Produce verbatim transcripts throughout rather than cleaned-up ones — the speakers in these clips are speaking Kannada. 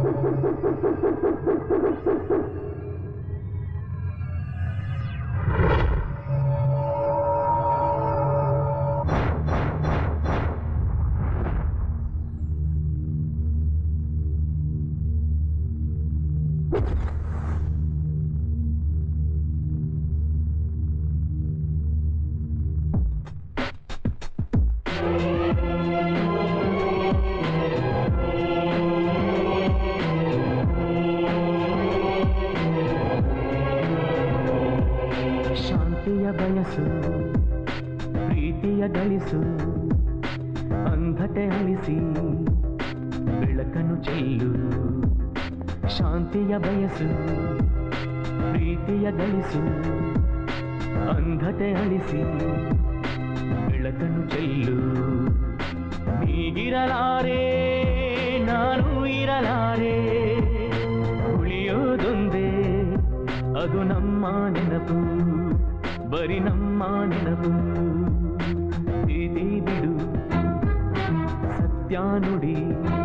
ಪ್ರೀತಿಯ ಗಳಿಸು ಅಂಧತೆ ಅಳಿಸಿ ಬೆಳಕನ್ನು ಚೆಲ್ಲು ಶಾಂತಿಯ ಬಯಸು ಪ್ರೀತಿಯ ಗಳಿಸು ಅಂಧತೆ ಅಳಿಸಿ ಬೆಳಕನ್ನು ಚೆಲ್ಲು ನೀಗಿರಲಾರೆ ನಾನು ಇರಲಾರೆ ಉಳಿಯೋದೊಂದೇ ಅದು ನಮ್ಮ ನೆನಪು ಬರಿ ನಮ್ಮ ನೆನಪು ಪ್ರೀತಿ ಬಿಡು ಸತ್ಯ ನುಡಿ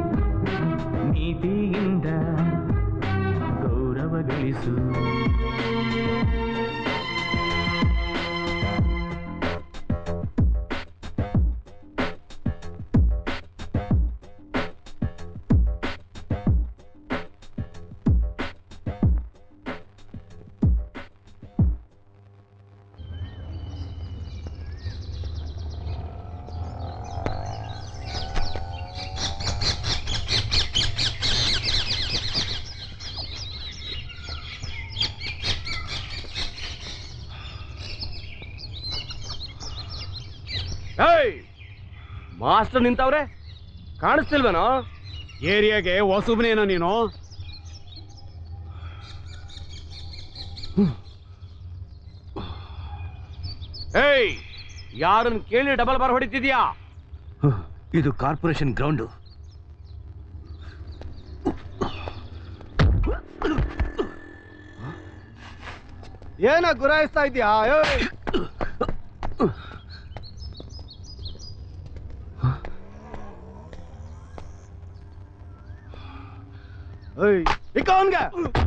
ನೀತಿಯಿಂದ ಗೌರವ ಗಳಿಸು ಮಾಸ್ಟರ್ ನಿಂತವ್ರೆ ಕಾಣಿಸ್ತಿಲ್ವೇನೋ ಏರಿಯಾಗೆ ಹೊಸಬ್ನೇನೋ ನೀನು ಏಯ್ ಯಾರನ್ನ ಕೇಳಿ ಡಬಲ್ ಬಾರ್ ಹೊಡಿತಿದ್ಯಾ ಇದು ಕಾರ್ಪೊರೇಷನ್ ಗ್ರೌಂಡ್ ಏನ ಗುರಾಯಿಸ್ತಾ ಇದ್ಯಾ ಇಕ್ಕವನ್ಗೆ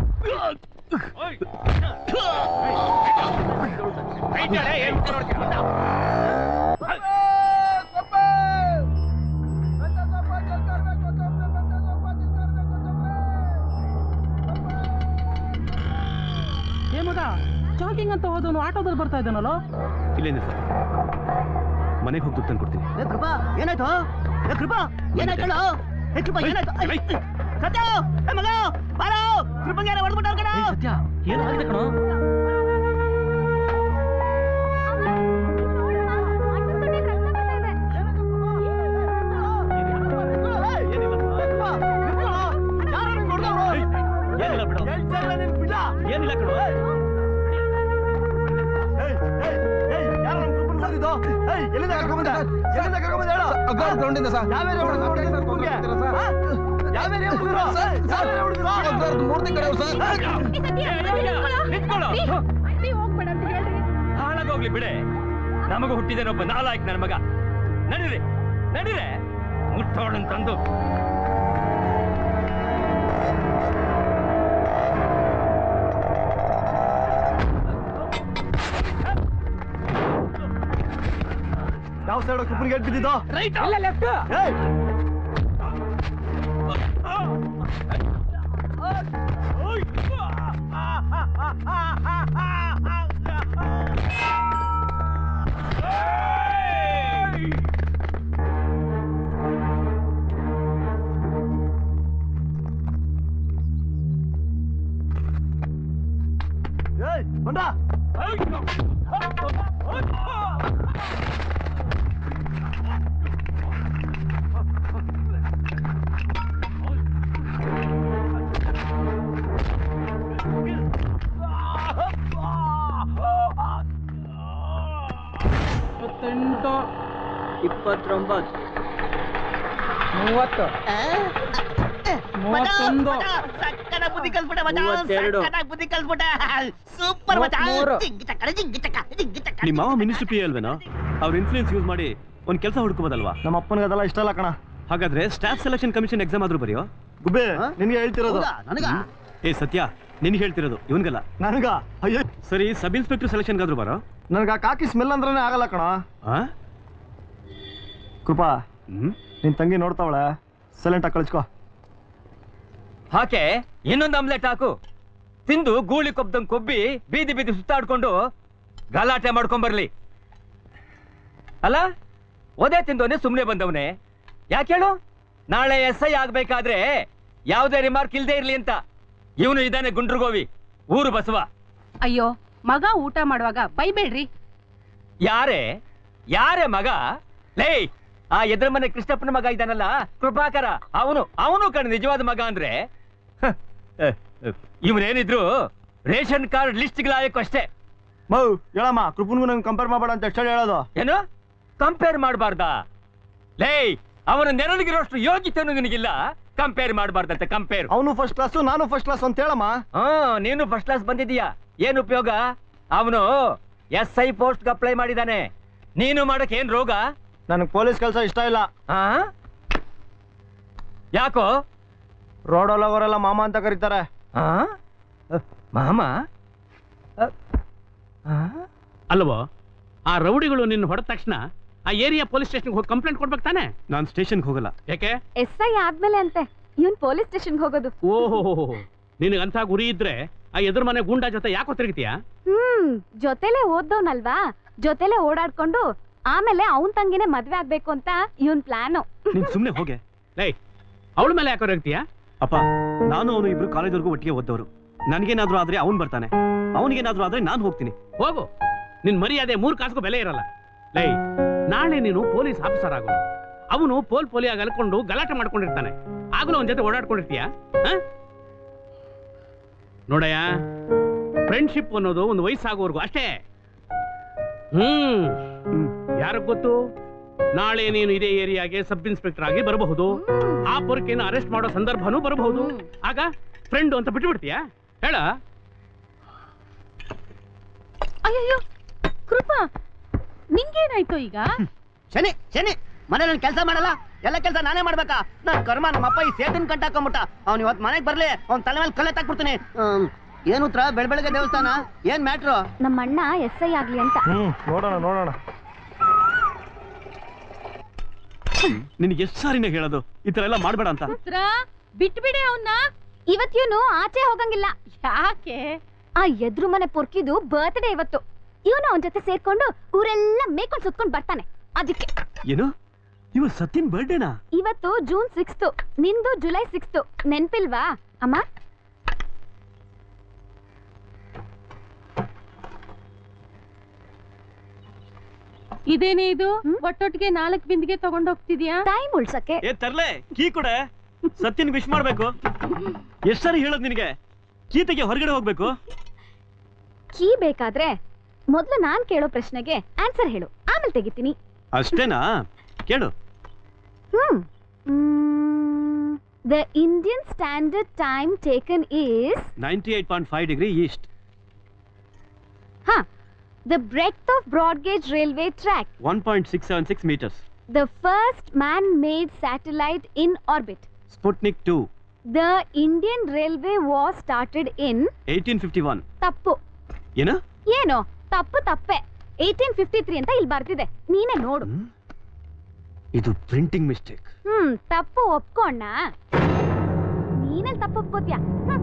ಏ ಮಗ ಜಾಗಿಂಗ್ ಅಂತ ಹೋದವನು ಆಟೋದಲ್ಲಿ ಬರ್ತಾ ಇದ್ದಾನಲ್ಲ ಇಲ್ಲೇನೆ ಸರ್ ಮನೆಗೆ ಹೋಗಿ ದುಡ್ಡು ಕೊಡ್ತೀನಿ ಕೃಪಾ ಏನಾಯ್ತು ಕೃಪಾ ಏನಾಯ್ತು ಕೃಪಾ ಏನಾಯ್ತು ಸತ್ಯ ಮಗ ಬಾರೋ ಕೃಪಂಗೆ ಹೊಡೆದ್ಬಿಟ್ಟ ಕಣ ಸತ್ಯ ಏನು ಆಗಿದೆ ಕಣೋ ಏನಿಲ್ಲ ಕಣೋ ಎಲ್ಲಿಂದ ಕರ್ಕೊಂಬಂದ ಎಲ್ಲಿಂದ ಕರ್ಕೊಂಬಂದ ಹೇಳ ಗ್ರೌಂಡಿಂದ ಸರ್ ಮೂರ್ತಿ ಕಡೆ ಹಾಳಾಗೋಗ್ಲಿ ಬಿಡೆ ನಮಗ ಹುಟ್ಟಿದೇನೊಬ್ಬ ನಾಲಾಯ್ಕ ನನ್ನ ಮಗ ನಡೀರಿ ನಡೀರೆ ಮುಟ್ಟೋಣಂತಂದು ಯಾವ ಸೈಡ್ ಕುಪ್ಪನಿಗೆ ಗೇಟ್ ಬಿದ್ದಿದ್ದು ರೈಟ್ ಅಲ್ಲ ಲೆಫ್ಟ್ ಬಂದ ಇಪ್ಪತ್ತೆಂಟು ಇಪ್ಪತ್ತೊಂಬತ್ತು ಮೂವತ್ತು ಮೂವತ್ತೊಂದು ಸಕ್ಕನ ಬುದ್ಧಿ ಕಲ್ಸ್ಬಿಟ್ಟ ಮೂವತ್ತೆರಡು. ಬುದ್ಧಿ ಕಲ್ಸ್ಬಿಟ್ಟ ಸೂಪರ್ ಜಿಂಗಿ ಚಕ್ಕ ಜಿಂಗಿ ಚಕ್ಕ ಜಿಂಗಿ ಚಕ್ಕ ನಿಮ್ಮ ಮಾವ ಮಿನಿಸ್ಟ್ರಿ ಪಿ ಅಲ್ವೇನೋ ಅವ್ರ ಇನ್ಫ್ಲೂಯೆನ್ಸ್ ಯೂಸ್ ಮಾಡಿ ಒಂದ್ ಕೆಲಸ ಹುಡ್ಕೋಬೋದಲ್ವಾ ನಮ್ಮ ಅಪ್ಪನಿಗೆ ಅದೆಲ್ಲ ಇಷ್ಟ ಅಲ್ಲ ಕಣ ಹಾಗಾದ್ರೆ ಸ್ಟಾಫ್ ಸೆಲೆಕ್ಷನ್ ಕಮಿಷನ್ ಎಕ್ಸಾಮ್ ಆದ್ರೂ ಬರೆಯೋ ಗುಬ್ಬಿ ನಿನ್ಗೆ ಹೇಳ್ತಿರೋದು. ನನಗ ಏ ಸತ್ಯ ನಿನ್ಗೆ ಹೇಳ್ತಿರೋದು ಇವನ್ಗಲ್ಲ ನನಗ ಅಯ್ಯೋ ಸರಿ ಸಬ್ ಇನ್ಸ್ಪೆಕ್ಟರ್ ಸೆಲೆಕ್ಷನ್ಗಾದ್ರು ಬರೋ. ನನ್ಗ ಕಾಕಿ ಸ್ಮೆಲ್ ಅಂದ್ರನೇ ಆಗಲ್ಲ ಕಣ. ಆ ಕೃಪಾ ಹ್ಮ್ ನಿನ್ ತಂಗಿ ನೋಡ್ತಾವಳೆ, ಸೈಲೆಂಟ್ ಆಗಿ ಕಳಿಸ್ಕೋ. ಹಾಕೆ ಇನ್ನೊಂದು ಆಮ್ಲೆಟ್ ಹಾಕು. ತಿಂದು ಗೂಳಿ ಕೊಬ್ದಂಗ್ ಕೊಬ್ಬಿ ಬೀದಿ ಬೀದಿ ಸುತ್ತಾಡ್ಕೊಂಡು ಗಲಾಟೆ ಮಾಡ್ಕೊಂಬರ್ಲಿ. ಅಲ್ಲ ಒದೆ ತಿಂದವನೇ ಸುಮ್ನೆ ಬಂದವನೇ. ಯಾಕೆ ಹೇಳು? ನಾಳೆ ಎಸ್ ಐ ಆಗ್ಬೇಕಾದ್ರೆ ಯಾವುದೇ ರಿಮಾರ್ಕ್ ಇಲ್ದೇ ಇರ್ಲಿ ಅಂತ. ಇವನು ಇದ್ದಾನೆ ಗುಂಡ್ರುಗೋವಿ, ಊರು ಬಸವ. ಅಯ್ಯೋ ಮಗ ಊಟ ಮಾಡುವಾಗ ಬೈಬೇಡ್ರಿ. ಯಾರೇ ಯಾರೇ ಮಗ? ಲೇ ಆ ಎದ್ರ ಮನೆ ಕೃಷ್ಣಪ್ಪನ ಮಗ ಇದ್ದಾನಲ್ಲ ಕೃಪಾಕರ, ಅವನು ಅವನು ಕಣ ನಿಜವಾದ ಮಗ ಅಂದ್ರೆ. ಇವನೇನಿದ್ರು ರೇಷನ್ ಕಾರ್ಡ್ ಲಿಸ್ಟ್ ಲಾಯಕ್ ಅಷ್ಟೇ. ಮೌ ಹೇಳಮ್ಮ, ಕೃಪನ್ಗೂ ನಂಗೆ ಕಂಪೇರ್ ಮಾಡಬೇಡ ಅಂತ ಎಷ್ಟೇ ಹೇಳೋದು. ಏನು ಕಂಪೇರ್ ಮಾಡಬಾರ್ದ? ಲೇ ಅವನ ನೆರಳಿಗಿರೋಷ್ಟು ಯೋಗ್ಯತೆನೂ ನಿನಗಿಲ್ಲ, ಕಂಪೇರ್ ಮಾಡಬಾರ್ದಂತೆ. ಕಂಪೇರ್. ಅವನು ಫಸ್ಟ್ ಕ್ಲಾಸ್, ನಾನು ಫಸ್ಟ್ ಕ್ಲಾಸ್ ಅಂತ ಹೇಳಮ್ಮ. ಹಾ ನೀನು ಫಸ್ಟ್ ಕ್ಲಾಸ್ ಬಂದಿದೀಯಾ, ಏನ್ ಉಪಯೋಗ? ಅವನು ಎಸ್ ಐ ಪೋಸ್ಟ್ ಅಪ್ಲೈ ಮಾಡಿದಾನೆ, ನೀನು ಮಾಡಕ್ ಏನ್ ರೋಗ? ನನಗೆ ಪೊಲೀಸ್ ಕೆಲಸ ಇಷ್ಟ ಇಲ್ಲ. ಆ ಯಾಕೋ? ರೋಡಲ್ಲ ಅವರೆಲ್ಲ ಮಾಮ ಅಂತ ಕರೀತಾರೆ. ಆ ಮಾಮ ಅಲ್ವೋ? ಆ ರೌಡಿಗಳು ನಿನ್ನ ಹೊಡೆದ ತಕ್ಷಣ ಆ ಏರಿಯಾ ಪೊಲೀಸ್ ಸ್ಟೇಷನ್ಗೆ ಹೋಗಿ ಕಂಪ್ಲೇಂಟ್ ಕೊಡ್ಬೇಕು ತಾನೆ? ನಾನು ಸ್ಟೇಷನ್ಗೆ ಹೋಗಲ್ಲ. ಯಾಕೆ? ಎಸ್ ಐ ಆದ್ಮೇಲೆ ಅಂತೆ ಇವನ್ ಪೊಲೀಸ್ ಸ್ಟೇಷನ್ಗೆ ಹೋಗೋದು. ಓಹೋ, ನಿನಗಂತ ಗುರಿ ಇದ್ರೆ ಆ ಎದುರು ಮನೆ ಗೂಂಡಾ ಜೊತೆ ಯಾಕೋ ತಿರುಗ್ತೀಯಾ? ಹ್ಮ್ ಜೊತೆಲೆ ಓದ್ದವನಲ್ವಾ, ಜೊತೆಲೆ ಓಡಾಡ್ಕೊಂಡು ಆಮೇಲೆ ಅವನ್ ತಂಗಿನೇ ಮದ್ವೆ ಆಗ್ಬೇಕು ಅಂತ ಇವನ್ ಪ್ಲಾನು. ನೀನ್ ಸುಮ್ನೆ ಹೋಗೆ. ಲೈ ಅವಳ ಮೇಲೆ ಯಾಕೋ ತಿರುಗ್ತೀಯಾ? ಅಪ್ಪ ನಾನು ಅವನು ಇಬ್ರು ಕಾಲೇಜ್ವರೆಗೂ ಒಟ್ಟಿಗೆ ಓದ್ದವರು. ನನಗೇನಾದ್ರೂ ಆದ್ರೆ ಅವನ್ ಬರ್ತಾನೆ, ಅವನಿಗೇನಾದ್ರೂ ಆದ್ರೆ ನಾನು ಹೋಗ್ತೀನಿ. ಹೋಗು, ನಿನ್ ಮರ್ಯಾದೆ ಮೂರ್ ಕಾಸ್ಗೂ ಬೆಲೆ ಇರಲ್ಲ. ಲೈ ನಾಳೆ ನೀನು ಪೊಲೀಸ್ ಆಫೀಸರ್ ಆಗು, ಅವನು ಪೋಲ್ ಪೋಲಿಯಾಗಿ ಅಲ್ಕೊಂಡು ಗಲಾಟೆ ಮಾಡ್ಕೊಂಡಿರ್ತಾನೆ, ಆಗಲೂ ಅವನ ಜೊತೆ ಓಡಾಡ್ಕೊಂಡಿರ್ತೀಯ? ನೋಡಯ್ಯ, ಫ್ರೆಂಡ್ಶಿಪ್ ಅನ್ನೋದು ಒಂದು ವಯಸ್ಸಾಗೋವರೆಗೂ ಅಷ್ಟೇ. ಹ್ಮ್ ಯಾರಿಗೆ ಗೊತ್ತು, ನಾಳೆ ನೀನು ಇದೇ ಏರಿಯಾಗೆ ಸಬ್ ಇನ್ಸ್ಪೆಕ್ಟರ್ ಆಗಿ ಬರಬಹುದು, ಆ ಪೊರ್ಕೆನ ಅರೆಸ್ಟ್ ಮಾಡೋ ಸಂದರ್ಭನೂ ಬರಬಹುದು. ಆಗ ಫ್ರೆಂಡ್ ಅಂತ ಬಿಟ್ಟು ಬಿಡ್ತೀಯಾ? ಹೇಳ. ಅಯ್ಯಯ್ಯೋ ಕೃಪಾ, ನಿಂಗೇನಾಯ್ತು ಈಗ? ಶನಿ ಶನಿ ಮನೇಲಿ ಕೆಲಸ ಮಾಡಲ್ಲ, ಎಲ್ಲ ಕೆಲಸ ನಾನೇ ಮಾಡ್ಬೇಕಾ? ನನ್ ಕರ್ಮ, ನಮ್ಮಪ್ಪ ಈ ಸೇತನ್ ಕಂಟಾಕೊಂಬಿಟ್ಟ. ಅವ್ನು ಇವತ್ತು ಮನೆಗೆ ಬರ್ಲಿ, ಅವ್ನ ತಲೆ ಮೇಲೆ ಕಲ್ಲೆ ತಾಕ್ಬಿಡ್ತೀನಿ. ಏನು ಉತ್ತರ? ಬೆಳ ಬೆಳಗ್ಗೆ ದೇವಸ್ಥಾನ, ಏನ್ ಮ್ಯಾಟ್ರು? ನಮ್ಮ ಅಣ್ಣ ಎಸ್ ಐ ಆಗ್ಲಿ ಅಂತ. ಹ್ಮ್ ನೋಡೋಣ ನೋಡೋಣ. ನಿನಗೆ ಎಷ್ಟು ಸಾರಿನ ಹೇಳೋದು ಈ ತರ ಎಲ್ಲ ಮಾಡ್ಬೇಡ ಅಂತ? ಬಿಟ್ಬಿಡೆ ಅವನ್ನ. ಇವತ್ ಇವನು ಆಚೆ ಹೋಗಂಗಿಲ್ಲ. ಯಾಕೆ? ಆ ಎದ್ರು ಮನೆ ಪೊರ್ಕಿದು ಬರ್ತ್ಡೇ ಇವತ್ತು. ಇವನು ಅವನ ಜೊತೆ ಸೇರ್ಕೊಂಡು ಊರೆಲ್ಲ ಮೇಕೊಂಡ್ ಸುತ್ಕೊಂಡ್ ಬರ್ತಾನೆ, ಅದಕ್ಕೆ. ಏನು ಇವ ಸತ್ಯನ್ ಬರ್ಡೇನಾ? ಇವತ್ತು ಜೂನ್ ಸಿಕ್ಸ್ತ್, ನಿಂದು ಜುಲೈ ಸಿಕ್ಸ್ತ್. ನೆನ್ಪಿಲ್ವಾ ಅಮ್ಮ? ಇದೇನೇ ಇದು? ಒಟ್ಟೊಟ್ಟಿಗೆ ನಾಲ್ಕು ಬಿಂದಿಗೆ ತಗೊಂಡ್ ಹೋಗ್ತಿದ್ಯಾ? ಟೈಮ್ ಉಳ್ಸಕ್ಕೆ. ಏ ತರ್ಲೆ ಕೀ ಕೊಡೆ, ಸತ್ಯನ್ ವಿಶ್ ಮಾಡ್ಬೇಕು. ಎಷ್ಟ್ ಸಾರಿ ಹೇಳೋದ್ ನಿನಗೆ? ಕೀತೆಗೆ ಹೊರಗಡೆ ಹೋಗ್ಬೇಕು. ಕೀ ಬೇಕಾದ್ರೆ ಮೊದ್ಲು ನಾನ್ ಕೇಳೋ ಪ್ರಶ್ನೆಗೆ ಆನ್ಸರ್ ಹೇಳು, ಆಮೇಲೆ ತೆಗಿತೀನಿ. ಅಷ್ಟೇನಾ? ಕೇಳು. Hmm the Indian standard time taken is ninety eight point five degree east. ಹಾ. The breadth of broad gauge railway track. One point six seven six meters. The first man-made satellite in orbit. Sputnik two. The Indian Railway was started in eighteen fifty one. ತಪ್ಪು. ಏನು? ಏನೋ ತಪ್ಪು ತಪ್ಪೆ. ಏಯ್ಟೀನ್ ಫಿಫ್ಟಿ ತ್ರೀ ಅಂತ ಇಲ್ಲಿ ಬರ್ತಿದೆ, ನೀನೇ ನೋಡು. ಇದು ಪ್ರಿಂಟಿಂಗ್ ಮಿಸ್ಟೇಕ್. ಹ್ಮ್ ತಪ್ಪು ಒಪ್ಕೊಂಡ. ನೀನೇ ತಪ್ಪು ಒಪ್ಕೋತ್ಯಾ?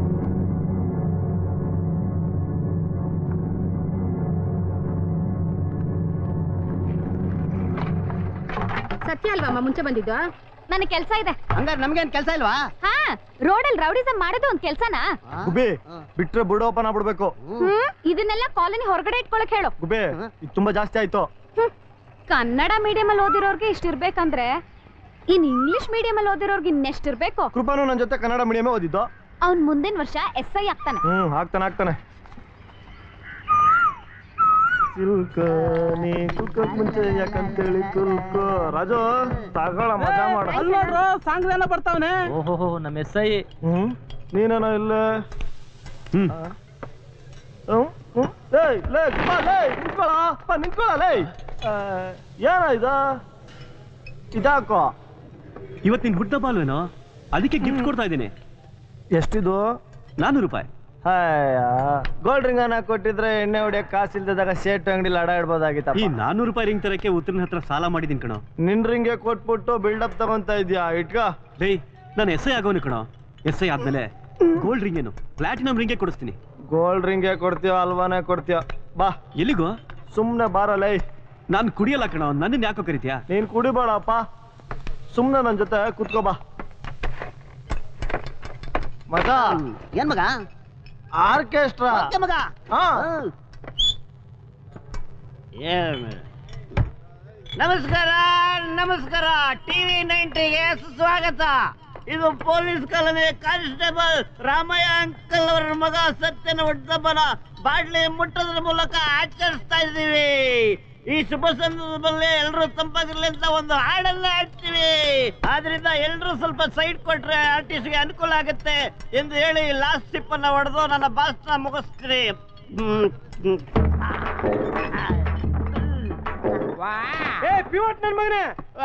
ಸತ್ಯ ಅಲ್ವಾ ಮುಂಚೆ ಬಂದಿದ್ದು? ನನಗೆ ಕೆಲಸ ಇದೆ. ಹಂಗಾರೆ ನಮ್ಗೇನ್ ಕೆಲಸ ಇಲ್ವಾ? ಹಾ, ರೋಡಲ್ಲಿ ರೌಡಿಸಮ್ ಮಾಡೋದು ಒಂದ್ ಕೆಲ್ಸನಾ? ಗುಬ್ಬಿ ಬಿಟ್ರೆ ಬುಡ ಓಪನ್ ಆಗ್ಬಿಡ್ಬೇಕು. ಹ್ಮ್ ಇದನ್ನೆಲ್ಲ ಕಾಲೋನಿ ಹೊರಗಡೆ ಇಟ್ಕೊಳಕ್ ಹೇಳು. ಗುಬ್ಬಿ ಇದು ತುಂಬಾ ಜಾಸ್ತಿ ಆಯ್ತು. ಕನ್ನಡ ಮೀಡಿಯಂ ಅಲ್ಲಿ ಓದಿರೋರ್ಗೆ ಇಷ್ಟಿರ್ಬೇಕಂದ್ರೆ ಇನ್ ಇಂಗ್ಲಿಷ್ ಮೀಡಿಯಂ ಅಲ್ಲಿ ಓದಿರೋರ್ಗೆ ಇನ್ನೆಷ್ಟಿರ್ಬೇಕು? ಕೃಪಾನು ನನ್ನ ಜೊತೆ ಕನ್ನಡ ಮೀಡಿಯಮೇ ಓದಿದ್ದು. ಅವ್ನ್ ಮುಂದಿನ ವರ್ಷ ಎಸ್ ಐ ಆಗ್ತಾನೆ. ಹ್ಮ್ ಆಗ್ತಾನೆ ಆಗ್ತಾನೆ. ಕುಲ್ಕ ನೀ ಕುಲ್ಕಕ್ ಮುಂಚೆ ಯಾಕಂತೇಳಿ ಕುಲ್ಕ ರಾಜು ತಗೊಳ ಮಜಾ ಮಾಡ. ಅಲ್ಲಿ ನೋಡ್ರು ಸಾಂಗ್ದೇನ ಬರ್ತಾವನೆ. ಓಹೋ ನಮ್ಮ ಎಸ್ ಐ. ಹ್ಮ್ ನೀನೇನೋ ಇಲ್ಲ. ಹ್ಮ್ ಹ್ಮ್ ಹ್ಮ್ ಏಯ್ ಲೇ ಬಾ ಲೇ ನಿಂತ್ಕೊಳ್ಳ ಬಾ ನಿಂತ್ಕೊಳ್ಳ ಲೇ. ಏನ ಇದು ಇದಾಕೋ? ಇವತ್ತಿನ ಹುಟ್ಟದ ಬಾಲ್ವೇನೋ? ಅದಕ್ಕೆ ಗಿಫ್ಟ್ ಕೊಡ್ತಾ ಇದ್ದೀನಿ. ಎಷ್ಟಿದು? ನಾನ್ನೂರು ರೂಪಾಯಿ. ಹಾಯ ಗೋಲ್ಡ್ ರಿಂಗ್ ಅನ್ನ ಕೊಟ್ಟಿದ್ರೆ ಎಣ್ಣೆ ಹೊಡಿಯಕ್ ಕಾಸಿಲ್ದಾಗ ಸೇಟ್ ಅಂಗಡಿಲಿ ಅಡ ಇಡ್ಬೋದಾಗಿತ್ತ. ಈ ನಾನ್ನೂರು ರೂಪಾಯಿ ರಿಂಗ್ ತರಕ್ಕೆ ಉತ್ತರನ ಹತ್ರ ಸಾಲ ಮಾಡಿದೀನಿ ಕಣೋ. ನಿನ್ ರಿಂಗೆ ಕೊಟ್ಬಿಟ್ಟು ಬಿಲ್ಡಪ್ ತಗೊಂತ ಇದ್ಯಾ? ಇಟ್ಕ ಡೇ, ನಾನು ಎಸ್ ಐ ಆಗೋನು ಕಣೋ. ಎಸ್ ಐ ಆದ್ಮೇಲೆ ಗೋಲ್ಡ್ ರಿಂಗ್ ಏನು ಪ್ಲಾಟಿನಮ್ ರಿಂಗೇ ಕೊಡಿಸ್ತೀನಿ. ಗೋಲ್ಡ್ ರಿಂಗೆ ಕೊಡ್ತೀಯ ಅಲ್ವಾನೇ ಕೊಡ್ತೀಯ? ಬಾ. ಎಲ್ಲಿಗೋ? ಸುಮ್ನೆ ಬಾರಲ್ಲ. ನಾನು ಕುಡಿಯಲ್ಲ ಕಣೋ, ನನ್ನನ್ನು ಯಾಕೋ ಕರಿತೀಯಾ? ನೀನ್ ಕುಡಿಬೇಡಪ್ಪ, ಸುಮ್ನೆ ನನ್ ಜೊತೆ ಕುತ್ಕೋ ಬಾ. ಮಗ ಏನ್ ಮಗ? ಆರ್ಕೆಸ್ಟ್ರಾ ಮಗ. ನಮಸ್ಕಾರ ನಮಸ್ಕಾರ. ಟಿವಿ ನೈಂಟಿಗೆ ಸುಸ್ವಾಗತ. ಇದು police colony constable Ramaiah uncle ಅವರ ಮಗ ಸತ್ಯನ ಹುಟ್ಟುಹಬ್ಬನ ಬಾಡ್ಲಿ ಮುಟ್ಟೋದ್ರ ಮೂಲಕ ಆಚರಿಸ್ತಾ ಇದ್ದೀವಿ. ಈ ಶುಭ ಸಂದರ್ಭದಲ್ಲಿ ಎಲ್ಲರೂ ತಂಪಾಗಿರ್ಲಿ ಅಂತ ಒಂದು ಹಾಡನ್ನ ಹಾಡ್ತೀವಿ. ಆದ್ರಿಂದ ಎಲ್ಲರೂ ಸ್ವಲ್ಪ ಸೈಡ್ ಕೊಟ್ರೆ ಆರ್ಟಿಸ್ಟ್ಗೆ ಅನುಕೂಲ ಆಗುತ್ತೆ ಎಂದು ಹೇಳಿ ಲಾಸ್ಟ್ ಸ್ಟಿಪ್ ಅನ್ನ ಹೊಡೆದು ನನ್ನ ಭಾಷಣ ಮುಗಿಸ್ತೀನಿ. ನನ್ ಮಗನೇ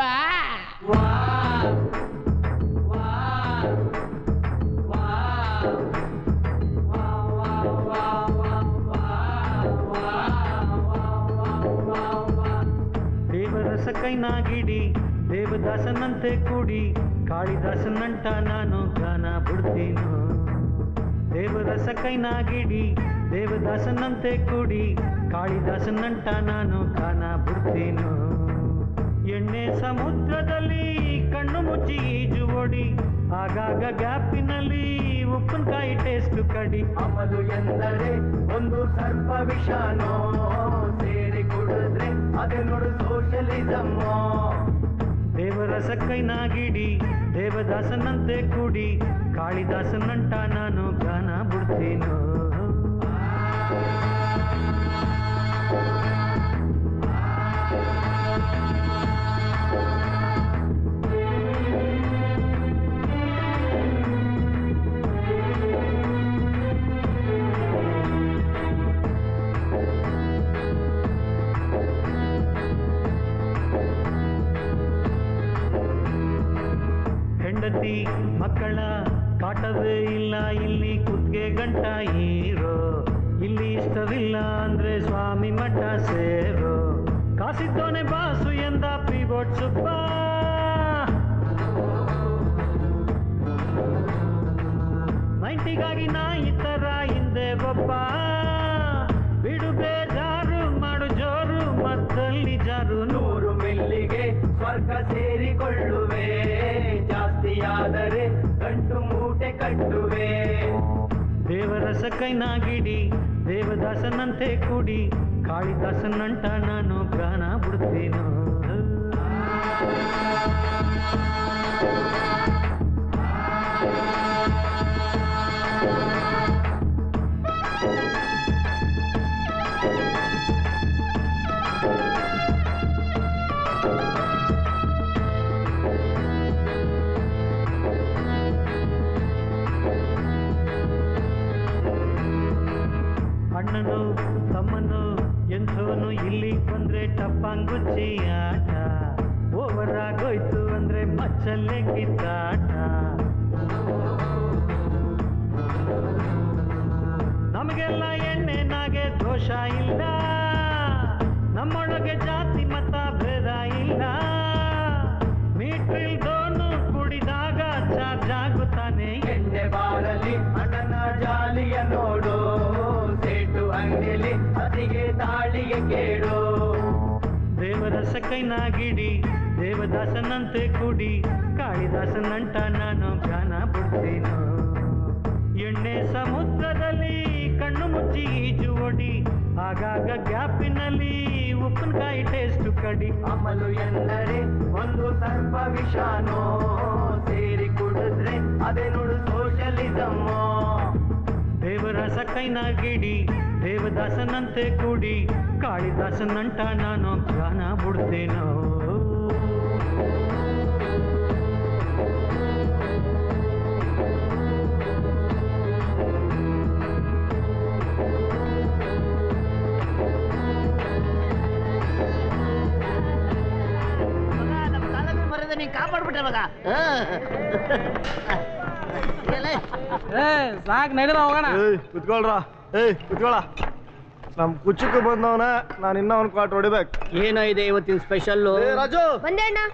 ದೇವರಸ ಕೈನಾಗಿಡಿ ದೇವದಾಸನಂತೆ ಕೂಡಿ ಕಾಳಿದಾಸನಂಟ ನಾನು ಗಾನ ಬಿಡ್ತೀನು. ದೇವರಸ ಕೈನಾಗಿಡಿ ದೇವದಾಸನಂತೆ ಕೂಡಿ ಕಾಳಿದಾಸನಂಟ ನಾನು ಗಾನ ಬಿಡ್ತೀನು. ಎಣ್ಣೆ ಸಮುದ್ರದಲ್ಲಿ ಕಣ್ಣು ಮುಚ್ಚಿ ಈಜು ಓಡಿ ಆಗಾಗ ಗ್ಯಾಪಿನಲ್ಲಿ ಉಪ್ಪಿನಕಾಯಿ ಟೇಸ್ಟ್ ಕಡಿ. ಅಮಲು ಎಂದರೆ ಒಂದು ಸರ್ಪ ವಿಷಾನೋ, ಸೇರಿ ಕುಡಿದ್ರೆ ಅದೇ ನೋಡು ಸೋಷಲಿಸಮ್ಮೋ. ದೇವರಸ ಕೈನಾಗಿಡಿ ದೇವದಾಸನಂತೆ ಕೂಡಿ ಕಾಳಿದಾಸನಂಟ ನಾನು ಗಾನ ಬಿಡ್ತೀನು. ಹೆಂಡತಿ ಮಕ್ಕಳ ಕಾಟವೇ ಇಲ್ಲ ಇಲ್ಲಿ ಕುತ್ತಿಗೆ ಗಂಟ ಹೀರೋ. ಇಲ್ಲಿ ಇಷ್ಟವಿಲ್ಲ ಅಂದ್ರೆ ಸ್ವಾಮಿ ಮಠ ಸೇರೋ. ಕಾಸಿದ್ದೋನೆ ಬಾಸು ಎಂದ ಪಿಬೋಟ್ ಸುಬ್ಬ. ನೈಂಟಿಗಾಗಿ ನಾ ಈ ತರ ಹಿಂದೆ ಒಬ್ಬ. ಬಿಡು ಬೇಜಾರು ಮಾಡು ಜೋರು ಮತ್ತಲ್ಲಿ ಜಾರು. ನೂರು ಮಿಲ್ಲಿಗೆ ಸ್ವರ್ಗ ಸೇರಿಕೊಳ್ಳುವೆ, ಜಾಸ್ತಿಯಾದರೆ ಗಂಟು ಮೂಟೆ ಕಟ್ಟುವೆ. ದೇವರಸ ಕೈನಾಗಿಡಿ ದೇವದಾಸನಂತೆ ಕೂಡಿ ಕಾಳಿದಾಸನಂಟ ನಾನು ಗಾನ ಬಿಡ್ತೀನು. ಅಣ್ಣನು ತಮ್ಮನು ಎಂಥವನು ಇಲ್ಲಿಗೆ ಬಂದ್ರೆ ಟಪ್ಪಂಗುಚ್ಚಿ ಆಟ. ಓವರ್ ಆಗೋಯ್ತು ಅಂದ್ರೆ ಮಚ್ಚಲ್ಲೇ ಕಿತ್ತಾಟ. ನಮಗೆಲ್ಲ ಎಣ್ಣೆನಾಗೆ ದೋಷ ಇಲ್ಲ, ನಮ್ಮೊಳಗೆ ಜಾತಿ ಮತ ಭೇದ ಇಲ್ಲ. ಮೀಟ್ರಿಲ್ ದೋನು ಕುಡಿದಾಗ ಚಾರ್ಜ್ ಆಗುತ್ತಾನೆ. ಎಣ್ಣೆ ಬಾರಲಿ ಅಣ್ಣನ ಜಾಲಿಯ ನೋಡು, ಸೇಟು ಅಂಗಡಿಲಿ ಅತಿಗೆ ತಾಳಿಗೆ ಕೇಳು. ದೇವರಸ ಕೈನಾಗಿಡಿ ದೇವದಾಸನಂತೆ ಕೂಡಿ ಕಾಳಿದಾಸನಂಟ ನಾನು ಗಾನ ಬಿಡ್ತೀನು. ಎಣ್ಣೆ ಸಮುದ್ರದಲ್ಲಿ ಕಣ್ಣು ಮುಚ್ಚಿ ಈಜು ಓಡಿ ಆಗಾಗ ಗ್ಯಾಪಿನಲ್ಲಿ ಉಪ್ಪಿನಕಾಯಿ ಟೇಸ್ಟ್ ಕಡಿ. ಅಮಲು ಎಂದರೆ ಒಂದು ಸರ್ಪ ವಿಷಾನೋ, ಸೇರಿ ಕುಡಿದ್ರೆ ಅದೇ ನೋಡು ಸೋಷಲಿಸಮ್ಮೋ. ದೇವರಸ ಕೈನಾಗಿಡಿ ದೇವದಾಸನಂತೆ ಕೂಡಿ ಕಾಳಿದಾಸನಂಟ ನಾನು ಗಾನ ಬಿಡ್ತೇನೋ. ನಮ್ಮ ಕಾಲದ ಮರದ ನೀ ಕಾಪ ಮಾಡ್ಬಿಟ್ಟೆ ಮಗ ಏ ಸಾಕ್ ನಡೀರ ಹೋಗೋಣ. ಏಯ್ ಕುತ್ಕೊಳ್ರ ಏಯ್ ಕುತ್ಕೊಳ ನಮ್ ಕುಚ್ಚಕ್ಕೆ ಬಂದವನ ನಾನು ಇನ್ನ ಒಂದ್ ಕ್ವಾಟ್ ಹೊಡಿಬೇಕು. ಏನೋ ಇದೆ ಇವತ್ತಿನ ಸ್ಪೆಷಲ್. ರಾಜು ಬಂದೆ ಅಣ್ಣ.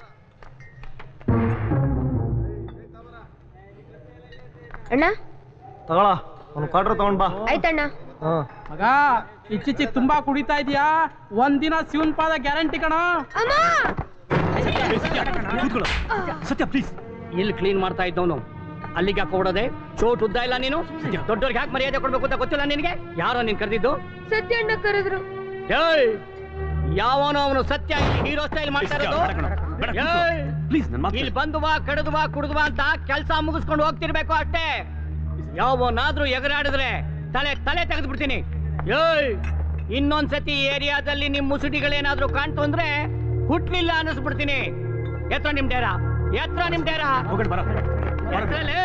ಅಣ್ಣ ತಗೊಳ ಒಂದ್ ಕ್ವಾಟ್ರ್ ತಗೊಂಡ್ ಬಾ. ಆಯ್ತಣ್ಣ. ಹಾ ಮಗ ಇಚ್ಚಿಚಿಕ್ ತುಂಬಾ ಕುಡಿತಾ ಇದೀಯಾ, ಒಂದಿನ ಶಿವನ್ ಪಾದ ಗ್ಯಾರಂಟಿ ಕಣ. ಸತ್ಯ ಪ್ಲೀಸ್. ಇಲ್ಲಿ ಕ್ಲೀನ್ ಮಾಡ್ತಾ ಇದ್ದವನು ಅಲ್ಲಿಗೆ ಯಾಕೆ ಕೊಡೋದೆ? ಚೋಟ್ ಉದ್ದ ಇಲ್ಲ ನೀನು? ದೊಡ್ಡವ್ರಿಗೆ ಯಾಕೆ ಮರ್ಯಾದೆ ಕೊಡ್ಬೇಕು ಅಂತ ಗೊತ್ತಿಲ್ಲ ನಿನಗೆ? ಯಾರೋ ನೀನ್ ಕರೆದಿದ್ದು? ಸತ್ಯ ಅಣ್ಣ ಕರೆದ್ರು. ಏಯ್ ಯಾವನೋ ಅವನು ಸತ್ಯ ಹೀರೋ ಸ್ಟೈಲ್ ಮಾಡ್ತಾ ಇರೋದು. ಪ್ಲೀಸ್ ನನ್ನ ಮಾತು ಇಲ್ಲಿ ಬಂದು ಬಾ ಕಡಿದು ಬಾ ಕುಡಿದು ಬಾ ಅಂತ ಕೆಲಸ ಮುಗಿಸ್ಕೊಂಡು ಹೋಗ್ತಿರ್ಬೇಕು ಅಷ್ಟೇ. ಯಾವನಾದ್ರೂ ಎಗರಾಡಿದ್ರೆ ತಲೆ ತಲೆ ತೆಗೆದು ಬಿಡ್ತೀನಿ. ಏಯ್ ಇನ್ನೊಂದ್ಸತಿ ಏರಿಯಾದಲ್ಲಿ ನಿಮ್ ಮುಸುಡಿಗಳೇನಾದ್ರೂ ಕಾಣ್ತು ಅಂದ್ರೆ ಹುಟ್ಲಿಲ್ಲ ಅನ್ನಿಸ್ಬಿಡ್ತೀನಿ. ಎತ್ರ ನಿಮ್ ಡೇರಾ, ಎತ್ರ ನಿಮ್ ಡೇರಾ. ಹೋಗಣ ಬರ. ಎತ್ರಲೇ.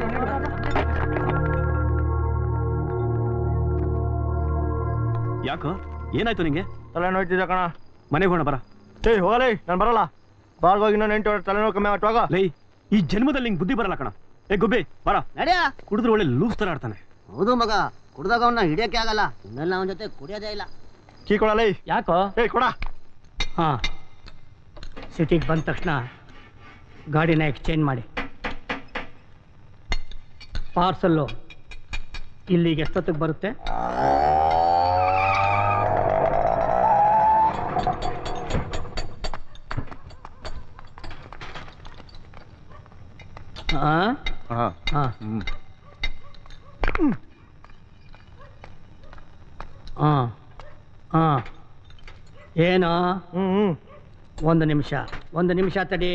ಯಾಕೋ ಏನಾಯ್ತು ನಿಂಗೆ? ತಲೆ ನೋಯ್ತಿದ್ದ ಕಣ. ಮನೆಗೆ ಹೋಗೋಣ ಬರ. ಏಯ್ ಹೋಗಲೇ ನಾನು ಬರಲ್ಲ. ಬಾರ್ಗೋಗಿ ಇನ್ನೊಂದು ಎಂಟು ತಲೆನೋವು ಕಮ್ಮಿ ಆಟವಾಗ. ಲೈ ಈ ಜನ್ಮದಲ್ಲಿ ನಿಂಗೆ ಬುದ್ಧಿ ಬರಲ್ಲ ಕಣ. ಏ ಗುಬ್ಬಿ ಬರ. ನಡ್ಯಾ. ಕುಡಿದ್ರೆ ಒಳ್ಳೆ ಲೂಸ್ ತರ ಆಡ್ತಾನೆ. ಹೌದು ಮಗ, ಕುಡ್ದಾಗ ಅವನ್ನ ಹಿಡಿಯಕ್ಕೆ ಆಗಲ್ಲ. ಇನ್ನೆಲ್ಲ ಅವನ ಜೊತೆ ಕುಡಿಯೋದೇ ಇಲ್ಲ. ಕೀ ಕೊಡಲೇ. ಯಾಕೋ? ಏಯ್ ಕೊಡ. ಹಾ ಸಿಟಿಗೆ ಬಂದ ತಕ್ಷಣ ಗಾಡಿನ ಎಕ್ಸ್ಚೇಂಜ್ ಮಾಡಿ. ಪಾರ್ಸಲ್ಲು ಇಲ್ಲಿಗೆ ಎಷ್ಟೊತ್ತಿಗೆ ಬರುತ್ತೆ? ಹಾಂ ಹಾಂ ಹಾಂ ಹಾಂ ಏನು? ಹ್ಮ್ ಒಂದು ನಿಮಿಷ ಒಂದು ನಿಮಿಷ ತಡಿ.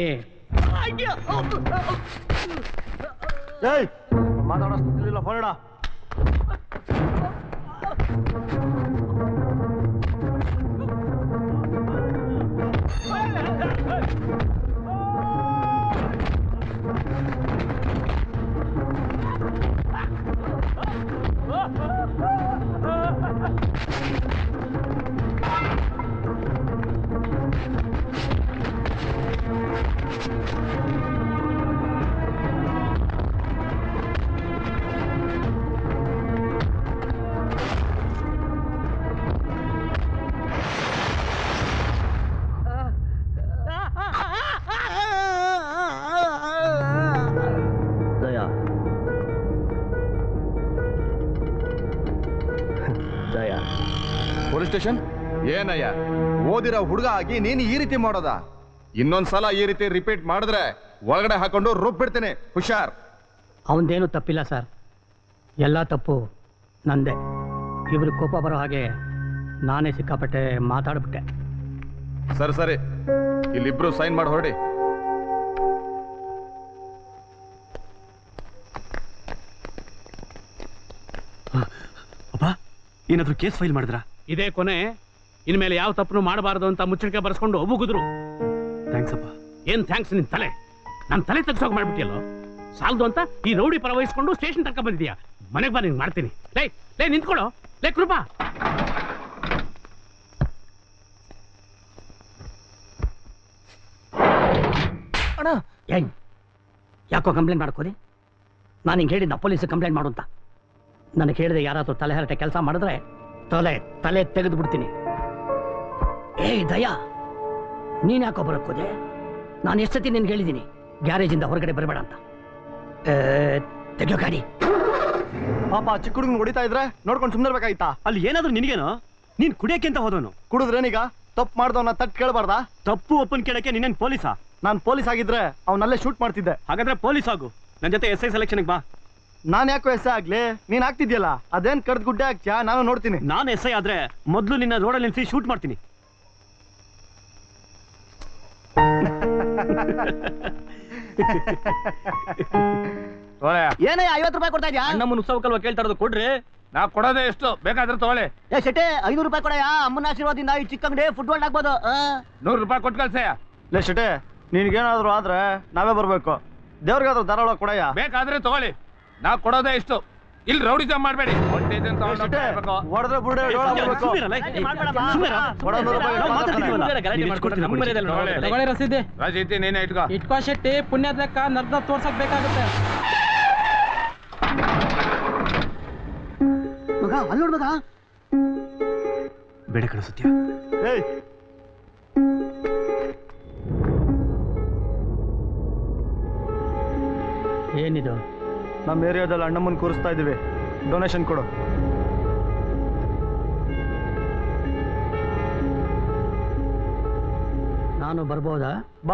ಏಯ್ ಮಾತಾಡೋಲ್ಲ ಫೋನ್ ಇಡ. ಪೊಲೀಸ್ ಸ್ಟೇಷನ್ ಏನಯ್ಯ ಓದಿರೋ ಹುಡುಗ ಆಗಿ ನೀನು ಈ ರೀತಿ ಮಾಡೋದಾ? ಇನ್ನೊಂದ್ಸಲ ಈ ರೀತಿ ರಿಪೀಟ್ ಮಾಡಿದ್ರೆ ಒಳಗಡೆ ಹಾಕೊಂಡು ರುಬ್ಬಿಡ್ತೇನೆ. ಹುಷಾರ್. ಅವನದೇನು ತಪ್ಪಿಲ್ಲ ಸರ್, ಎಲ್ಲ ತಪ್ಪು ನಂದೆ. ಇವರು ಕೋಪ ಬರೋ ಹಾಗೆ ನಾನೇ ಸಿಕ್ಕಾಪಟ್ಟೆ ಮಾತಾಡ್ಬಿಟ್ಟೆ. ಸರಿ ಸರಿ, ಇಲ್ಲಿಬ್ರು ಸೈನ್ ಮಾಡಿ ಹೊರಡಿ. ಅಪ್ಪ ಏನಾದ್ರೂ ಕೇಸ್ ಫೈಲ್ ಮಾಡಿದ್ರಾ? ಇದೇ ಕೊನೆ. ಇನ್ಮೇಲೆ ಯಾವ ತಪ್ಪನು ಮಾಡಬಾರದು ಅಂತ ಮುಚ್ಚಳಿಕೆ ಬರ್ಸ್ಕೊಂಡು ಒಬ್ಬಗುದ್ರು. ಥ್ಯಾಂಕ್ಸ್ ಅಪ್ಪ. ಏನ್ ಥ್ಯಾಂಕ್ಸ್? ನಿನ್ ತಲೆ ನನ್ನ ತಲೆ ತೆಗ್ಸೋಕ್ ಮಾಡ್ಬಿಟ್ಟಿಯಲ್ಲೋ. ಸಾಲದು ಅಂತ ಈ ರೌಡಿ ಪರ ವಹಿಸ್ಕೊಂಡು ಸ್ಟೇಷನ್ ತನಕ ಬಂದಿದ್ಯಾ. ಮನೆಗೆ ಬಾ, ನಿಂಗೆ ಮಾಡ್ತೀನಿ. ಲೇ ಲೇ ನಿಂತ್ಕೊಳ್ಳೋ. ಲೇ ಕೃಪಾ. ಅಣ್ಣ ಏನ್ ಯಾಕೋ ಕಂಪ್ಲೇಂಟ್ ಮಾಡ್ಕೋದಿ? ನಾನು ಹಿಂಗೆ ಹೇಳಿದ್ದ ಪೊಲೀಸ್ ಕಂಪ್ಲೇಂಟ್ ಮಾಡು ಅಂತ. ನನಗೆ ಹೇಳಿದೆ ಯಾರಾದ್ರೂ ತಲೆ ಹರಟೆ ಕೆಲಸ ಮಾಡಿದ್ರೆ ತಲೆ ತಲೆ ತೆಗೆದು ಬಿಡ್ತೀನಿ. ಏಯ್ ದಯಾ, ನೀನ್ ಯಾಕೋ ಬರಕ್ಕೋದೆ? ನಾನು ಎಷ್ಟೊತ್ತಿ ನಿನ್ಗೆ ಹೇಳಿದ್ದೀನಿ ಗ್ಯಾರೇಜಿಂದ ಹೊರಗಡೆ ಬರಬೇಡ ಅಂತ. ತೆಗೆಯೋ ಗಾಡಿ. ಪಾಪ ಚಿಕ್ಕ ಹುಡುಗನ್ ಹೊಡಿತಾ ಇದ್ರೆ ನೋಡ್ಕೊಂಡು ಸುಮ್ಮನೆ ಇರ್ಬೇಕಾಯ್ತಾ? ಅಲ್ಲಿ ಏನಾದ್ರೂ ನಿನಗೇನು? ನೀನ್ ಕುಡಿಯಕ್ಕೆ ಅಂತ ಹೋದವನು. ಕುಡಿದ್ರೇನೀಗ ತಪ್ಪು ಮಾಡ್ದವನ್ನ ತಟ್ಟು ಕೇಳಬಾರ್ದಾ? ತಪ್ಪು ಒಪ್ಪನ್ ಕೇಳಕ್ಕೆ ನೀನೇನ್ ಪೊಲೀಸಾ? ನಾನು ಪೊಲೀಸ್ ಆಗಿದ್ರೆ ಅವನಲ್ಲೇ ಶೂಟ್ ಮಾಡ್ತಿದ್ದೆ. ಹಾಗಾದ್ರೆ ಪೊಲೀಸ್ ಆಗು, ನನ್ನ ಜೊತೆ ಎಸ್ ಐ ಸೆಲೆಕ್ಷನ್ಗೆ ಬಾ. ನಾನ್ ಯಾಕೋ ಎಸ್ ಐ ಆಗ್ಲಿ? ನೀನ್ ಆಗ್ತಿದ್ಯಲ್ಲ, ಅದೇನ್ ಕಡ್ದು ಗುಡ್ಡೆ ಹಾಕ್ತ್ಯಾ? ನಾನು ನೋಡ್ತೀನಿ. ನಾನು ಎಸ್ ಐ ಆದ್ರೆ ಮೊದ್ಲು ನಿನ್ನ ರೋಡಲ್ಲಿ ನಿಲ್ಸಿ ಶೂಟ್ ಮಾಡ್ತೀನಿ. ಏನೇ ಐವತ್ತು ರೂಪಾಯಿ ಕೊಡ್ತಾ ಇದ್ಯಾ? ನಮ್ಮನ್ನ ಉತ್ಸವಕ್ಕಲ್ವ ಕೇಳ್ತಾ ಇರೋದು, ಕೊಡ್ರಿ. ನಾ ಕೊಡೋದೇ ಎಷ್ಟು ಬೇಕಾದ್ರೆ ತಗೊಳ್ಳಿ. ಏ ಶೆಟ್ಟೆ, ಐನೂರು ರೂಪಾಯಿ ಕೊಡಯ್ಯ. ಅಮ್ಮನ ಆಶೀರ್ವಾದದಿಂದ ಈ ಚಿಕ್ಕ ಅಂಗಡಿ ಫುಟ್ಬಾಲ್ ಆಗ್ಬೋದು. ನೂರು ರೂಪಾಯಿ ಕೊಟ್ಟು ಕಳ್ಸಯ್ಯ. ಲೇ ಶೆಟ್ಟೆ, ನಿನ್ಗೇನಾದ್ರು ಆದ್ರೆ ನಾವೇ ಬರ್ಬೇಕು. ದೇವ್ರಿಗಾದ್ರೂ ಧಾರಾಳ ಕೊಡಯ್ಯ. ಬೇಕಾದ್ರೆ ತಗೊಳ್ಳಿ, ನಾ ಕೊಡೋದೇ ಎಷ್ಟು. ಇಲ್ಲಿ ರೌಡಿಸಮ್ ಮಾಡಬೇಡಿ ಹೊಟ್ಟೆದಂತ ಹೊಡೆದ್ರೆ ಬುಡ ರಸೀದಿ ನೀನೇ ಇಟ್ಕೋ. ಇಟ್ಕೋ ಶೆಟ್ಟಿ, ಪುಣ್ಯದ ಲೆಕ್ಕ ನರ್ದ ತೋರ್ಸಕ್ ಬೇಕಾಗುತ್ತೆ. ಮಗ ಅಲ್ಲಿ ನೋಡ್ ಮಗ. ಬೇಡ ಕಣ ಸತ್ಯ. ಏನಿದು? ನಮ್ಮ ಏರಿಯಾದಲ್ಲಿ ಅಣ್ಣಮ್ಮನ್ ಕೂರಿಸ್ತಾ ಇದೀವಿ, ಡೊನೇಷನ್ ಕೊಡು. ನಾನು ಬರ್ಬೋದಾ? ಬಾ.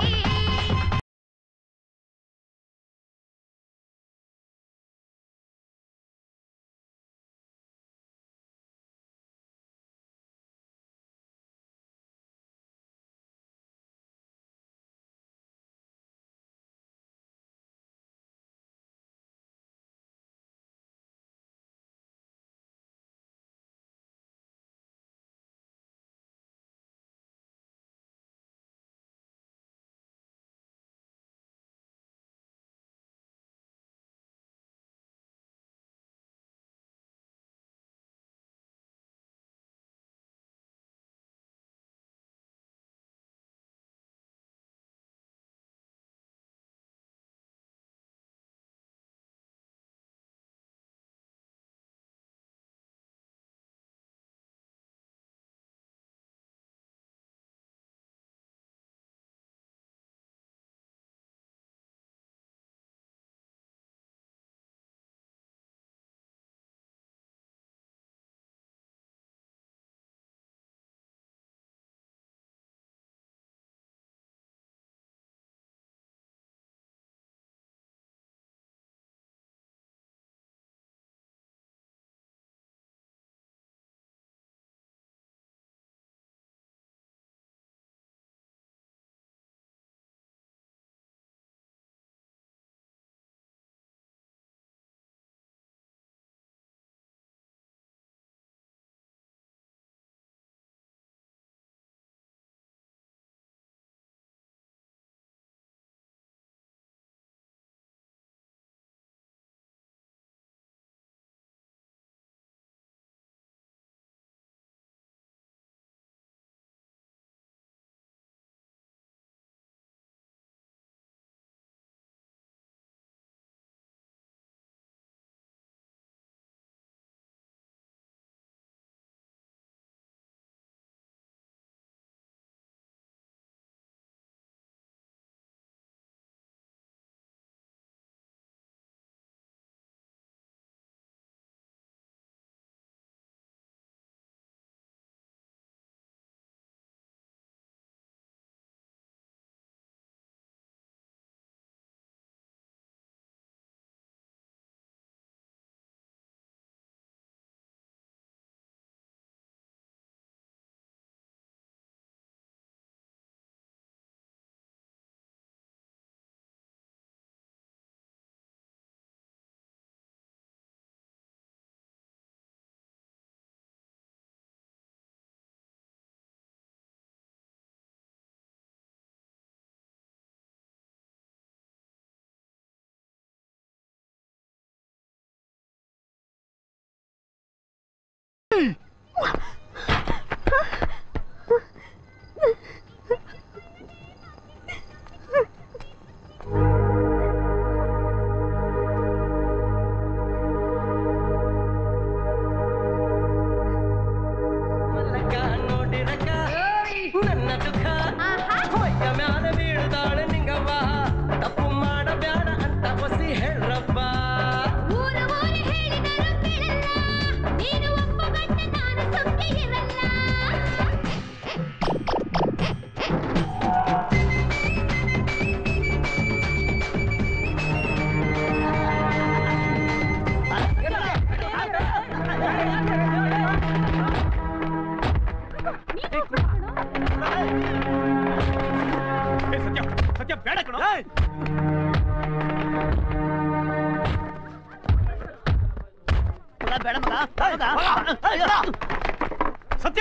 ಸತ್ಯ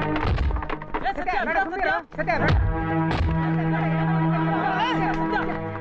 ಸತ್ಯ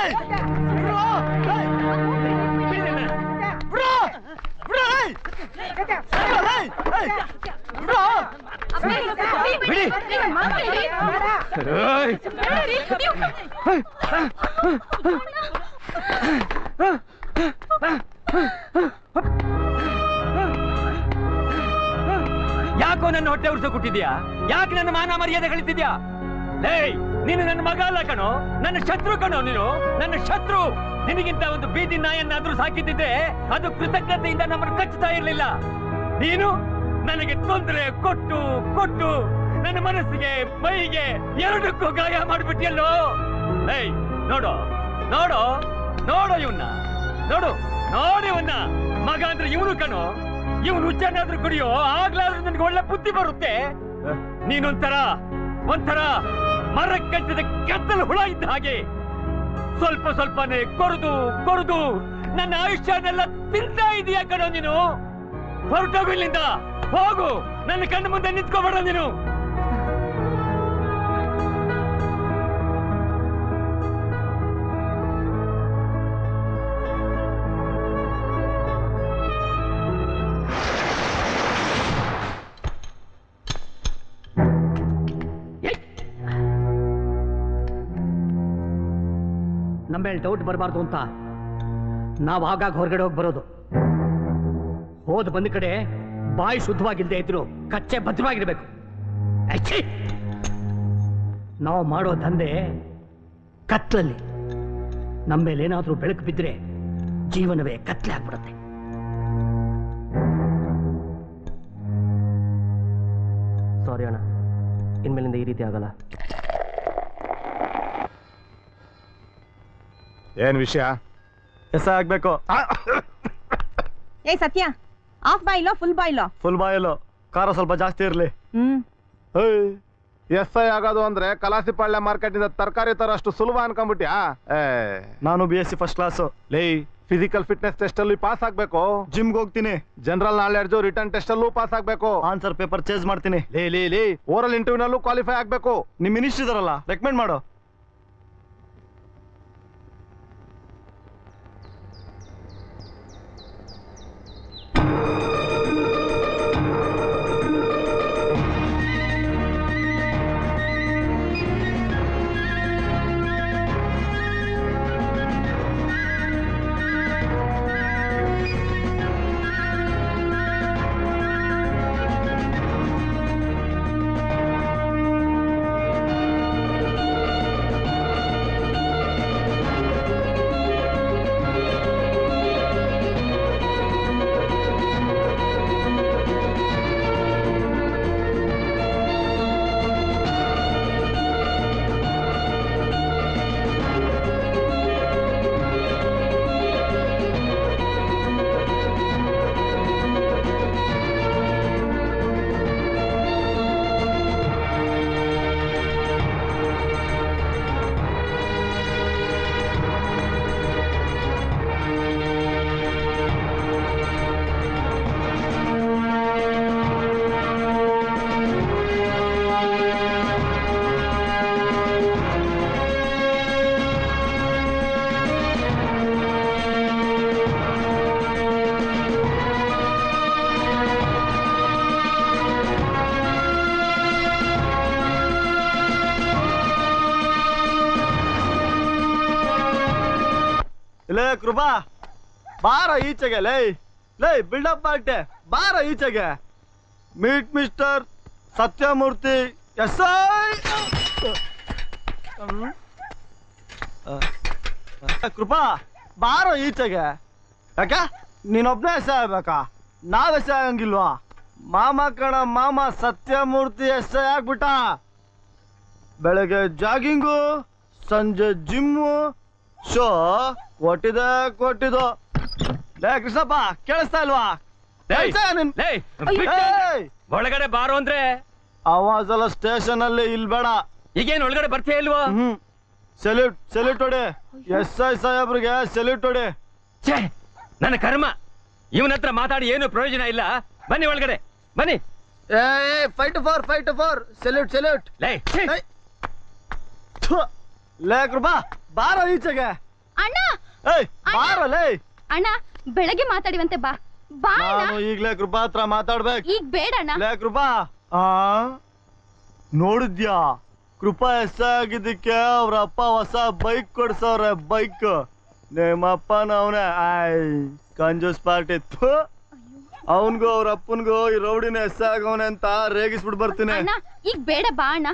ಯಾಕೋ ನನ್ನ ಹೊಟ್ಟೆ ಉರ್ಸೋ ಕೊಟ್ಟಿದ್ಯಾ? ಯಾಕೆ ನನ್ನ ಮಾನ ಮರ್ಯಾದೆ ಕಳಿತಿದ್ಯಾ? ಏಯ್, ನೀನು ನನ್ನ ಮಗ ಅಲ್ಲ ಕಣೋ, ನನ್ನ ಶತ್ರು ಕಣೋ. ನೀನು ನನ್ನ ಶತ್ರು. ನಿನಗಿಂತ ಒಂದು ಬೀದಿ ನಾಯನ್ನಾದ್ರೂ ಸಾಕಿದ್ದಿದ್ರೆ ಅದು ಕೃತಜ್ಞತೆಯಿಂದ ನಮ್ಮನ್ನು ಕಚ್ಚುತ್ತಾ ಇರ್ಲಿಲ್ಲ. ನೀನು ನನಗೆ ತೊಂದರೆ ಕೊಟ್ಟು ಕೊಟ್ಟು ನನ್ನ ಮನಸ್ಸಿಗೆ ಮೈಗೆ ಎರಡಕ್ಕೂ ಗಾಯ ಮಾಡ್ಬಿಟ್ಟಿಯಲ್ಲೋ. ಏಯ್, ನೋಡು ನೋಡು ನೋಡು ಇವನ್ನ, ನೋಡು ನೋಡಿ ಇವನ್ನ. ಮಗ ಅಂದ್ರೆ ಇವನು ಕಣೋ. ಇವನು ಹುಚ್ಚನ್ನಾದ್ರೂ ಕುಡಿಯೋ, ಆಗ್ಲಾದ್ರೂ ನನ್ಗೆ ಒಳ್ಳೆ ಬುದ್ಧಿ ಬರುತ್ತೆ. ನೀನೊಂಥರ ಒಂಥರ ಮರ ಕಟ್ಟಿದ ಕತ್ತಲು ಹುಳ ಇದ್ದ ಹಾಗೆ ಸ್ವಲ್ಪ ಸ್ವಲ್ಪನೇ ಕೊರದು ಕೊರದು ನನ್ನ ಆಯುಷ್ಯನೆಲ್ಲ ತಿಂತಾ ಇದೀಯ ಕಣೋ ನೀನು. ಹೊರಟೋಗು ಇಲ್ಲಿಂದ, ಹೋಗು. ನನ್ನ ಕಣ್ಣು ಮುಂದೆ ನಿಂತ್ಕೋಬೇಡ ನೀನು. ನಮ್ಮೇಲೆ ಡೌಟ್ ಬರಬಾರ್ದು ಅಂತ ನಾವು ಆಗಾಗ ಹೊರಗಡೆ ಹೋಗಿ ಬರೋದು. ಹೋದ್ ಬಂದ ಕಡೆ ಬಾಯಿ ಶುದ್ಧವಾಗಿಲ್ಲದೆ ಇದ್ರು ಕಚ್ಚೆ ಭದ್ರವಾಗಿರ್ಬೇಕು. ನಾವು ಮಾಡೋ ದಂಧೆ ಕತ್ಲಲ್ಲಿ. ನಮ್ಮ ಮೇಲೆ ಏನಾದ್ರೂ ಬೆಳಕು ಬಿದ್ದರೆ ಜೀವನವೇ ಕತ್ಲೆ ಆಗ್ಬಿಡುತ್ತೆ. ಸಾರಿ ಅಣ್ಣ, ಇನ್ಮೇಲಿಂದ ಈ ರೀತಿ ಆಗಲ್ಲ. ಏನ್ ವಿಷಯ? ಎಸ್ ಆಗ್ಬೇಕು. ಏ ಸತ್ಯ, ಹಾಫ್ ಬಾಯ್ಲೋ ಫುಲ್ ಬಾಯ್ಲೋ? Full boil. ಖಾರ ಸ್ವಲ್ಪ ಜಾಸ್ತಿ ಇರ್ಲಿ. ಹ್ಮ್. ಎಸ್ ಐ ಆಗೋದು ಅಂದ್ರೆ ಕಲಾಸಿಪಾಳ್ಯ ಮಾರ್ಕೆಟ್ ಇಂದ ತರಕಾರಿ ತರ ಅಷ್ಟು ಸುಲಭ ಅನ್ಕೊಂಡ್ಬಿಟ್ಯಾ? ನಾನು B S C first class. ಲೇ, ಫಿಸಿಕಲ್ ಫಿಟ್ನೆಸ್ ಟೆಸ್ಟ್ ಅಲ್ಲಿ ಪಾಸ್ ಆಗ್ಬೇಕು. ಜಿಮ್ಗೆ ಹೋಗ್ತೀನಿ. ಜನರಲ್ ನಾಲೆಡ್ಜ್ ರಿಟರ್ನ್ ಟೆಸ್ಟ್ ಅಲ್ಲೂ ಪಾಸ್ ಆಗ್ಬೇಕು. ಆನ್ಸರ್ ಪೇಪರ್ ಚೇಂಜ್ ಮಾಡ್ತೀನಿ. ಲೇ ಲೇ ಲೇ ಓರಲ್ ಇಂಟರ್ವ್ಯೂ ನಲ್ಲೂ ಕ್ವಾಲಿಫೈ ಆಗ್ಬೇಕು. ನಿಮ್ ಮಿನಿಸ್ಟರ್ ಇದಾರಲ್ಲ, ರೆಕಮೆಂಡ್ ಮಾಡು. ಲೇ ಕೃಪಾ, ಬಾರ ಈಚೆಗೆ. ಲೇ ಲೇ ಬಿಲ್ಡಪ್ ಪಾರ್ಟೆ, ಬಾರ ಈಚೆಗೆ. Meet mister Satyamurthy S I. Krupa, ಬಾರೋ ಈಚೆಗೆ. ಯಾಕ ನೀನೊಬ್ನೇ ಎಸ್ ಐ ಆಗ್ಬೇಕಾ? ನಾವ್ ಎಸ್ ಐ ಆಗಂಗಿಲ್ವಾ? ಮಾಮ ಕಣ ಮಾಮ, ಸತ್ಯಮೂರ್ತಿ ಎಸ್ ಐ ಆಗ್ಬಿಟ್ಟ. ಬೆಳಗ್ಗೆ ಜಾಗಿಂಗು, ಸಂಜೆ ಜಿಮ್ಮು, ಶೋ ಕೊಟ್ಟಿದೆ ಕೊಟ್ಟಿದ್ದು. ಲೇ ಕೃಷ್ಣಪ್ಪ, ಕೇಳಿಸ್ತಾ ಇಲ್ವಾ? ಒಳಗಡೆ ಬಾರೋ ಅಂದ್ರೆ ಆವಾಜ್ ಎಲ್ಲ ಸ್ಟೇಷನ್ ಅಲ್ಲಿ ಇಲ್ ಬೇಡ. ಈಗೇನು ಒಳಗಡೆ ಬರ್ತೀಯ ಇಲ್ವೋ? ಹ್ಮ್. ಸೆಲ್ಯೂಟ್ ಸೆಲ್ಯೂಟ್ ಹೊಡಿ. ಎಸ್ ಐ ಸಾಹೇಬ್ರಿಗೆ ಸೆಲ್ಯೂಟ್ ಹೊಡಿ. ಛೇ, ನನ್ನ ಕರ್ಮ. ಇವನ ಹತ್ರ ಮಾತಾಡಿ ಏನು ಪ್ರಯೋಜನ ಇಲ್ಲ. ಬನ್ನಿ ಒಳಗಡೆ ಬನ್ನಿ. Fight for fight for salute salute. ಲೇ ಲೇ ಕೃಪಾ, ಬಾರೋ ಈಚೆಗೆ. ಅಣ್ಣ ಏಯ್ ಬಾರಲೇ ಅಣ್ಣ ಬೆಳಗ್ಗೆ ಮಾತಾಡಿವಂತೆ ಬಾ ಬಾ ಅಣ್ಣ. ನಾನು ಈಗ್ಲೇ ಕೃಪಾ ಹತ್ರ ಮಾತಾಡ್ಬೇಕು. ಈಗ ಬೇಡ ಅಣ್ಣ. ಲೇ ಕೃಪಾ ಆ ನೋಡಿದ್ಯಾ ಕೃಪಾ ಎಸ್ ಆಗಿದ್ದಕ್ಕೆ ಅವ್ರ ಅಪ್ಪ ಹೊಸ ಬೈಕ್ ಕೊಡ್ಸವ್ರೆ ಬೈಕ್. ನಿಮ್ಮಪ್ಪನ ಅವನೇ ಆಯ್ ಕಂಜೂಸ್ ಪಾರ್ಟಿ ಅವನ್ಗೂ ಅವ್ರ ಅಪ್ಪನ್ಗೂ ಈ ರೌಡಿನ ಎಸ್ ಆಗವನೆ ಅಂತ ರೇಗಿಸ್ಬಿಟ್ಟು ಬರ್ತೀನಿ. ಅಣ್ಣ ಈಗ ಬೇಡ ಬಾ ಅಣ್ಣ.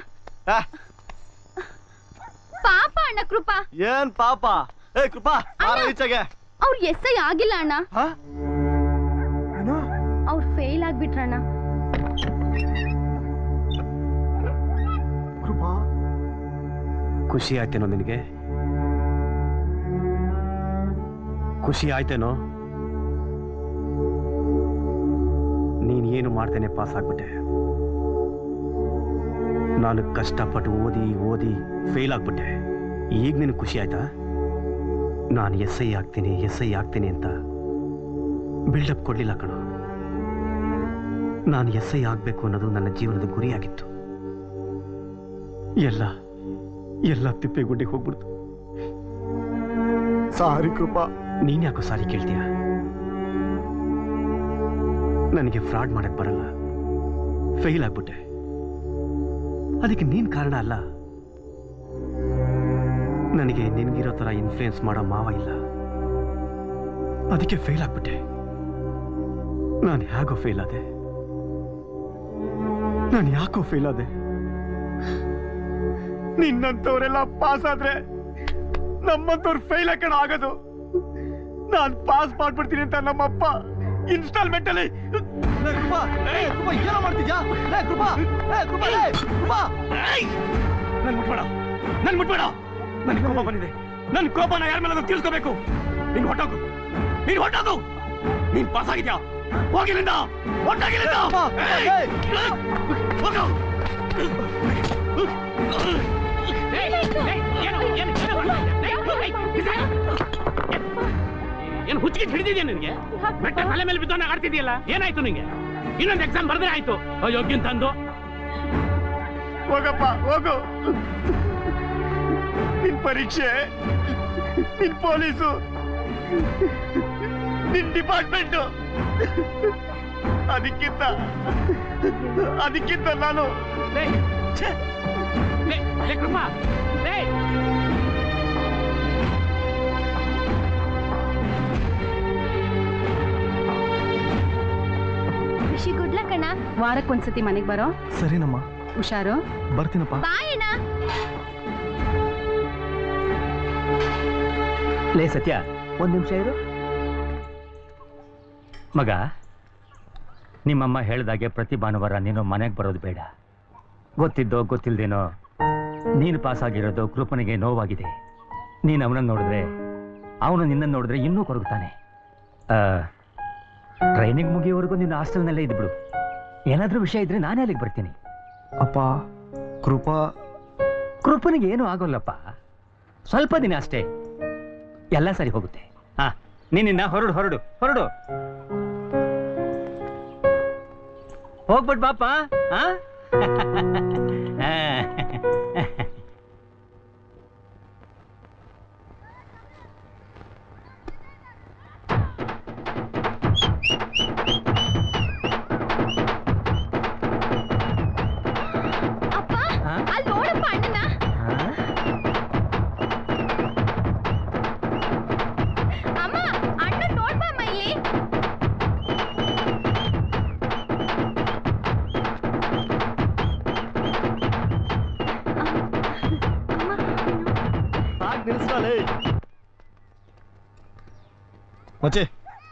ಪಾಪ ಅಣ್ಣ ಕೃಪಾ. ಏನ್ ಪಾಪ? ಏ ಕೃಪಾ ಬಾರ ಈಚೆಗೆ. ಅವ್ರು ಎಸ್ ಐ ಆಗಿಲ್ಲ ಅಣ್ಣ. ಅವ್ರು ಫೇಲ್ ಆಗ್ಬಿಟ್ರಣ್ಣ. ಕೃಪಾ ಖುಷಿ ಆಯ್ತೇನೋ ನಿನಗೆ? ಖುಷಿ ಆಯ್ತೇನೋ? ನೀನ್ ಏನು ಮಾಡ್ತೇನೆ ಪಾಸ್ ಆಗ್ಬಿಟ್ಟೆ. ನಾನು ಕಷ್ಟಪಟ್ಟು ಓದಿ ಓದಿ ಫೇಲ್ ಆಗ್ಬಿಟ್ಟೆ. ಈಗ ನಿನಗೆ ಖುಷಿ ಆಯ್ತಾ? ನಾನು ಎಸ್ ಐ ಆಗ್ತೀನಿ ಎಸ್ ಐ ಆಗ್ತೀನಿ ಅಂತ ಬಿಲ್ಡಪ್ ಕೊಡ್ಲಿಲ್ಲ ಕಣೋ. ನಾನು ಎಸ್ ಐ ಆಗ್ಬೇಕು ಅನ್ನೋದು ನನ್ನ ಜೀವನದ ಗುರಿಯಾಗಿತ್ತು. ಎಲ್ಲ ಎಲ್ಲ ತಿಪ್ಪೆಗುಡ್ಡಿಗೆ ಹೋಗ್ಬಿಡ್ತು. ಸಾರಿ ಕೃಪಾ. ನೀನ್ ಯಾಕೋ ಸಾರಿ ಕೇಳ್ತೀಯ? ನನಗೆ ಫ್ರಾಡ್ ಮಾಡಕ್ ಬರಲ್ಲ, ಫೇಲ್ ಆಗ್ಬಿಟ್ಟೆ. ಅದಕ್ಕೆ ನೀನ್ ಕಾರಣ ಅಲ್ಲ. ನನಗೆ ನಿನ್ಗಿರೋ ತರ ಇನ್ಫ್ಲೂಯೆನ್ಸ್ ಮಾಡೋ ಮಾವ ಇಲ್ಲ, ಅದಕ್ಕೆ ಫೇಲ್ ಆಗ್ಬಿಟ್ಟೆ. ನಾನು ಹೇಗೋ ಫೇಲ್ ಆದೆ? ನಾನು ಯಾಕೋ ಫೇಲ್ ಆದೆ? ನಿನ್ನಂತವರೆಲ್ಲ ಪಾಸ್ ಆದ್ರೆ ನಮ್ಮಂತವ್ರು ಫೇಲ್ ಹಾಕೋಣ ಆಗೋದು. ನಾನು ಪಾಸ್ ಮಾಡ್ಬಿಡ್ತೀನಿ ಅಂತ ನಮ್ಮಪ್ಪ ಇನ್ಸ್ಟಾಲ್ಮೆಂಟ್ ಅಲ್ಲಿ ಏನೋ ಮಾಡ್ತಿದ್ಯಾ? ನನ್ ಮುಟ್ಬೇಡ, ನನ್ ಮುಟ್ಬೇಡ. ನನ್ ಕೋಪ ಬಂದಿದೆ. ನನ್ ಕೋಪನ ಯಾರ ಮೇಲೆ ತಿಳ್ಸ್ಕೋಬೇಕು. ನೀನ್ ಹೊಟ್ಟೋಗು, ನೀನ್ ಹೊಟ್ಟೋಗು. ನೀನ್ ಪಾಸ್ ಆಗಿದ್ಯಾ? ಹೋಗಿಲ್ಲಿಂದ, ಹೊಟ್ಟಾಗಿಲ್ಲಿಂದ. ಏನು ಹುಚ್ಚಿಗೆ ಹಿಡಿದಿದ್ಯಾ ನಿನಗೆ? ಬೆಟ್ಟ ತಲೆ ಮೇಲೆ ಬಿದ್ದವನ್ನ ಆಡ್ತಿದ್ಯಲ್ಲ, ಏನಾಯ್ತು ನಿಂಗೆ? ಇನ್ನೊಂದು ಎಕ್ಸಾಮ್ ಬರ್ದ್ರೆ ಆಯ್ತು. ಯೋಗ್ಯನ್ ತಂದು ಹೋಗಪ್ಪ ಹೋಗು. ನಿನ್ ಪರೀಕ್ಷೆ, ನಿನ್ ಪೊಲೀಸು, ನಿನ್ ಡಿಪಾರ್ಟ್ಮೆಂಟ್, ಅದಕ್ಕಿಂತ ಅದಕ್ಕಿಂತ ನಾನು ಖುಷಿ ಗುಡ್ಲ ಕಣ. ವಾರಕ್ಕೊಂದ್ಸತಿ ಮನೆಗ್ ಬರೋ. ಸರಿನಮ್ಮ. ಹುಷಾರು. ಬರ್ತೀನಪ್ಪ. ಬಾಯಣ್ಣ. ಲೇ ಸತ್ಯ, ಒಂದ್ ನಿಮಿಷ ಇರು. ಮಗ, ನಿಮ್ಮಮ್ಮ ಹೇಳ್ದಾಗೆ ಪ್ರತಿ ಭಾನುವಾರ ನೀನು ಮನೆಗೆ ಬರೋದು ಬೇಡ. ಗೊತ್ತಿದ್ದೋ ಗೊತ್ತಿಲ್ದೇನೋ ನೀನು ಪಾಸ್ ಆಗಿರೋದು ಕೃಪನಿಗೆ ನೋವಾಗಿದೆ. ನೀನು ಅವನನ್ನು ನೋಡಿದ್ರೆ, ಅವನು ನಿನ್ನನ್ನು ನೋಡಿದ್ರೆ ಇನ್ನೂ ಕೊರಗುತ್ತಾನೆ. ಟ್ರೈನಿಂಗ್ ಮುಗಿಯೋವರೆಗೂ ನೀನು ಹಾಸ್ಟೆಲ್ನಲ್ಲೇ ಇದ್ಬಿಡು. ಏನಾದ್ರೂ ವಿಷಯ ಇದ್ರೆ ನಾನೇ ಅಲ್ಲಿಗೆ ಬರ್ತೀನಿ. ಅಪ್ಪ ಕೃಪಾ ಕೃಪನಿಗೆ ಏನೂ ಆಗೋಲ್ಲಪ್ಪ, ಸ್ವಲ್ಪ ದಿನ ಅಷ್ಟೇ, ಎಲ್ಲ ಸರಿ ಹೋಗುತ್ತೆ. ಹಾ, ನೀನಿನ್ನ ಹೊರಡು ಹೊರಡು ಹೊರಡು ಹೋಗ್ಬಿಟ್ ಬಾಪ. ಹಾ ಮಚ್ಚೆ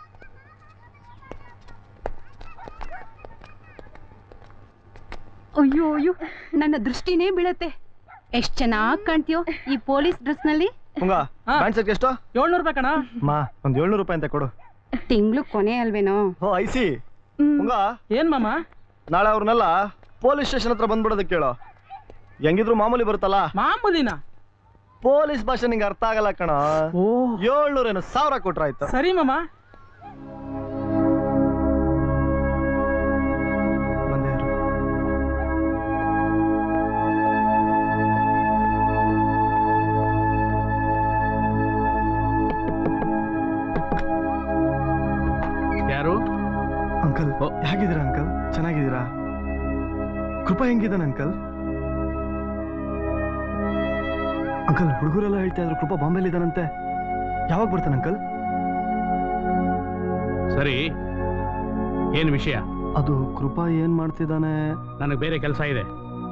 ಅಯ್ಯೋ ಅಯ್ಯೋ, ನನ್ನ ದೃಷ್ಟಿನೇ ಬೀಳತ್ತೆ. ಎಷ್ಟ್ ಚೆನ್ನಾಗ್ ಕಾಣ್ತೀಯೋ ಈ ಪೊಲೀಸ್ ಡ್ರೆಸ್ ನಲ್ಲಿ. ಎಷ್ಟು? ಏಳ್ನೂರು ರೂಪಾಯಿ ಕಣ. ಮಾ ಒಂದ್ ಏಳ್ನೂರು ರೂಪಾಯಿ ಅಂತ ಕೊಡು. ತಿಂಗ್ಳು ಕೊನೆ ಅಲ್ವೇನೋ. ಓ ಐಸಿ. ಏನ್ ಮಾಮ? ನಾಳೆ ಅವ್ರನ್ನೆಲ್ಲ ಪೊಲೀಸ್ ಸ್ಟೇಷನ್ ಹತ್ರ ಬಂದ್ಬಿಡೋದಕ್ಕೆ ಕೇಳೋ. ಹೆಂಗಿದ್ರು ಮಾಮೂಲಿ ಬರುತ್ತಲ್ಲ. ಮಾಮೂಲಿನ ಪೊಲೀಸ್ ಭಾಷೆ ನಿಂಗೆ ಅರ್ಥ ಆಗಲ್ಲ ಕಣ. ಏಳ್ನೂರೇನು ಸಾವಿರ ಕೊಟ್ರಾಯ್ತು. ಸರಿ ಮಾಮ. ಹೇಗಿದ್ದೀರಾ ಅಂಕಲ್? ಚೆನ್ನಾಗಿದ್ದೀರಾ? ಕೃಪಾ ಹೆಂಗಿದ್ದಾನೆ ಅಂಕಲ್? ಅಂಕಲ್, ಹುಡುಗರೆಲ್ಲ ಹೇಳ್ತಾ ಇದ್ರು ಕೃಪಾ ಬಾಂಬೆಲಿ ಇದ್ದಾನಂತೆ. ಯಾವಾಗ ಬರ್ತಾನೆ ಅಂಕಲ್? ಸರಿ, ಏನ್ ವಿಷಯ? ಅದು ಕೃಪಾ ಏನ್ ಮಾಡ್ತಿದ್ದಾನೆ? ನನಗೆ ಬೇರೆ ಕೆಲಸ ಇದೆ.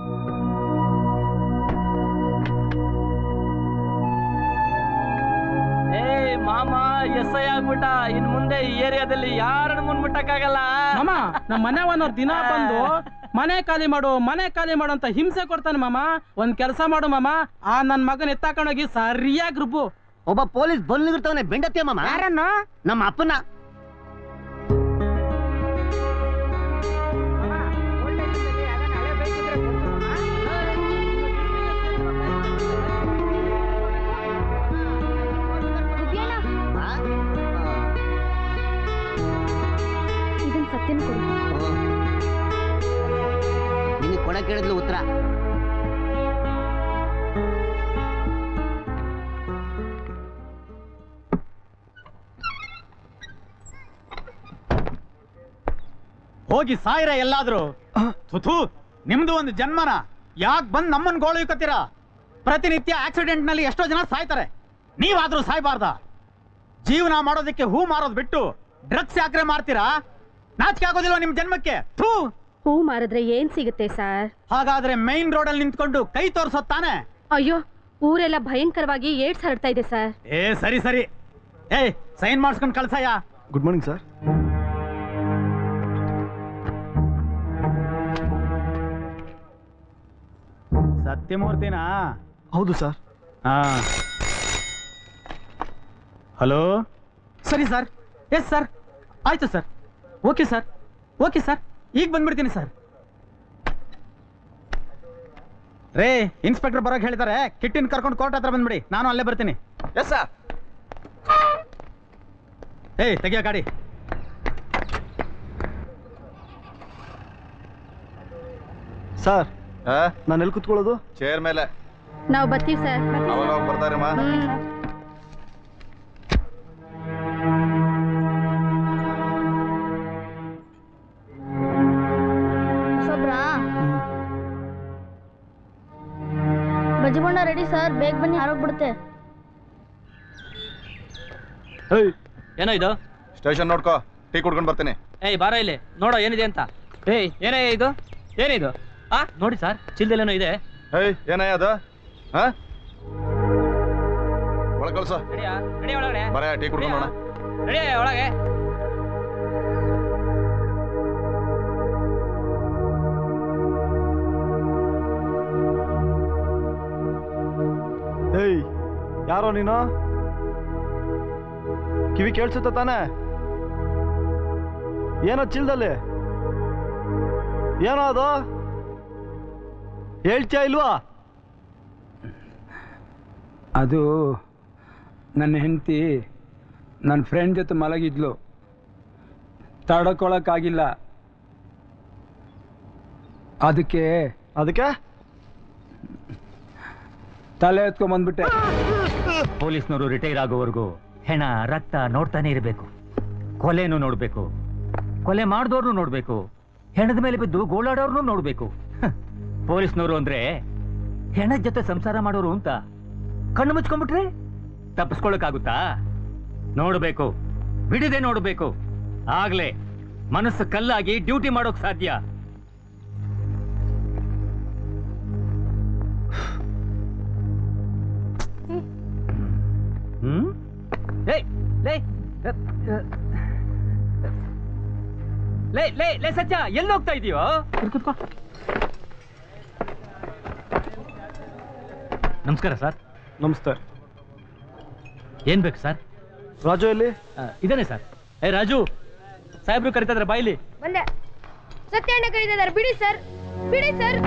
ಏ ಮಾಮ ಎಸ್ ಐ ಆಗ್ಬಿಟ್ಟ. ಇನ್ ಮುಂದೆ ಈ ಏರಿಯಾದಲ್ಲಿ ಯಾರನ್ನು ಮುನ್ಮುಟ್ಟಕ್ಕಾಗಲ್ಲ. ಮಾಮ, ನಮ್ಮ ಮನೆಯವನವ್ರು ದಿನ ಬಂದು ಮನೆ ಖಾಲಿ ಮಾಡು ಮನೆ ಖಾಲಿ ಮಾಡು ಅಂತ ಹಿಂಸೆ ಕೊಡ್ತಾನೆ ಮಾಮ. ಒಂದ್ ಕೆಲಸ ಮಾಡು ಮಾಮ, ಆ ನನ್ ಮಗನ್ ಎತ್ತಾಕೊಂಡೋಗಿ ಸರಿಯಾಗಿ ರುಬ್ಬು. ಒಬ್ಬ ಪೊಲೀಸ್ ಬಂದಿರ್ತಾವನೆ ಬೆಂಡತ್ಯ ಮಾಮ. ಯಾರನ್ನ? ನಮ್ಮ ಅಪ್ಪನ. ಇದನ್ ಸತ್ಯನ ಕೊಡು. ನಿನಗೆ ಕೊಡ ಕೇಳಿದ್ಲು ಉತ್ತರ. ಹೋಗಿ ಸಾಯಿರ ಎಲ್ಲಾದ್ರು. ಥು, ನಿಮ್ದು ಒಂದು ಜನ್ಮನ ಯಾಕೆ ಬಂದ್ ನಮ್ಮನ್ ಗೋಳುಕತ್ತೀರಾ? ಪ್ರತಿನಿತ್ಯ ಆಕ್ಸಿಡೆಂಟ್ ನಲ್ಲಿ ಎಷ್ಟೋ ಜನ ಸಾಯ್ತಾರೆ, ನೀವಾದ್ರೂ ಸಾಯ್ಬಾರ್ದ? ಜೀವನ ಮಾಡೋದಕ್ಕೆ ಹೂ ಮಾರೋದ್ ಬಿಟ್ಟು ಡ್ರಗ್ಸ್ ಯಾಕ್ರೆ ಮಾಡ್ತೀರಾ? ನಾಚಿಕೆ ಆಗೋದಿಲ್ವ ನಿಮ್ ಜನ್ಮಕ್ಕೆ? ಥೂ. ಹೂ ಮಾರಿದ್ರೆ ಏನ್ ಸಿಗುತ್ತೆ ಸರ್? ಹಾಗಾದ್ರೆ ಮೈನ್ ರೋಡ್ ಅಲ್ಲಿ ನಿಂತ್ಕೊಂಡು ಕೈ ತೋರ್ಸೋದ್ ತಾನೆ? ಅಯ್ಯೋ, ಊರೆಲ್ಲ ಭಯಂಕರವಾಗಿ ಏಡ್ಸ್ ಹರಡ್ತಾ ಇದೆ ಸರ್. ಏ ಸರಿ ಸರಿ, ಏ ಸೈನ್ ಮಾಡಿಸ್ಕೊಂಡು ಕಳ್ಸಯ್ಯ. Good morning sir. ಸತ್ಯಮೂರ್ತಿನಾ? ಹೌದು ಸರ್. ಹಾ, ಹಲೋ. ಸರಿ ಸರ್. ಎಸ್ ಸರ್, ಆಯ್ತು sir. Okay sir, okay sir, ಈಗ ಬಂದ್ಬಿಡ್ತೀನಿ ಸರ್. ರೇ, ಇನ್ಸ್ಪೆಕ್ಟರ್ ಬರೋಕೆ ಹೇಳಿದ್ದಾರೆ. ಕಿಟ್ಟಿನ ಕರ್ಕೊಂಡು ಕೋರ್ಟ್ ಹತ್ರ ಬಂದ್ಬಿಡಿ, ನಾನು ಅಲ್ಲೇ ಬರ್ತೀನಿ. Yes sir. ಏಯ್ ತೆಗಿಯೋ ಗಾಡಿ. ಸರ್, ನಾನು ಎಲ್ಲಿ ಕುತ್ಕೊಳ್ಳೋದು? ಚೇರ್ ಮೇಲೆ. ನಾವು ಬರ್ತೀವಿ ಸರ್. ಅವಾಗ ಬರ್ತಾರಮ್ಮ. ಬಜ್ಜಿಬೊಂಡ ರೆಡಿ ಸರ್, ಬೇಗ ಬನ್ನಿ, ಹಾರೋಗ್ಬಿಡುತ್ತೆ. ಏನೋ ಇದು? ಸ್ಟೇಷನ್ ನೋಡ್ಕೋ, ಟೀ ಕುಡ್ಕೊಂಡು ಬರ್ತೀನಿ. ಏಯ್ ಬಾರ ಇಲ್ಲಿ ನೋಡೋ ಏನಿದೆ ಅಂತ. ಏಯ್ ಏನೇ ಇದು? ಏನಿದು? ಆ ನೋಡಿ ಸರ್, ಚಿಲ್ದಲ್ಲೇನೋ ಇದೆ. ಏಯ್ ಏನಯ್ಯ ಅದು? ಹಾ, ಒಳಗೆ ಕಳ್ಸೋ. ರೆಡಿಯಾ? ರೆಡಿ ಒಳಗಡೆ ಬರ, ಟೀ ಕುಡ್ಕೊಂಡು ನೋಡ. ರೆಡಿ ಒಳಗೆ. ಏಯ್, ಯಾರೋ ನೀನು? ಕಿವಿ ಕೇಳಿಸುತ್ತ ತಾನೆ? ಏನೋ ಚಿಲ್ದಲ್ಲಿ? ಏನೋ ಅದು? ಹೇಳ್ತೀಯ ಇಲ್ವಾ? ಅದು ನನ್ನ ಹೆಂಡತಿ ನನ್ನ ಫ್ರೆಂಡ್ ಜೊತೆ ಮಲಗಿದ್ಲು, ತಡ್ಕೊಳಕ್ಕಾಗಿಲ್ಲ. ಅದಕ್ಕೆ ಅದಕ್ಕೆ ತಲೆ ಎತ್ಕೊಂಡ್ಬಂದ್ಬಿಟ್ಟೆ. ಪೊಲೀಸ್ನವರು ರಿಟೈರ್ ಆಗೋವರೆಗೂ ಹೆಣ ರಕ್ತ ನೋಡ್ತಾನೆ ಇರಬೇಕು. ಕೊಲೆನೂ ನೋಡ್ಬೇಕು, ಕೊಲೆ ಮಾಡಿದವ್ರನ್ನೂ ನೋಡ್ಬೇಕು, ಹೆಣದ ಮೇಲೆ ಬಿದ್ದು ಗೋಳಾಡೋರ್ನು ನೋಡ್ಬೇಕು. ಪೊಲೀಸ್ನವರು ಅಂದ್ರೆ ಹೆಣದ ಜೊತೆ ಸಂಸಾರ ಮಾಡೋರು ಅಂತ ಕಣ್ಣು ಮುಚ್ಕೊಂಡ್ಬಿಟ್ರೆ ತಪ್ಪಿಸ್ಕೊಳಕ್ಕಾಗುತ್ತಾ? ನೋಡ್ಬೇಕು, ಬಿಡದೆ ನೋಡ್ಬೇಕು. ಆಗ್ಲೇ ಮನಸ್ಸು ಕಲ್ಲಾಗಿ ಡ್ಯೂಟಿ ಮಾಡೋಕ್ ಸಾಧ್ಯ. ಹ್ಮ್ ಲೇ ಲೇ ಲೇ ಲೇ ಲೇ ಸತ್ಯ, ಎಲ್ಲಿ ಹೋಗ್ತಾ ಇದೀಯೋ? ನಮಸ್ಕಾರ ಸರ್. ನಮಸ್ತೆ. ಏನ್ ಬೇಕು ಸರ್? ರಾಜು ಎಲ್ಲಿ? ಇದೇನೆ ಸರ್. ಏ ರಾಜು, ಸಾಹೇಬ್ರು ಕರಿತಾ ಇದಾರೆ, ಬಾಯಿಲಿ. ಬಂದೆ. ಸತ್ಯಣ್ಣ ಕರೀತಿದ್ದಾರೆ, ಬಿಡಿ ಸರ್, ಬಿಡಿ ಸರ್.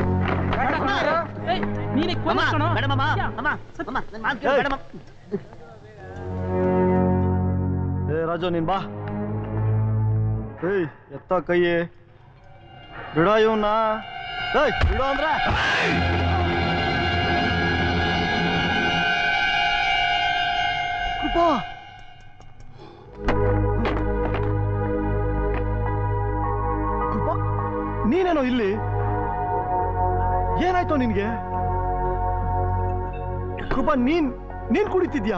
ಏ ರಾಜು, ನೀನ್ ಬಾ. ಏಯ್ ಎತ್ತ ಕೈಯೇ, ಬಿಡ ಇವನ್ನ. ಏಯ್ ಬಿಡು ಅಂದ್ರೆ ಕೃಪಾ. ನೀನೇನೋ ಇಲ್ಲಿ ಏನಾಯ್ತು ನಿನ್ಗೆ? ಕೃಪಾ ನೀನ್ ನೀನ್ ಕುಡಿತಿದ್ಯಾ?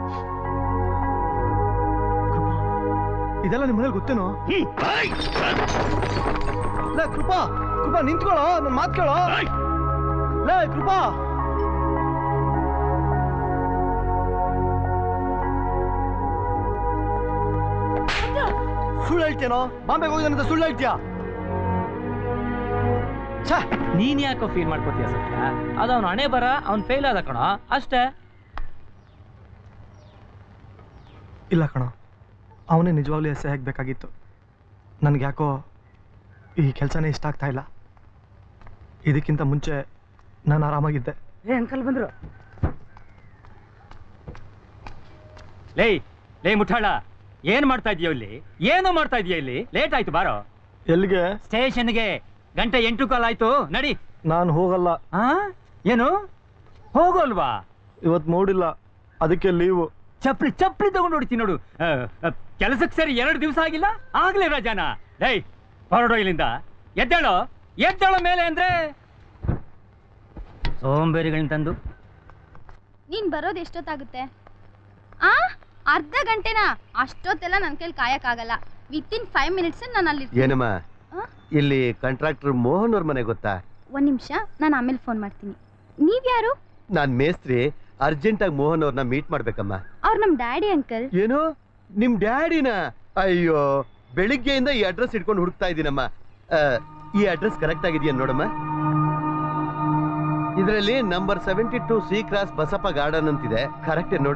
ಕೃಪಾ ಇದೆಲ್ಲ ನಿಮ್ಮ ಮನೇಲಿ ಗೊತ್ತೇನೋ? ಲೇ ಕೃಪಾ ಕೃಪಾ ನಿಂತ್ಕೊಳ್ಳೋ, ನನ್ನ ಮಾತು ಕೇಳೋ. ಲೇ ಕೃಪಾ ಸುಳ್ಳು ಹೇಳ್ತೇನೋ? ಬಾಂಬೆಗೆ ಹೋಗಿದ್ದಾನಂತ ಸುಳ್ಳು ಹೇಳ್ತೀಯಾ? ನೀನ್ ಯಾಕೋ ಫೀಲ್ ಮಾಡ್ಕೋತೀಯ ಸತ್ಯ? ಅದು ಅವ್ನ ಹಣೆ ಬರ, ಅವ್ನ್ ಫೇಲ್ ಆದ ಕಣ ಅಷ್ಟೇ. ಇಲ್ಲ ಕಣ, ಅವನೇ ನಿಜವಾಗ್ಲೂ ಎಸೆ ಹಾಕಬೇಕಾಗಿತ್ತು. ನನ್ಗೆ ಯಾಕೋ ಈ ಕೆಲಸನೇ ಇಷ್ಟ ಆಗ್ತಾ ಇಲ್ಲ. ಇದಕ್ಕಿಂತ ಮುಂಚೆ ನಾನು ಆರಾಮಾಗಿದ್ದೆ. ಏ ಅಂಕಲ್ ಬಂದ್ರು. ಲೇ ಲೇ ಮುಠಾಳ, ಏನ್ ಮಾಡ್ತಾ ಇದೀಯ ಇಲ್ಲಿ? ಏನು ಮಾಡ್ತಾ ಇದೀಯ ಇಲ್ಲಿ? ಲೇಟ್ ಆಯ್ತು, ಬಾರೋ. ಎಲ್ಲಿಗೆ? ಸ್ಟೇಷನ್ಗೆ. ಗಂಟೆ ಎಂಟು ಕಾಲ ಆಯ್ತು, ನಡಿ. ನಾನು ಹೋಗಲ್ಲ. ಏನು ಹೋಗೋಲ್ವಾ? ಇವತ್ತು ನೋಡಿಲ್ಲ, ಅದಕ್ಕೆ ಲೀವು. ಚಪ್ಲಿ ಚಪ್ಲಿ ತಗೊಂಡು ಹೊಡಿತೀನಿ ನೋಡು. ಕೆಲಸಕ್ಕೆ ಸರಿ ಎರಡು ದಿವಸ ಆಗಿಲ್ಲ, ಆಗ್ಲೇ ರಜಾನ? ಡೈ ಹೊರಡೋ ಇಲ್ಲಿಂದ. ಎದ್ದೇಳೋ ಎದ್ದೇಳೋ ಮೇಲೆ ಅಂದ್ರೆ ಸೋಂಬೇರಿಗಳನ್ನ ತಂದು. ನೀನ್ ಬರೋದು ಎಷ್ಟೊತ್ತಾಗುತ್ತೆ? ಆ ಅರ್ಧ ಗಂಟೆನಾ? ಅಷ್ಟೊತ್ತೆಲ್ಲ ನನ್ನ ಕೈಲಿ ಕಾಯಕ್ಕಾಗಲ್ಲ. ವಿತ್ ಇನ್ ಫೈವ್ ಮಿನಿಟ್ಸ್ ನಾನು ಅಲ್ಲಿ. ಏನಮ್ಮ ಇಲ್ಲಿ ಕಾಂಟ್ರಾಕ್ಟರ್ ಮೋಹನ್ ಅವ್ರ ಮನೆ ಗೊತ್ತಾ? ಒಂದ್ ನಿಮಿಷ, ನಾನು ಆಮೇಲೆ ಫೋನ್ ಮಾಡ್ತೀನಿ. ನೀವ್ಯಾರು? ನಾನ್ ಮೇಸ್ತ್ರಿ. ಅರ್ಜೆಂಟ್ ಆಗಿ ಮೋಹನ್ ಅವ್ರನ್ನ ಮೀಟ್ ಮಾಡ್ಬೇಕಮ್ಮ. ಅವ್ರು ನಮ್ ಡ್ಯಾಡಿ ಅಂಕಲ್. ಏನು ನಿಮ್ ಡ್ಯಾಡಿನ? ಅಯ್ಯೋ, ಬೆಳಿಗ್ಗೆಯಿಂದ ಈ ಅಡ್ರೆಸ್ ಇಟ್ಕೊಂಡು ಹುಡುಕ್ತಾ ಇದ್ದೀನಮ್ಮ. ಈ ಅಡ್ರೆಸ್ ಕರೆಕ್ಟ್ ಆಗಿದೆಯಾ ನೋಡಮ್ಮ. ಇದರಲ್ಲಿ number seventy two C cross Basappa garden ಅಂತಿದೆ. ಕರೆಕ್ಟ್ ನೋಡು.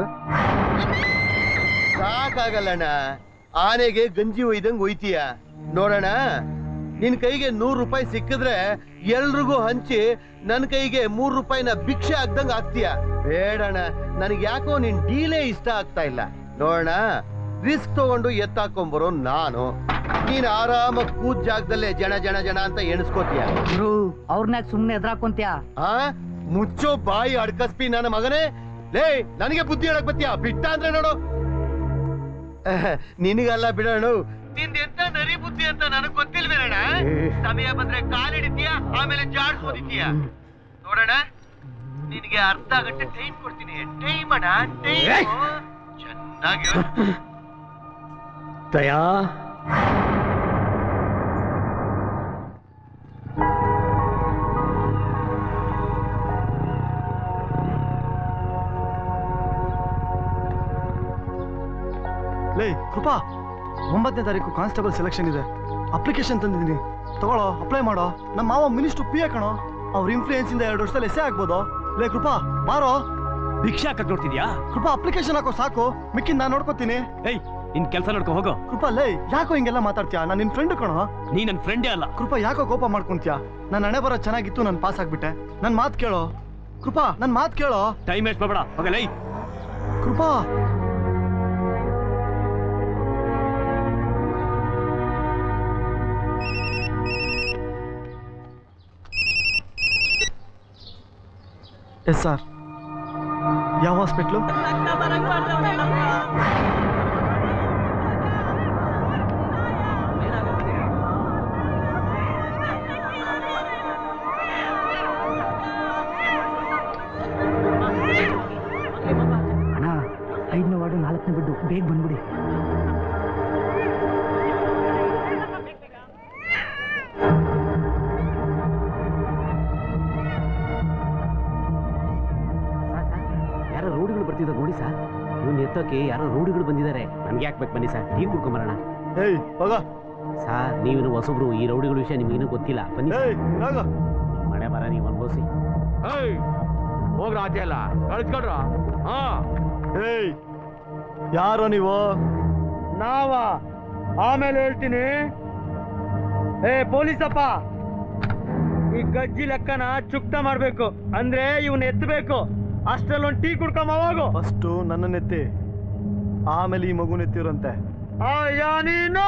ಸಾಕಾಗಲ್ಲಣ್ಣ, ಆನೆಗೆ ಗಂಜಿ ಒಯ್ದಂಗ್ ಒಯ್ತೀಯ. ನೋಡೋಣ, ನಿನ್ ಕೈಗೆ ನೂರು ರೂಪಾಯಿ ಸಿಕ್ಕಿದ್ರೆ ಎಲ್ರಿಗೂ ಹಂಚಿ ನನ್ ಕೈಗೆ ಮೂರು ರೂಪಾಯಿನ ಭಿಕ್ಷೆ ಆಗ್ದಂಗ್ ಆಗ್ತೀಯ. ಬೇಡಣ್ಣ, ನನಗೆ ಯಾಕೋ ನಿನ್ ಡೀಲೇ ಇಷ್ಟ ಆಗ್ತಾ ಇಲ್ಲ. ನೋಡೋಣ, ರಿಸ್ಕ್ ತಗೊಂಡು ಎತ್ತಾಕೊಂಬರೋ ನಾನು. ನೀನ್ ಆರಾಮಾಗಿ ಕೂತ್ ಜಾಗದಲ್ಲೇ ಜನ ಜನ ಜನ ಅಂತ ಎಣಿಸ್ಕೋತೀಯ. ಅವ್ರನ್ನ ಸುಮ್ನೆ ಎದ್ರಾಕೊಂತ್ಯಾ? ಆ ಮುಚ್ಚೋ ಬಾಯಿ ಅಡ್ಕಸ್ಪಿ ನನ್ನ ಮಗನೇ. ಲೇ, ನನಗೆ ಬುದ್ಧಿ ಹೇಳಕ್ ಬತ್ತೀಯ? ಬಿಟ್ಟ ಅಂದ್ರೆ ನೋಡು. ನಿನಗಲ್ಲ ಬಿಡೋಣ, ನಿಂದೆಂತ ನರಿ ಬುದ್ಧಿ ಅಂತ ನನಗ್ ಗೊತ್ತಿಲ್ವೇನಣ್ಣ. ಸಮಯ ಬಂದ್ರೆ ಕಾಲಿಡಿತೀಯ, ಆಮೇಲೆ ಜಾಡ್ಸೋದಿತೀಯ. ನೋಡೋಣ, ನಿನಗೆ ಅರ್ಧ ಗಂಟೆ ಟೈಮ್ ಕೊಡ್ತೀನಿ. ಟೈಮ್ ಅಣ್ಣ, ಟೈಮ್. ಚೆನ್ನಾಗಿ ದಯಾ. ಲೇ ಕೃಪಾ, ಒಂಬತ್ತನೇ ತಾರೀಕು ಕಾನ್ಸ್ಟೇಬಲ್ ಸೆಲೆಕ್ಷನ್ ಇದೆ. ಅಪ್ಲಿಕೇಶನ್ ತಂದಿದ್ದೀನಿ, ತಗೊಳ್ಳೋ, ಅಪ್ಲೈ ಮಾಡೋ. ನಮ್ಮ ಮಾವ ಮಿನಿಸ್ಟರ್ ಪಿ ಎ ಕಣೋ, ಅವ್ರ ಇನ್ಫ್ಲೂಯೆನ್ಸ್ ಇಂದ ಎರಡು ವರ್ಷದಲ್ಲಿ ಎಸೆ ಆಗ್ಬೋದು. ಲೇ ಕೃಪಾ ಬಾರೋ. ಭಿಕ್ಷೆ ಹಾಕಕ್ ನೋಡ್ತಿದ್ಯಾ? ಕೃಪಾ ಅಪ್ಲಿಕೇಶನ್ ಹಾಕೋ ಸಾಕು, ಮಿಕ್ಕಿಂದ ನಾನು ನೋಡ್ಕೋತೀನಿ. ಏಯ್, ನಿನ್ ಕೆಲಸ ನೋಡ್ಕೊ ಹೋಗೋ. ಕೃಪಾ ಲೇ, ಯಾಕೋ ಹಿಂಗೆಲ್ಲ ಮಾತಾಡ್ತೀಯಾ? ನಾನು ನಿನ್ ಫ್ರೆಂಡ್ ಕಣೋ. ನೀ ನನ್ ಫ್ರೆಂಡೇ ಅಲ್ಲ. ಕೃಪಾ ಯಾಕೋ ಕೋಪ ಮಾಡ್ಕೊಂತೀಯಾ? ನನ್ನ ಹಣೆ ಬರೋ ಚೆನ್ನಾಗಿತ್ತು, ನಾನು ಪಾಸ್ ಆಗ್ಬಿಟ್ಟೆ. ನನ್ ಮಾತು ಕೇಳೋ ಕೃಪಾ, ನನ್ ಮಾತು ಕೇಳೋ. ಟೈಮ್ ವೇಸ್ಟ್ ಮಾಡಬೇಡ, ಹೋಗಲೇ. Krupa yes sir. ಯಾವ ಹಾಸ್ಪಿಟ್ಲು? ಅಣ್ಣ, ಐದನೇ ವಾರ್ಡು ನಾಲ್ಕನೇ ಬೆಡ್ಡು, ಬೇಗ ಬಂದ್ಬಿಡಿ. ಯಾರೋ ರೋಡಿಗಳು ಬರ್ತಿದ್ದಾರೆ ನೋಡಿ ಸರ್. ಇವ್ನ ಎತ್ತೋಕೆ ಯಾರೋ ರೋಡಿಗಳು ಬಂದಿದ್ದಾರೆ. ನನ್ಗೆ ಯಾಕೆ ಬೇಕು? ಬನ್ನಿ ಸರ್, ಟೀ ಕುಡ್ಕೊಂಬರೋಣ. ಏಯ್ ಹೋಗ ಸರ್, ನೀವಿನ್ನು ಹೊಸಬ್ರು, ಈ ರೌಡಿಗಳ ವಿಷಯ ನಿಮಗಿನ್ನೂ ಗೊತ್ತಿಲ್ಲ. ಬನ್ನಿ ಮಳೆ ಬರ, ನೀವು ಅನ್ಭವಿಸಿ. ಹೋಗ್ರ ಆಚೆ ಎಲ್ಲ ಕಳ್ಸ್ಕೊಡ್ರ. ಹಾ, ಏಯ್ ಯಾರೋ ನೀವು? ನಾವ ಆಮೇಲೆ ಹೇಳ್ತೀನಿ. ಏ ಪೊಲೀಸಪ್ಪ, ಈ ಗಜ್ಜಿ ಲೆಕ್ಕನ ಚುಕ್ತ ಮಾಡ್ಬೇಕು ಅಂದ್ರೆ ಇವನ್ ಎತ್ತಬೇಕು. ಅಷ್ಟರಲ್ಲೊಂದು ಟೀ ಕುಡ್ಕೊಂಬ ಹೋಗು. ಫಸ್ಟು ನನ್ನ ಎತ್ತಿ, ಆಮೇಲೆ ಈ ಮಗುನ ಎತ್ತಿರಂತೆ. ಅಯ್ಯ ನೀನು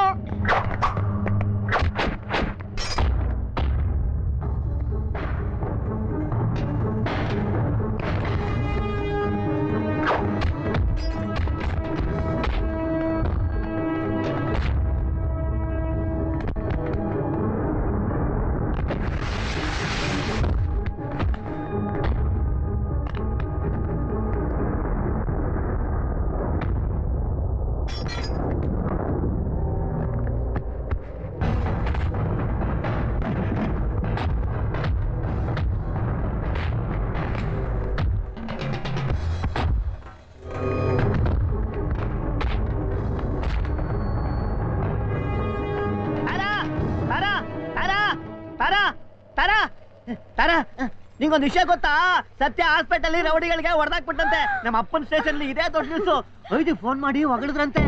ತಾರಾ ತಾರಾ ನಿಂಗೊಂದು ವಿಷಯ ಗೊತ್ತಾ? ಸತ್ಯ ಹಾಸ್ಪಿಟಲ್ ರೌಡಿಗಳಿಗೆ ಹೊಡೆದಾಕ್ಬಿಟ್ಟಂತೆ. ನಮ್ಮ ಅಪ್ಪನ ಸ್ಟೇಷನ್ ಇದೇ ದೊಡ್ಡ ನ್ಯೂಸು. ಐದು ಫೋನ್ ಮಾಡಿ ಹೊಗಳಿದ್ರಂತೆ.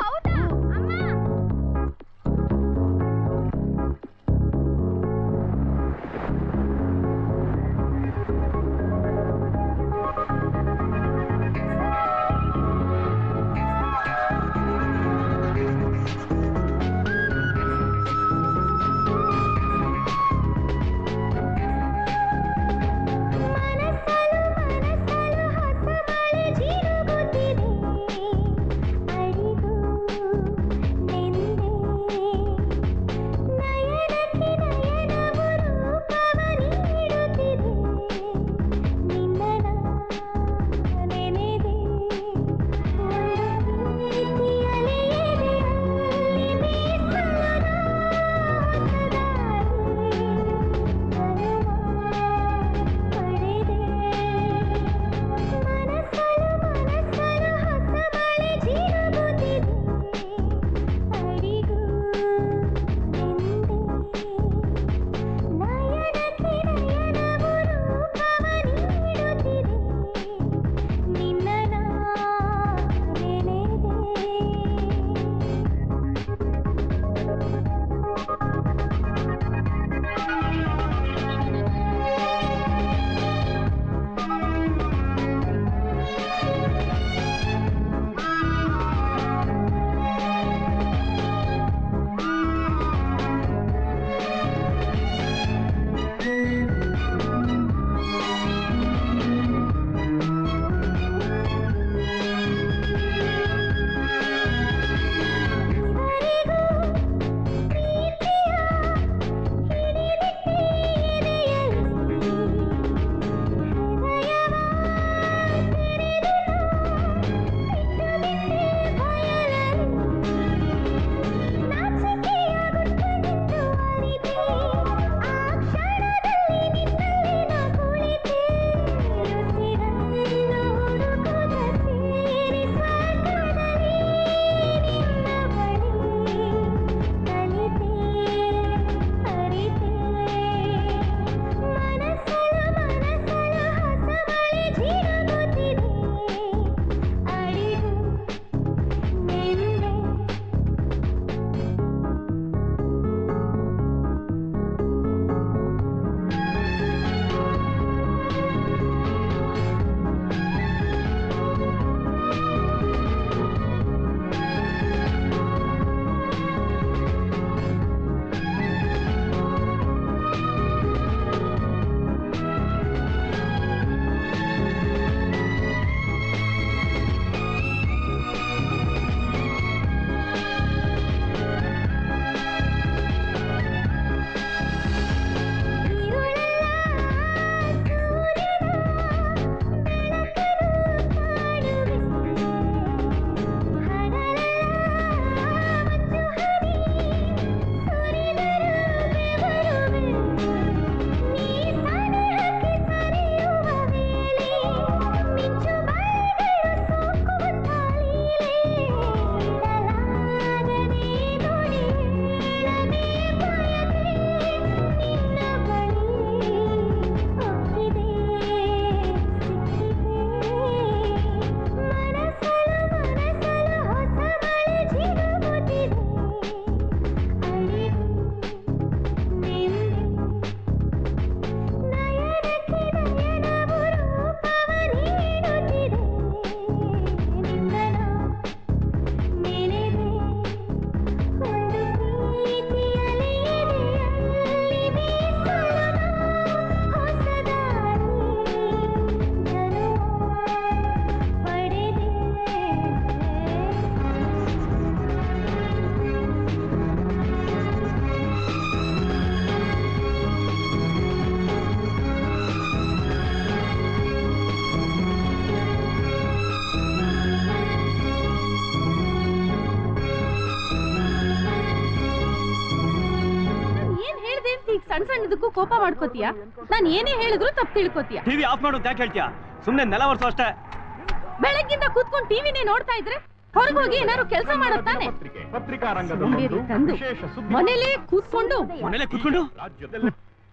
ಸಣ್ಣ ಸಣ್ಣದಕ್ಕೂ ಕೋಪ ಮಾಡ್ಕೋತೀಯ? ನಾನು ಏನೇ ಹೇಳಿದ್ರು ತಪ್ಪು ತಿಳ್ಕೊತೀಯ. ಟಿವಿ ಆಫ್ ಮಾಡು ಅಂತ ಯಾಕೆ ಹೇಳ್ತೀಯಾ? ಸುಮ್ಮನೆ ನೆಲ ಒರೆಸು ಅಷ್ಟೇ. ಬೆಳಗ್ಗಿಂದ ಕೂತ್ಕೊಂಡು ಟಿವಿನೇ ನೋಡ್ತಾ ಇದ್ರೆ ಹೊರಗೆ ಹೋಗಿ ಏನಾದ್ರು ಕೆಲಸ ಮಾಡುತ್ತಾನೆ. ಪತ್ರಿಕಾ ರಂಗದ ಮನೇಲಿ ಕೂತ್ಕೊಂಡು ಮನೇಲೆ ಕೂತ್ಕೊಂಡು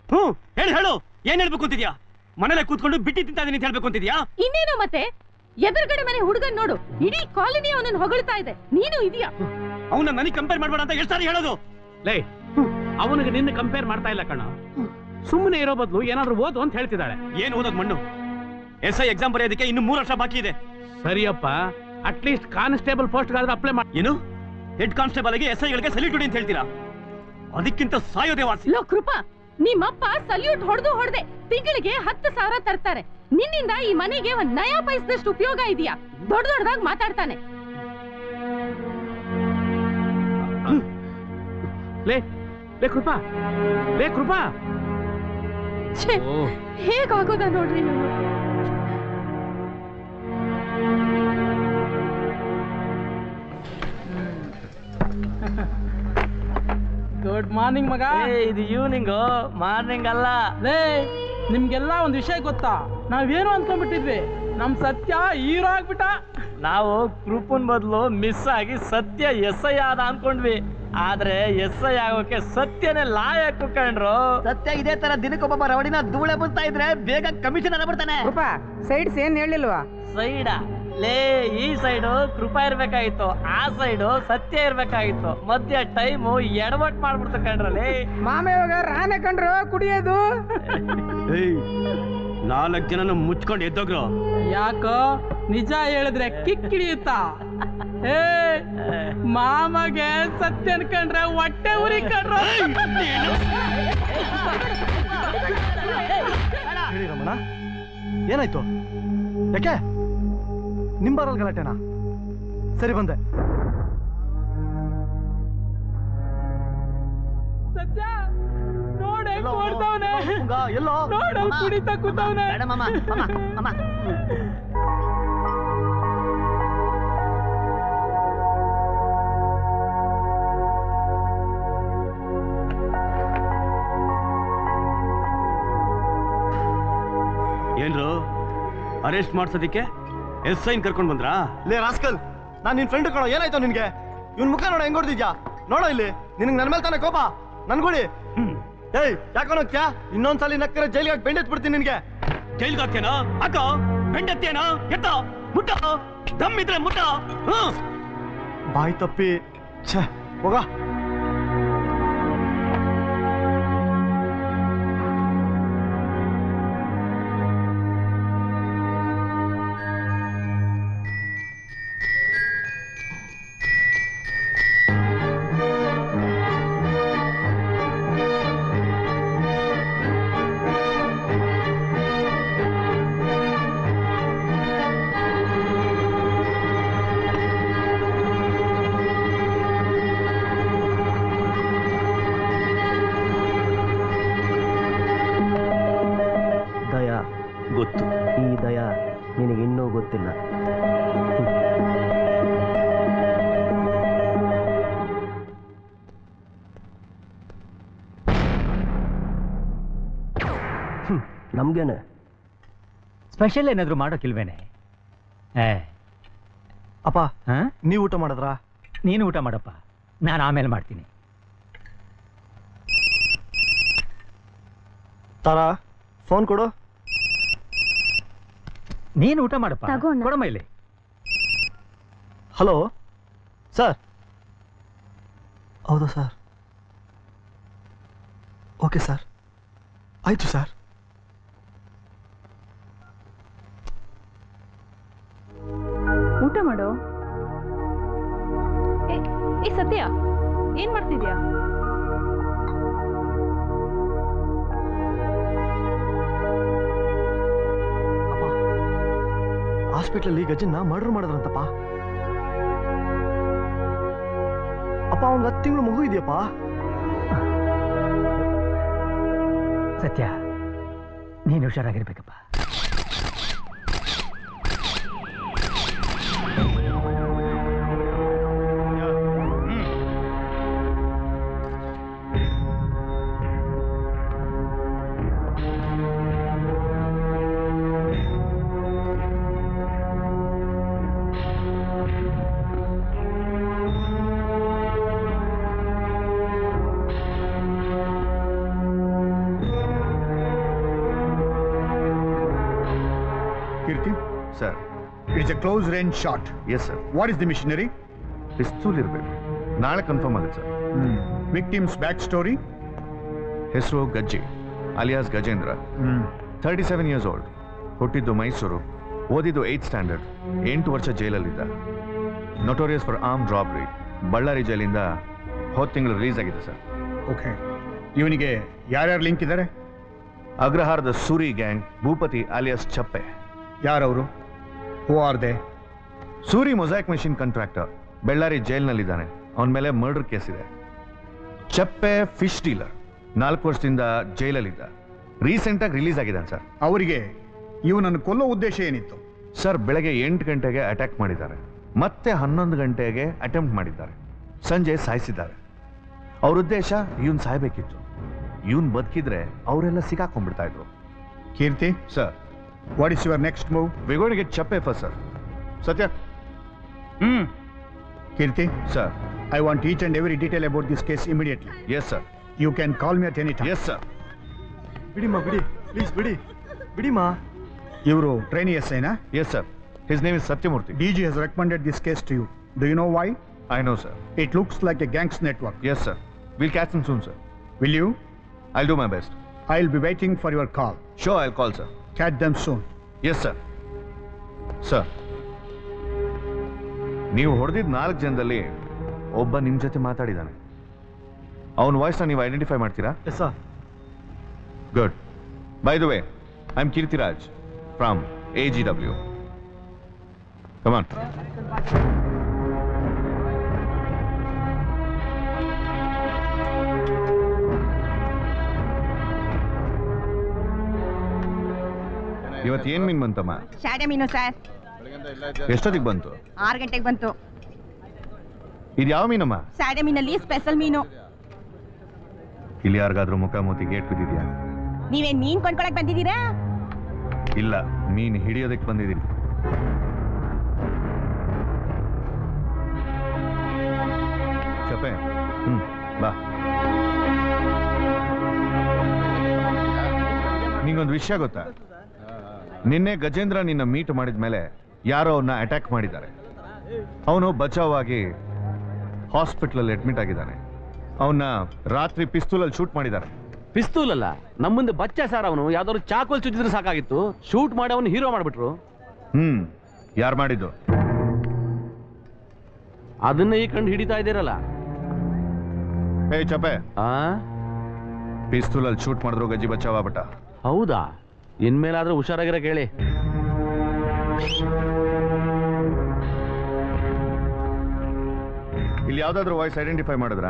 ಹ್ಮ್ ಹೇಳು ಹೇಳು ಏನ್ ಹೇಳ್ಬೇಕು ಅಂತಿದ್ಯಾ? ಮನೇಲೆ ಕೂತ್ಕೊಂಡು ಬಿಟ್ಟಿ ತಿಂತಾ ಇದೀನಿ ಅಂತ ಹೇಳ್ಬೇಕು ಅಂತಿದ್ಯಾ? ಇನ್ನೇನು ಮತ್ತೆ ಎದುರುಗಡೆ ಮನೆ ಹುಡುಗನ್ ನೋಡು, ಇಡೀ ಕಾಲನಿ ಅವನನ್ನ ಹೊಗಳ್ತಾ ಇದೆ, ನೀನು ಇದೀಯಾ? ಅವನ ನನಗೆ ಕಂಪೇರ್ ಮಾಡ್ಬೇಡ ಅಂತ ಎಷ್ಟು ಸಾರಿ ಹೇಳೋದು? ಲೇ, ಅವನಿಗೆ ನಿನ್ನ ಕಂಪೇರ್ ಮಾಡ್ತಾ ಇಲ್ಲ ಕಣ. ಸುಮ್ಮನೆ ಇರೋ ಬದಲು ಏನಾದ್ರೂ ಓದು ಅಂತ ಹೇಳ್ತಿದ್ದಾಳೆ. ಏನ್ ಓದೋದ್ ಮಣ್ಣು? ಎಸ್ ಐ ಎಕ್ಸಾಮ್ ಬರೆಯೋದಕ್ಕೆ ಇನ್ನು ಮೂರು ವರ್ಷ ಬಾಕಿ ಇದೆ. ಸರಿಯಪ್ಪ, ಅಟ್ಲೀಸ್ಟ್ ಕಾನ್ಸ್ಟೇಬಲ್ ಪೋಸ್ಟ್ ಗಾದ್ರೆ ಅಪ್ಲೈ ಮಾಡಿ. ಏನು ಹೆಡ್ ಕಾನ್ಸ್ಟೇಬಲ್ ಗೆ ಎಸ್ ಐಗಳಿಗೆ ಸಲ್ಯೂಟ್ ಹೊಡಿ ಅಂತ ಹೇಳ್ತೀರಾ? ಅದಕ್ಕಿಂತ ಸಾಯೋದೇ ವಾಸಿ. ಲೋ ಕೃಪಾ, ನಿಮ್ಮಪ್ಪ ಸಲ್ಯೂಟ್ ಹೊಡೆದು ಹೊಡೆದೆ ತಿಂಗಳಿಗೆ ಹತ್ತು ಸಾವಿರ ತರ್ತಾರೆ. ನಿನ್ನಿಂದ ಈ ಮನೆಗೆ ಒಂದ್ ನಯಾ ಪೈಸದಷ್ಟು ಉಪಯೋಗ ಇದೆಯಾ? ದೊಡ್ಡ ದೊಡ್ಡದಾಗಿ ಮಾತಾಡ್ತಾನೆ. ಲೇ ಲೇ ಕೃಪಾ, ಲೇ ಕೃಪಾ, ಹೇಗಾಗೋದ ನೋಡ್ರಿ ನೀವು. ಗುಡ್ ಮಾರ್ನಿಂಗ್ ಮಗ. ಇದು ಈವ್ನಿಂಗ್, ಮಾರ್ನಿಂಗ್ ಅಲ್ಲ. ಲೇ, ನಿಮ್ಗೆಲ್ಲ ಒಂದ್ ವಿಷಯ ಗೊತ್ತಾ? ನಾವೇನು ಅನ್ಕೊಂಡ್ಬಿಟ್ಟಿದ್ವಿ, ನಮ್ ಸತ್ಯ ಹೀರೋ ಆಗ್ಬಿಟ್ಟ. ನಾವು ಕೃಪನ್ ಬದಲು ಮಿಸ್ ಆಗಿ ಸತ್ಯ ಎಸ್ ಐ ಆದ ಅನ್ಕೊಂಡ್ವಿ. ಆದ್ರೆ ಎಸ್ ಐ ಆಗೋಕೆ ಸತ್ಯನೇ ಲಾಯಕ್ ಕಂಡ್ರು. ಸತ್ಯ ಇದೇ ತರ ದಿನಕ್ಕೊಬ್ಬ ರವಡಿನ ಧೂಳೆ ಬಂತಾ ಇದ್ರೆ ಬೇಗ ಕಮಿಷನ್ ಬರ್ತಾನೆ. ಸೈಡ್ಸ್ ಏನ್ ಹೇಳಿಲ್ವಾ? ಸೈಡ ಲೇ, ಈ ಸೈಡು ಕೃಪಾ ಇರ್ಬೇಕಾಗಿತ್ತು, ಆ ಸೈಡು ಸತ್ಯ ಇರ್ಬೇಕಾಗಿತ್ತು. ಮಧ್ಯ ಟೈಮು ಎಡವಟ್ ಮಾಡ್ಬಿಡ್ತು ಕಂಡ್ರಲ್ಲಿ. ಮಾಮ ಇವಾಗ ರಾನೆ ಕಂಡ್ರು ಕುಡಿಯೋದು. ನಾಲ್ಕು ಜನನು ಮುಚ್ಕೊಂಡು ಎದ್ದೋಗ್ರು. ಯಾಕೋ ನಿಜ ಹೇಳಿದ್ರೆ ಕಿಕ್ಕಿಡಿಯುತ್ತಾ? ಏ ಮಾಮಗೆ ಸತ್ಯ ಅನ್ಕಂಡ್ರೆ ಹೊಟ್ಟೆ ಉರಿ ಕಂಡ್ರು. ಹೇಳಿ ರಮಣ, ಏನಾಯ್ತು? ಯಾಕೆ ನಿಂಬಾರಲ್ ಗಲಾಟೆನಾ? ಸರಿ ಬಂದೆ. ಸತ್ಯ ನೋಡೆ ಕೊಡ್ತಾವನೆ, ಎಲ್ಲೋ ನೋಡ ಕುಡಿತಾ ಕೂತವನೆ. ಏನ್ರು ಅರೆಸ್ಟ್ ಮಾಡ್ಸೋದಿಕ್ಕೆ ಎಸ್ ಐನ್ ಕರ್ಕೊಂಡ್ ಬಂದ್ರಾ? ಲೇ ರಾಸ್ಕಲ್, ನಾನ್ ನಿನ್ ಫ್ರೆಂಡ್ ಕಣೋ. ಏನಾಯ್ತು ನಿನ್ಗೆ? ಇವನ್ ಮುಖ ನೋಡ ಹೆಂಗ್ ಹೊಡ್ದಿದ್ಯಾ? ನೋಡೋ ಇಲ್ಲಿ, ನಿನಗ್ ನನ್ ಮೇಲೆ ತಾನೆ ಕೋಪ? ನನ್ಗುಡಿ. ಏಯ್ ಯಾಕೋ ಹೋಗ್ತ್ಯಾ? ಇನ್ನೊಂದ್ಸಲಿ ನಕ್ಕರೆ ಜೈಲಿಗೆ ಹಾಕಿ ಬೆಂಡೆತ್ ಬಿಡ್ತೀನಿ ನಿನ್ಗೆ. ಜೈಲ್ಗೆ ಹಾಕ್ತೇನಾ? ಅಕ್ಕ ಬೆಂಡತ್ತೇನಾ? ಎತ್ತ ಮುಟ್ಟ, ದಮ್ ಇದ್ರೆ ಮುಟ್ಟ. ಬಾಯ್ ತಪ್ಪಿ ಛೇ ಹೋಗ. ಗೊತ್ತು, ಈ ದಯ ನಿನಗೆ ಇನ್ನೂ ಗೊತ್ತಿಲ್ಲ. ನಮ್ಗೇನೆ ಸ್ಪೆಷಲ್ ಏನಾದ್ರು ಮಾಡೋಕಿಲ್ವೇನೆ? ಅಪ್ಪ ನೀವು ಊಟ ಮಾಡಿದ್ರಾ? ನೀನು ಊಟ ಮಾಡಪ್ಪ, ನಾನು ಆಮೇಲೆ ಮಾಡ್ತೀನಿ. ತಾರಾ ಫೋನ್ ಕೊಡು. ನೀನು ಊಟ ಮಾಡಪ್ಪ, ಕೊಡಮ್ಮ ಇಲ್ಲಿ. Hello sir. ಹೌದಾ ಸರ್? ಓಕೆ ಸರ್, ಆಯ್ತು ಸರ್. ಊಟ ಮಾಡು. ಏ ಸತ್ಯ, ಏನ್ ಮಾಡ್ತಿದ್ಯಾ? ಹಾಸ್ಪಿಟಲ್ ಗಜ್ಜನ್ನ ಮರ್ಡರ್ ಮಾಡಿದ್ರಂತಪ್ಪ. ಅಪ್ಪ ಅವ್ನಿಗೆ ಹತ್ತು ತಿಂಗಳು ಮಗು ಇದೆಯಪ್ಪ. ಸತ್ಯ, ನೀನು ಹುಷಾರಾಗಿರ್ಬೇಕಪ್ಪ. Kirti? Sir. It's a close range shot. Yes, sir. What is the machinery? ಪಿಸ್ತೂಲ್ ಇರಬೇಕು. ನಾಳೆ ಕನ್ಫರ್ಮ್ ಆಗುತ್ತೆ ಸರ್. Hmm. Victim's backstory? ಹೆಸರು Gajji alias Gajendra. Thirty seven years old. ಹುಟ್ಟಿದ್ದು ಮೈಸೂರು. ಓದಿದ್ದು ಏಯ್ತ್ ಸ್ಟ್ಯಾಂಡರ್ಡ್. ಎಂಟು ವರ್ಷ ಜೈಲಲ್ಲಿದ್ದ. Notorious for armed robbery. Ballari ಜೈಲಿಂದ ಹೋದ ತಿಂಗಳು ರಿಲೀಸ್ ಆಗಿದೆ ಸರ್. ಓಕೆ. ಇವನಿಗೆ ಯಾರ್ಯಾರು ಲಿಂಕ್ ಇದ್ದಾರೆ? ಅಗ್ರಹಾರದ ಸೂರಿ ಗ್ಯಾಂಗ್ ಭೂಪತಿ ಅಲಿಯಾಸ್ ಚಪ್ಪೆ. ಯಾರವರು? Who are they? Suri mosaic machine contractor. Bellary ಜೈಲ್ನಲ್ಲಿದ್ದಾನೆ. ಅವನ ಮೇಲೆ ಮರ್ಡರ್ ಕೇಸ್ ಇದೆ. Chappe fish dealer. ನಾಲ್ಕು ವರ್ಷದಿಂದ ಜೈಲಲ್ಲಿದ್ದ. ರೀಸೆಂಟ್ ಆಗಿ ರಿಲೀಸ್ ಆಗಿದ್ದಾನೆ ಸರ್. ಅವರಿಗೆ ಇವನನ್ನು ಕೊಲ್ಲೋ ಉದ್ದೇಶ ಏನಿತ್ತು? ಸರ್, ಬೆಳಗ್ಗೆ ಎಂಟು ಗಂಟೆಗೆ ಅಟ್ಯಾಕ್ ಮಾಡಿದ್ದಾರೆ. ಮತ್ತೆ ಹನ್ನೊಂದು ಗಂಟೆಗೆ ಅಟೆಂಪ್ಟ್ ಮಾಡಿದ್ದಾರೆ. ಸಂಜೆ ಸಾಯಿಸಿದ್ದಾರೆ. ಅವ್ರ ಉದ್ದೇಶ ಇವನ್ ಸಾಯ್ಬೇಕಿತ್ತು. ಇವನ್ ಬದುಕಿದ್ರೆ ಅವರೆಲ್ಲ ಸಿಕ್ಕಾಕೊಂಡ್ಬಿಡ್ತಾ ಇದ್ರು. Kirti sir, what is your next move? We going to get Chappe first sir. Satya. ಹ್ಮ್. Kirti? Sir. I want each and every detail about this case immediately. Yes, sir. You can call me at any time. Yes, sir. ಬಿಡಿಮಾ ಬಿಡಿ, ಪ್ಲೀಸ್ ಬಿಡಿ, ಬಿಡಿಮಾ. ಇವರು ಟ್ರೈನಿ ಎಸ್ ಐನಾ? Yes, sir. His name is Satyamurthy. D G has recommended this case to you. Do you know why? I know, sir. It looks like a gang's network. Yes, sir. We'll catch him soon, sir. Will you? I'll do my best. I'll be waiting for your call. Sure, I'll call, sir. Catch them soon. Yes, sir. Sir. ನೀವು ಹೊಡೆದಿದ್ದ ನಾಲ್ಕು ಜನದಲ್ಲಿ ಒಬ್ಬ ನಿಮ್ಮ ಜೊತೆ ಮಾತಾಡಿದ್ದಾನೆ. ಅವನ ವಾಯ್ಸ್ನ ನೀವು ಐಡೆಂಟಿಫೈ ಮಾಡ್ತೀರಾ? Yes sir. Good. By the way, I am Kirtiraj from A G W. Come on. ಇವತ್ತು ಏನ್ ಮೀನ್ ಬಂತಮ್ಮ? ಶಾಡೆ ಮೀನು ಸರ್. ಎಷ್ಟೊತ್ತಿಗೆ ಬಂತು? ಆರು ಗಂಟೆಗೆ ಬಂತು. ಇದು ಯಾವ ಮೀನಮ್ಮ? ಶಾಡೆ ಮೀನಲ್ಲಿ ಸ್ಪೆಷಲ್ ಮೀನು. ಇಲ್ಲಿ ಯಾರಿಗಾದ್ರೂ ಮುಖ ಮೂತಿ ಗೇಟ್ ಬಿದ್ದಿದ್ಯಾ? ನೀವೇನ್ ಮೀನ್ ಕೊಂಡ್ಕೊಳಕ್ ಬಂದಿದ್ದೀರಾ? ಇಲ್ಲ, ಮೀನ್ ಹಿಡಿಯೋದಕ್ಕೆ ಬಂದಿದ್ದೀನಿ. ಚಪ್ಪೆ, ಹ್ಮ್ ಬಾ. ನಿಂಗೊಂದು ವಿಷಯ ಗೊತ್ತಾ? ನಿನ್ನೆ ಗಜೇಂದ್ರ ನಿನ್ನ ಮೀಟ್ ಮಾಡಿದ ಮೇಲೆ ಯಾರೋ ಅವನ್ನ ಅಟ್ಯಾಕ್ ಮಾಡಿದ್ದಾರೆ. ಅವನು ಬಚಾವಾಗಿ ಹಾಸ್ಪಿಟಲ್ ಅಡ್ಮಿಟ್ ಆಗಿದ್ದಾನೆ. ಅವನ್ನ ರಾತ್ರಿ ಪಿಸ್ತೂಲಲ್ಲಿ ಶೂಟ್ ಮಾಡಿದ್ದಾರೆ. ಪಿಸ್ತೂಲ್ ಅಲ್ಲ, ನಮ್ಮ ಮುಂದೆ ಬಚ್ಚ ಸರ್. ಅವನು ಯಾವ್ದಾದ್ರು ಚಾಕೋಲ್ ಚುಚ್ಚಿದ್ರೆ ಸಾಕಾಗಿತ್ತು, ಶೂಟ್ ಮಾಡಿ ಅವನು ಹೀರೋ ಮಾಡ್ಬಿಟ್ರು. ಹ್ಮ್ ಯಾರು ಮಾಡಿದ್ದು? ಅದನ್ನ ಈ ಕಂಡು ಹಿಡಿತಾ ಇದ್ದೀರಲ್ಲ. ಏ ಚಪ್ಪೆ, ಆ ಪಿಸ್ತೂಲಲ್ಲಿ ಶೂಟ್ ಮಾಡಿದ್ರು ಗಜ್ಜಿ ಬಚಾವ ಬಟ. ಹೌದಾ? ಇನ್ಮೇಲಾದ್ರೂ ಹುಷಾರಾಗಿರ ಕೇಳಿ. ಇಲ್ಲಿ ಯಾವ್ದಾದ್ರು ವಾಯ್ಸ್ ಐಡೆಂಟಿಫೈ ಮಾಡಿದ್ರ?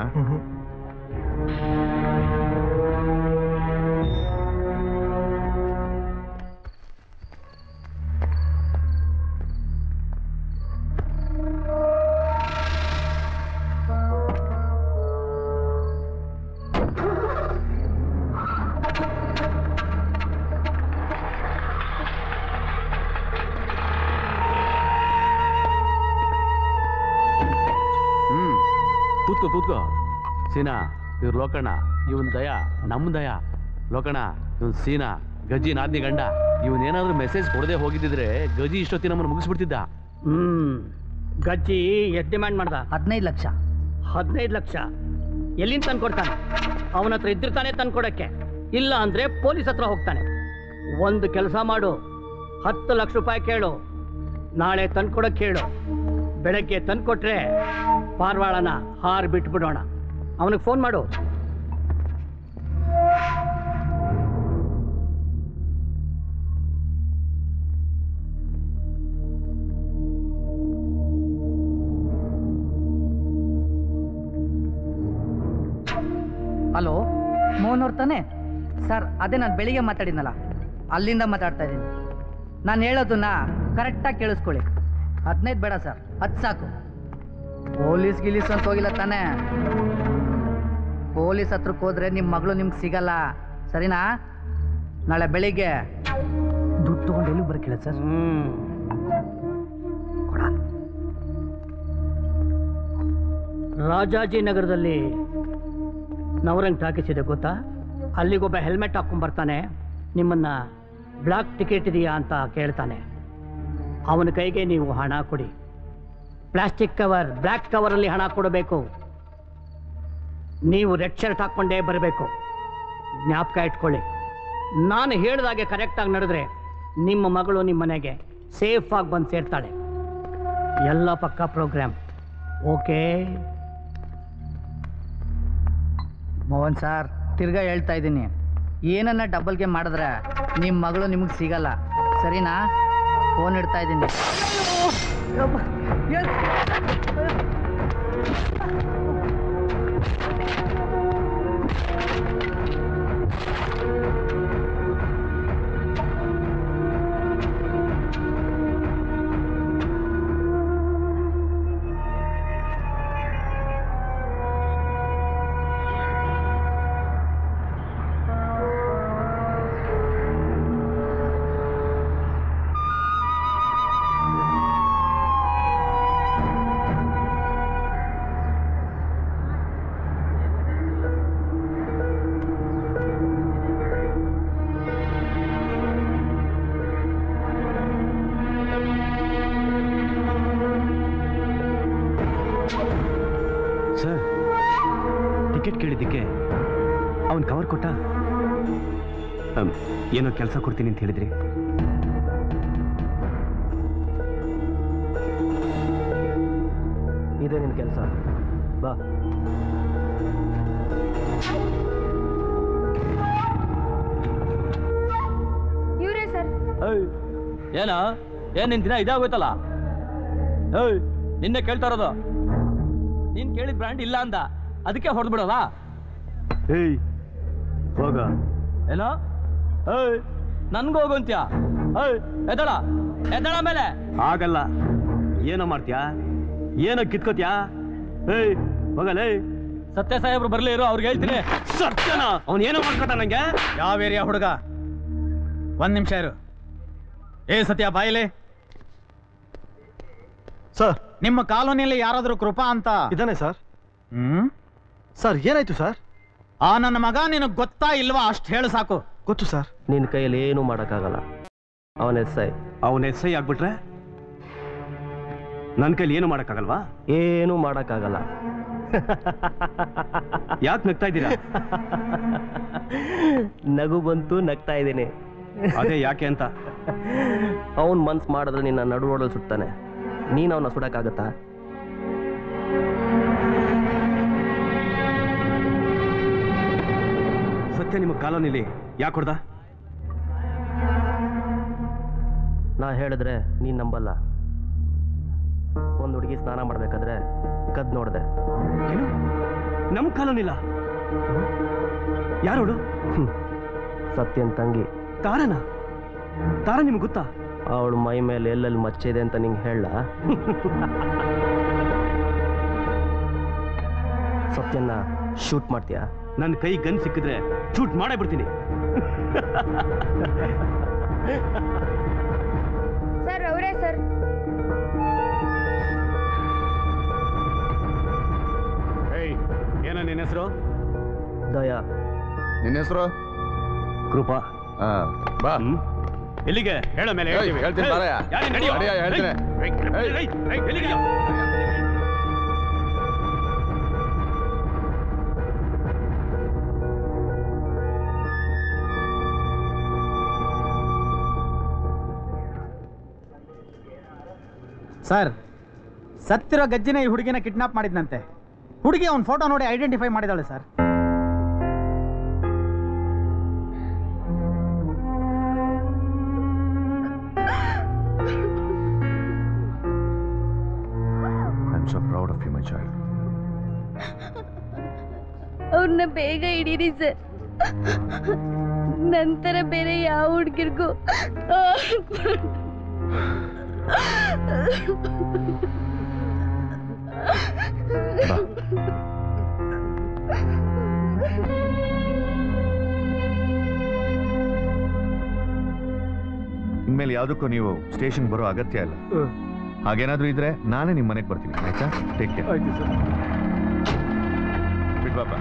ಕೂತ್ಕೋ ಕೂತ್ಕೋ. ಸೀನಾ ಇವ್ರು ಲೋಕಣ್ಣ, ಇವನ್ ದಯ ನಮ್ ದಯ. ಲೋಕಣ್ಣ ಇವನ್ ಸೀನಾ, ಗಜ್ಜಿ ನಾದ್ನಿ ಗಂಡ. ಇವನ್ ಏನಾದ್ರು ಮೆಸೇಜ್ ಕೊಡದೆ ಹೋಗಿದ್ದಿದ್ರೆ ಗಜಿ ಇಷ್ಟೊತ್ತಿ ನಮ್ಮನ್ನು ಮುಗಿಸ್ಬಿಡ್ತಿದ್ದ. ಹ್ಮ್ ಗಜ್ಜಿ ಎಷ್ಟು ಡಿಮ್ಯಾಂಡ್ ಮಾಡ್ದ? ಹದಿನೈದು ಲಕ್ಷ. ಹದಿನೈದು ಲಕ್ಷ ಎಲ್ಲಿಂದ ತಂದ್ಕೊಡ್ತಾನೆ? ಅವನ ಹತ್ರ ಇದ್ದಿರ್ತಾನೆ ತಂದ್ಕೊಡಕ್ಕೆ, ಇಲ್ಲ ಅಂದ್ರೆ ಪೊಲೀಸ್ ಹತ್ರ ಹೋಗ್ತಾನೆ. ಒಂದು ಕೆಲಸ ಮಾಡು, ಹತ್ತು ಲಕ್ಷ ರೂಪಾಯಿ ಕೇಳು, ನಾಳೆ ತಂದ್ಕೊಡಕ್ಕೆ ಹೇಳು. ಬೆಳಗ್ಗೆ ತಂದ್ಕೊಟ್ರೆ ಪಾರ್ವಾಳನ ಹಾರ್ ಬಿಟ್ಬಿಡೋಣ. ಅವನಿಗೆ ಫೋನ್ ಮಾಡು. ಹಲೋ, ಮೋಹನ್ ಅವ್ರ ತಾನೆ ಸರ್? ಅದೇ ನಾನು ಬೆಳಿಗ್ಗೆ ಮಾತಾಡಿದ್ನಲ್ಲ, ಅಲ್ಲಿಂದ ಮಾತಾಡ್ತಾ ಇದ್ದೀನಿ. ನಾನು ಹೇಳೋದನ್ನ ಕರೆಕ್ಟಾಗಿ ಕೇಳಿಸ್ಕೊಳ್ಳಿ. ಹದಿನೈದು ಬೇಡ ಸರ್, ಹತ್ತು ಸಾಕು. ಪೊಲೀಸ್ ಗಿಲೀಸ್ ಅಂತ ಹೋಗಿಲ್ಲ ತಾನೇ? ಪೊಲೀಸ್ ಹತ್ರಕ್ಕೆ ಹೋದ್ರೆ ನಿಮ್ಮ ಮಗಳು ನಿಮ್ಗೆ ಸಿಗಲ್ಲ, ಸರಿನಾ? ನಾಳೆ ಬೆಳಿಗ್ಗೆ ದುಡ್ಡು ತಗೊಂಡು ಎಲ್ಲಿ ಬರಕಿಲ್ಲ ಸರ್? ರಾಜಾಜಿನಗರದಲ್ಲಿ ನವರಂಗ್ ಟಾಕೀಸ್ ಇದೆ ಗೊತ್ತಾ? ಅಲ್ಲಿಗೊಬ್ಬ ಹೆಲ್ಮೆಟ್ ಹಾಕೊಂಡ್ ಬರ್ತಾನೆ, ನಿಮ್ಮನ್ನ ಬ್ಲಾಕ್ ಟಿಕೆಟ್ ಇದೆಯಾ ಅಂತ ಕೇಳ್ತಾನೆ. ಅವನ ಕೈಗೆ ನೀವು ಹಣ ಕೊಡಿ. ಪ್ಲಾಸ್ಟಿಕ್ ಕವರ್, ಬ್ಲ್ಯಾಕ್ ಕವರಲ್ಲಿ ಹಣ ಕೊಡಬೇಕು. ನೀವು ರೆಡ್ ಶರ್ಟ್ ಹಾಕ್ಕೊಂಡೇ ಬರಬೇಕು. ಜ್ಞಾಪಕ ಇಟ್ಕೊಳ್ಳಿ. ನಾನು ಹೇಳಿದಾಗೆ ಕರೆಕ್ಟಾಗಿ ನಡೆದ್ರೆ ನಿಮ್ಮ ಮಗಳು ನಿಮ್ಮ ಮನೆಗೆ ಸೇಫಾಗಿ ಬಂದು ಸೇರ್ತಾಳೆ. ಎಲ್ಲ ಪಕ್ಕ ಪ್ರೋಗ್ರಾಮ್. ಓಕೆ ಮೋಹನ್ ಸಾರ್, ತಿರ್ಗಾ ಹೇಳ್ತಾ ಇದ್ದೀನಿ, ಏನನ್ನ ಡಬಲ್ ಗೇಮ್ ಮಾಡಿದ್ರೆ ನಿಮ್ಮ ಮಗಳು ನಿಮಗೆ ಸಿಗಲ್ಲ, ಸರಿನಾ? ಫೋನ್ ಇಡ್ತಾ ಇದ್ದೀನಿ. ಸರ್, ಟಿಕೆಟ್ ಕೇಳಿದ್ದಕ್ಕೆ ಅವನ್ ಕವರ್ ಕೊಟ್ಟ. ಏನೋ ಕೆಲಸ ಕೊಡ್ತೀನಿ ಅಂತ ಹೇಳಿದ್ರಿ. ಇದೇ ನಿನ್ನ ಕೆಲಸ, ಬಾ. ಇವ್ರೇ ಸರ್. ಏನ ಏನ್ ನಿನ್ ದಿನ ಇದಾಗೋಯ್ತಲ್ಲ? ಏಯ್, ನಿನ್ನೆ ಕೇಳ್ತಾ ಇರೋದು. ನೀನ್ ಕೇಳಿದ ಬ್ರ್ಯಾಂಡ್ ಇಲ್ಲ ಅಂದ, ಅದಕ್ಕೆ ಹೊಡೆದು ಬಿಡೋದಾ? ಏಯ್ ಹೋಗ. ಏನೋ ಏಯ್ ನನ್ಗೂ ಹೋಗುಂತ್ಯ? ಏಯ್ ಎದಳ ಎದಳ ಮೇಲೆ ಆಗಲ್ಲ. ಏನೋ ಮಾಡ್ತೀಯಾ? ಏನೋ ಕಿತ್ಕೋತ್ಯಾ? ಏಯ್ ಹೋಗಲ್ಲ. ಸತ್ಯ ಸಾಹೇಬ್ರು ಬರ್ಲಿ ಇರೋ, ಅವ್ರಿಗೆ ಹೇಳ್ತೀನಿ. ಸತ್ಯನ ಅವ್ನು ಏನೋ ಮಾಡ್ಕೊತ ನಂಗೆ. ಯಾವ ಏರಿಯಾ ಹುಡುಗ? ಒಂದ್ ನಿಮಿಷ ಇರು. ಏ ಸತ್ಯ, ಬಾಯಿಲೆ. ಸರ್, ನಿಮ್ಮ ಕಾಲೋನಿಯಲ್ಲಿ ಯಾರಾದ್ರೂ ಕೃಪಾ ಅಂತ ಇದಾನೆ ಸರ್. ಹ್ಮ್ ಸರ್, ಏನಾಯ್ತು ಸರ್? ಆ ನನ್ನ ಮಗ ನಿನಗೆ ಗೊತ್ತಾ ಇಲ್ವಾ? ಅಷ್ಟು ಹೇಳು ಸಾಕು. ಗೊತ್ತು ಸರ್. ನಿನ್ನ ಕೈಯಲ್ಲಿ ಏನು ಮಾಡೋಕ್ಕಾಗಲ್ಲ. ಅವನ ಎಸ್ ಐ ಅವನ ಎಸ್ ಐ ಆಗ್ಬಿಟ್ರೆ ನನ್ನ ಕೈಲಿ ಏನು ಮಾಡೋಕ್ಕಾಗಲ್ವಾ? ಏನು ಮಾಡೋಕ್ಕಾಗಲ್ಲ. ಯಾಕೆ ನಗ್ತಾ ಇದ್ದೀರಾ? ನಗು ಬಂತು, ನಗ್ತಾ ಇದ್ದೀನಿ. ಅದೇ ಯಾಕೆ ಅಂತ. ಅವನ್ ಮನ್ಸ್ ಮಾಡಿದ್ರೆ ನಿನ್ನ ನಡು ರೋಡಲ್ಲಿ ಸುತ್ತಾನೆ. ನೀನು ಅವನ್ನ ಸುಡಕ್ಕಾಗತ್ತಾ? ಸತ್ಯ ನಿಮ್ಮ ಕಾಲೋನಿಲಿ ಯಾಕೆ ಹೊಡ್ದ? ನಾ ಹೇಳಿದ್ರೆ ನೀನ್ ನಂಬಲ್ಲ. ಒಂದು ಹುಡುಗಿ ಸ್ನಾನ ಮಾಡ್ಬೇಕಾದ್ರೆ ಕದ್ ನೋಡ್ದೆ. ಏನು? ನಮ್ಮ ಕಾಲೋನಿಲ್ಲ? ಯಾರೋಡು? ಸತ್ಯನ್ ತಂಗಿ ತಾರನ. ತಾರ ನಿಮ್ಗೆ ಗೊತ್ತಾ? ಅವಳ ಮೈ ಮೇಲೆ ಎಲ್ಲೆಲ್ಲಿ ಮಚ್ಚಿದೆ ಅಂತ ನಿಂಗೆ ಹೇಳ. ಸತ್ಯನ್ನ ಶೂಟ್ ಮಾಡ್ತೀಯಾ? ನನ್ನ ಕೈ ಗನ್ ಸಿಕ್ಕಿದ್ರೆ ಶೂಟ್ ಮಾಡೇ ಬಿಡ್ತೀನಿ. ಸರ್, ಅವರೇ ಸರ್. ಏನ ನಿನ್ನ ಹೆಸರು? ದಯಾ. ನಿನ್ನ ಹೆಸರು? ಕೃಪಾ. ಬಾ. ಎಲ್ಲಿಗೆ ಹೇಳ ಮೇಲೆ ಹೇಳ್ತೀನಿ ಬಾರಯ್ಯ. ನಡಿಯ, ಹೇಳ್ತೀನಿ. ಎಲ್ಲಿಗೆ? ಸರ್, ಸತ್ತಿರೋ ಗಜ್ಜಿನ ಈ ಹುಡುಗಿನ ಕಿಡ್ನಾಪ್ ಮಾಡಿದ್ನಂತೆ. ಹುಡುಗಿ ಅವನ ಫೋಟೋ ನೋಡಿ ಐಡೆಂಟಿಫೈ ಮಾಡಿದಾಳೆ sir. I'm so proud of you, my child. ಅವ್ರನ್ನ ಬೇಗ ಹಿಡೀರಿ ಸರ್. ನಂತರ ಬೇರೆ ಯಾವ ಹುಡುಗಿರ್ಗೂ ಇನ್ಮೇಲೆ ಯಾವುದಕ್ಕೂ ನೀವು ಸ್ಟೇಷನ್ ಬರೋ ಅಗತ್ಯ ಇಲ್ಲ. ಹಾಗೇನಾದ್ರೂ ಇದ್ರೆ ನಾನೇ ನಿಮ್ಮ ಮನೆಗೆ ಬರ್ತೀನಿ, ಆಯ್ತಾ? Take care. ಆಯ್ತು ಸರ್. ಬಿಡ್ ಬಾಬಾ.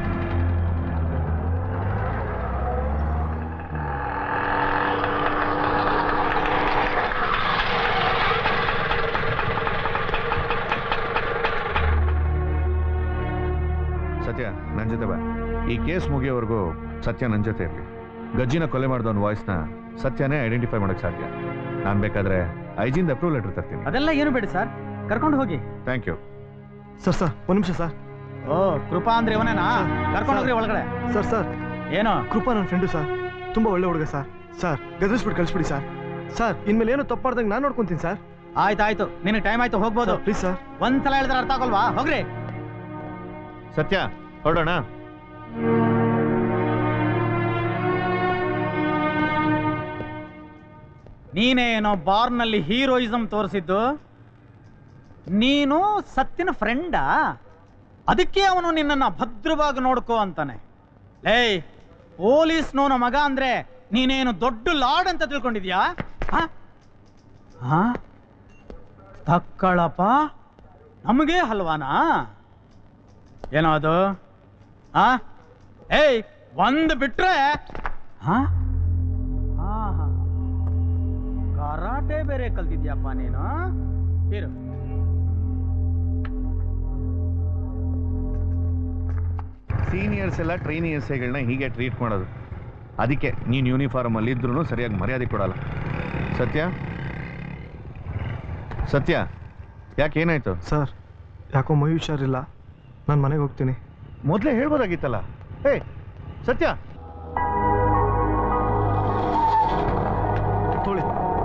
ಈ ಕೇಸ್ ಮುಗಿಯೋವರೆಗೂ ಸತ್ಯ ನನ್ನ ಜೊತೆ ಇರಲಿ. ಗಜ್ಜಿನ ಕೊಲೆ ಮಾಡಿದವನ ವಾಯ್ಸ್ನ ಸತ್ಯನೇ ಐಡೆಂಟಿಫೈ ಮಾಡೋಕ್ಕೆ ಸಾಧ್ಯ. ನಾನು ಬೇಕಾದ್ರೆ ಐಜಿಂದ ಅಪ್ರೂವ್ ಲೆಟರ್ ತರ್ತೀನಿ. ಅದೆಲ್ಲ ಏನು ಬೇಡಿ ಸರ್, ಕರ್ಕೊಂಡು ಹೋಗಿ. Thank you sir. ಸರ್ ಒಂದು ನಿಮಿಷ ಸರ್. ಓ ಕೃಪಾ ಅಂದ್ರೆ ಇವನೇನಾ? ಕರ್ಕೊಂಡು ಹೋಗ್ರಿ ಒಳಗಡೆ. ಸರ್ ಸರ್ ಏನೋ ಕೃಪಾ ನನ್ನ ಫ್ರೆಂಡು ಸರ್, ತುಂಬಾ ಒಳ್ಳೆ ಹುಡುಗ ಸರ್. ಸರ್ ಗದರಿಸ್ಬಿಟ್ಟು ಕಳಿಸ್ಬಿಡಿ ಸರ್. ಸರ್ ಇನ್ಮೇಲೆ ಏನು ತಪ್ಪು ಮಾಡ್ದಂಗೆ ನಾನು ನೋಡ್ಕೊಂತೀನಿ ಸರ್. ಆಯ್ತಾಯ್ತು, ನಿನಗೆ ಟೈಮ್ ಆಯ್ತು, ಹೋಗ್ಬೋದು. Please sir. ಒಂದ್ಸಲ ಹೇಳಿದ್ರೆ ಅರ್ಥ ಆಗೋಲ್ವಾ? ಹೋಗ್ರಿ. ಸತ್ಯ ಹೊರಡೋಣ. ನೀನೇನೋ ಬಾರ್ನಲ್ಲಿ ಹೀರೋಯಿಸಮ್ ತೋರಿಸಿದ್ದು, ನೀನು ಸತ್ಯನ ಫ್ರೆಂಡಾ? ಅದಕ್ಕೆ ಅವನು ನಿನ್ನನ್ನು ಭದ್ರವಾಗಿ ನೋಡ್ಕೋ ಅಂತಾನೆ. ಏಯ್ ಪೊಲೀಸ್ನೋನ ಮಗ ಅಂದ್ರೆ ನೀನೇನು ದೊಡ್ಡ ಲಾರ್ಡ್ ಅಂತ ತಿಳ್ಕೊಂಡಿದ್ಯಾ? ತಕ್ಕಳಪ್ಪ, ನಮಗೆ ಹಲ್ವಾನಾ? ಏನೋ ಅದು? ಆ ಏಯ್ ಒಂದು ಬಿಟ್ರೆ ಹಾ ಕರಾಟೆ ಬೇರೆ ಕಲ್ತಿದ್ಯಪ್ಪ ನೀನು. ಇರು. ಸೀನಿಯರ್ಸ್ ಎಲ್ಲ ಟ್ರೈನಿಯರ್ಸ್ಗಳನ್ನ ಹೀಗೆ ಟ್ರೀಟ್ ಮಾಡೋದು. ಅದಕ್ಕೆ ನೀನು ಯೂನಿಫಾರ್ಮ್ ಅಲ್ಲಿ ಇದ್ರೂ ಸರಿಯಾಗಿ ಮರ್ಯಾದೆ ಕೊಡಲ್ಲ. ಸತ್ಯ ಸತ್ಯ ಯಾಕೆ ಏನಾಯ್ತು? ಸರ್ ಯಾಕೋ ಮೈ ಹುಷಾರಿಲ್ಲ, ನಾನು ಮನೆಗೆ ಹೋಗ್ತೀನಿ. ಮೊದಲೇ ಹೇಳ್ಬೋದಾಗಿತ್ತಲ್ಲ. ಹೇ ಸತ್ಯ ತೊಳಿ.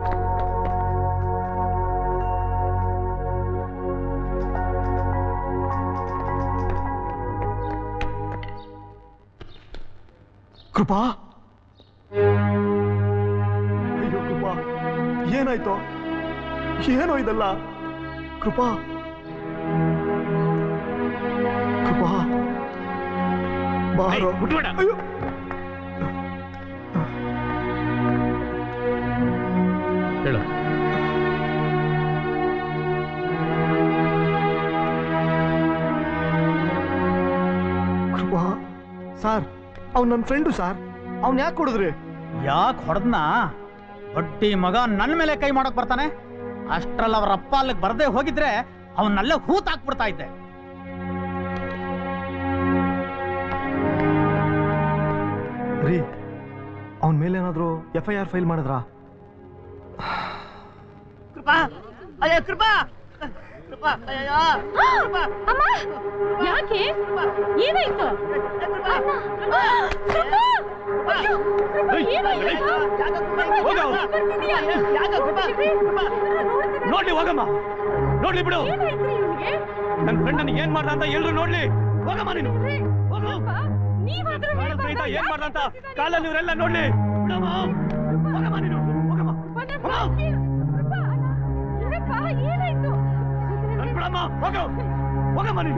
ಕೃಪಾ, ಅಯ್ಯೋ ಕೃಪಾ, ಏನಾಯ್ತು? ಏನೋ ಇದಲ್ಲ? ಕೃಪಾ ಕೃಪಾ ಬಾರೋ. ಅಯ್ಯೋ ಹೇಳು. ಕೃಪಾ ಸಾರ್, ಅವ್ನು ನನ್ನ ಫ್ರೆಂಡು ಸಾರ್. ಅವ್ನು ಯಾಕೆ ಕೊಡಿದ್ರಿ? ಯಾಕೆ ಹೊಡೆದ್ನ? ಬಡ್ಡಿ ಮಗ ನನ್ನ ಮೇಲೆ ಕೈ ಮಾಡಕ್ ಬರ್ತಾನೆ. ಅಷ್ಟ್ರಲ್ಲಿ ಅವ್ರ ಅಪ್ಪ ಅಲ್ಲಿಗೆ ಬರ್ದೇ ಹೋಗಿದ್ರೆ ಅವನ್ನಲ್ಲೇ ಹೂತ್ ಹಾಕ್ಬಿಡ್ತಾ ಇದ್ದೆ. ರೀ, ಅವನ ಮೇಲೆ ಏನಾದ್ರು ಎಫ್ ಐ ಆರ್ ಫೈಲ್ ಮಾಡಿದ್ರಾ? ಕೃಪಾ, ಅಯ್ಯೋ ಕೃಪಾ, ಕೃಪಾ, ಅಯ್ಯೋ ಕೃಪಾ. ಅಮ್ಮ, ಯಾಕೆ? ಏನಾಯ್ತು? ನೋಡ್ಲಿ ಹೋಗಮ್ಮ, ನೋಡ್ಲಿ ಬಿಡು. ನನ್ನ ಫ್ರೆಂಡ್ ನನಗೆ ಏನ್ ಮಾಡ್ದ ಅಂತ ಎಲ್ರು ನೋಡ್ಲಿ. ಹೋಗಮ್ಮ ನೀನು, ಏನ್ ಮಾಡ್ದ ಅಂತ ಕಾಲಲ್ಲಿ ಇವರೆಲ್ಲ ನೋಡ್ಲಿ. ಬಿಡಮ್ಮ, ಹೋಗಮ್ಮ ನೀನು, ಹೋಗಮ್ಮ, ನನ್ ಬಿಡಮ್ಮ, ಹೋಗ, ಹೋಗಮ್ಮ ನೀನು.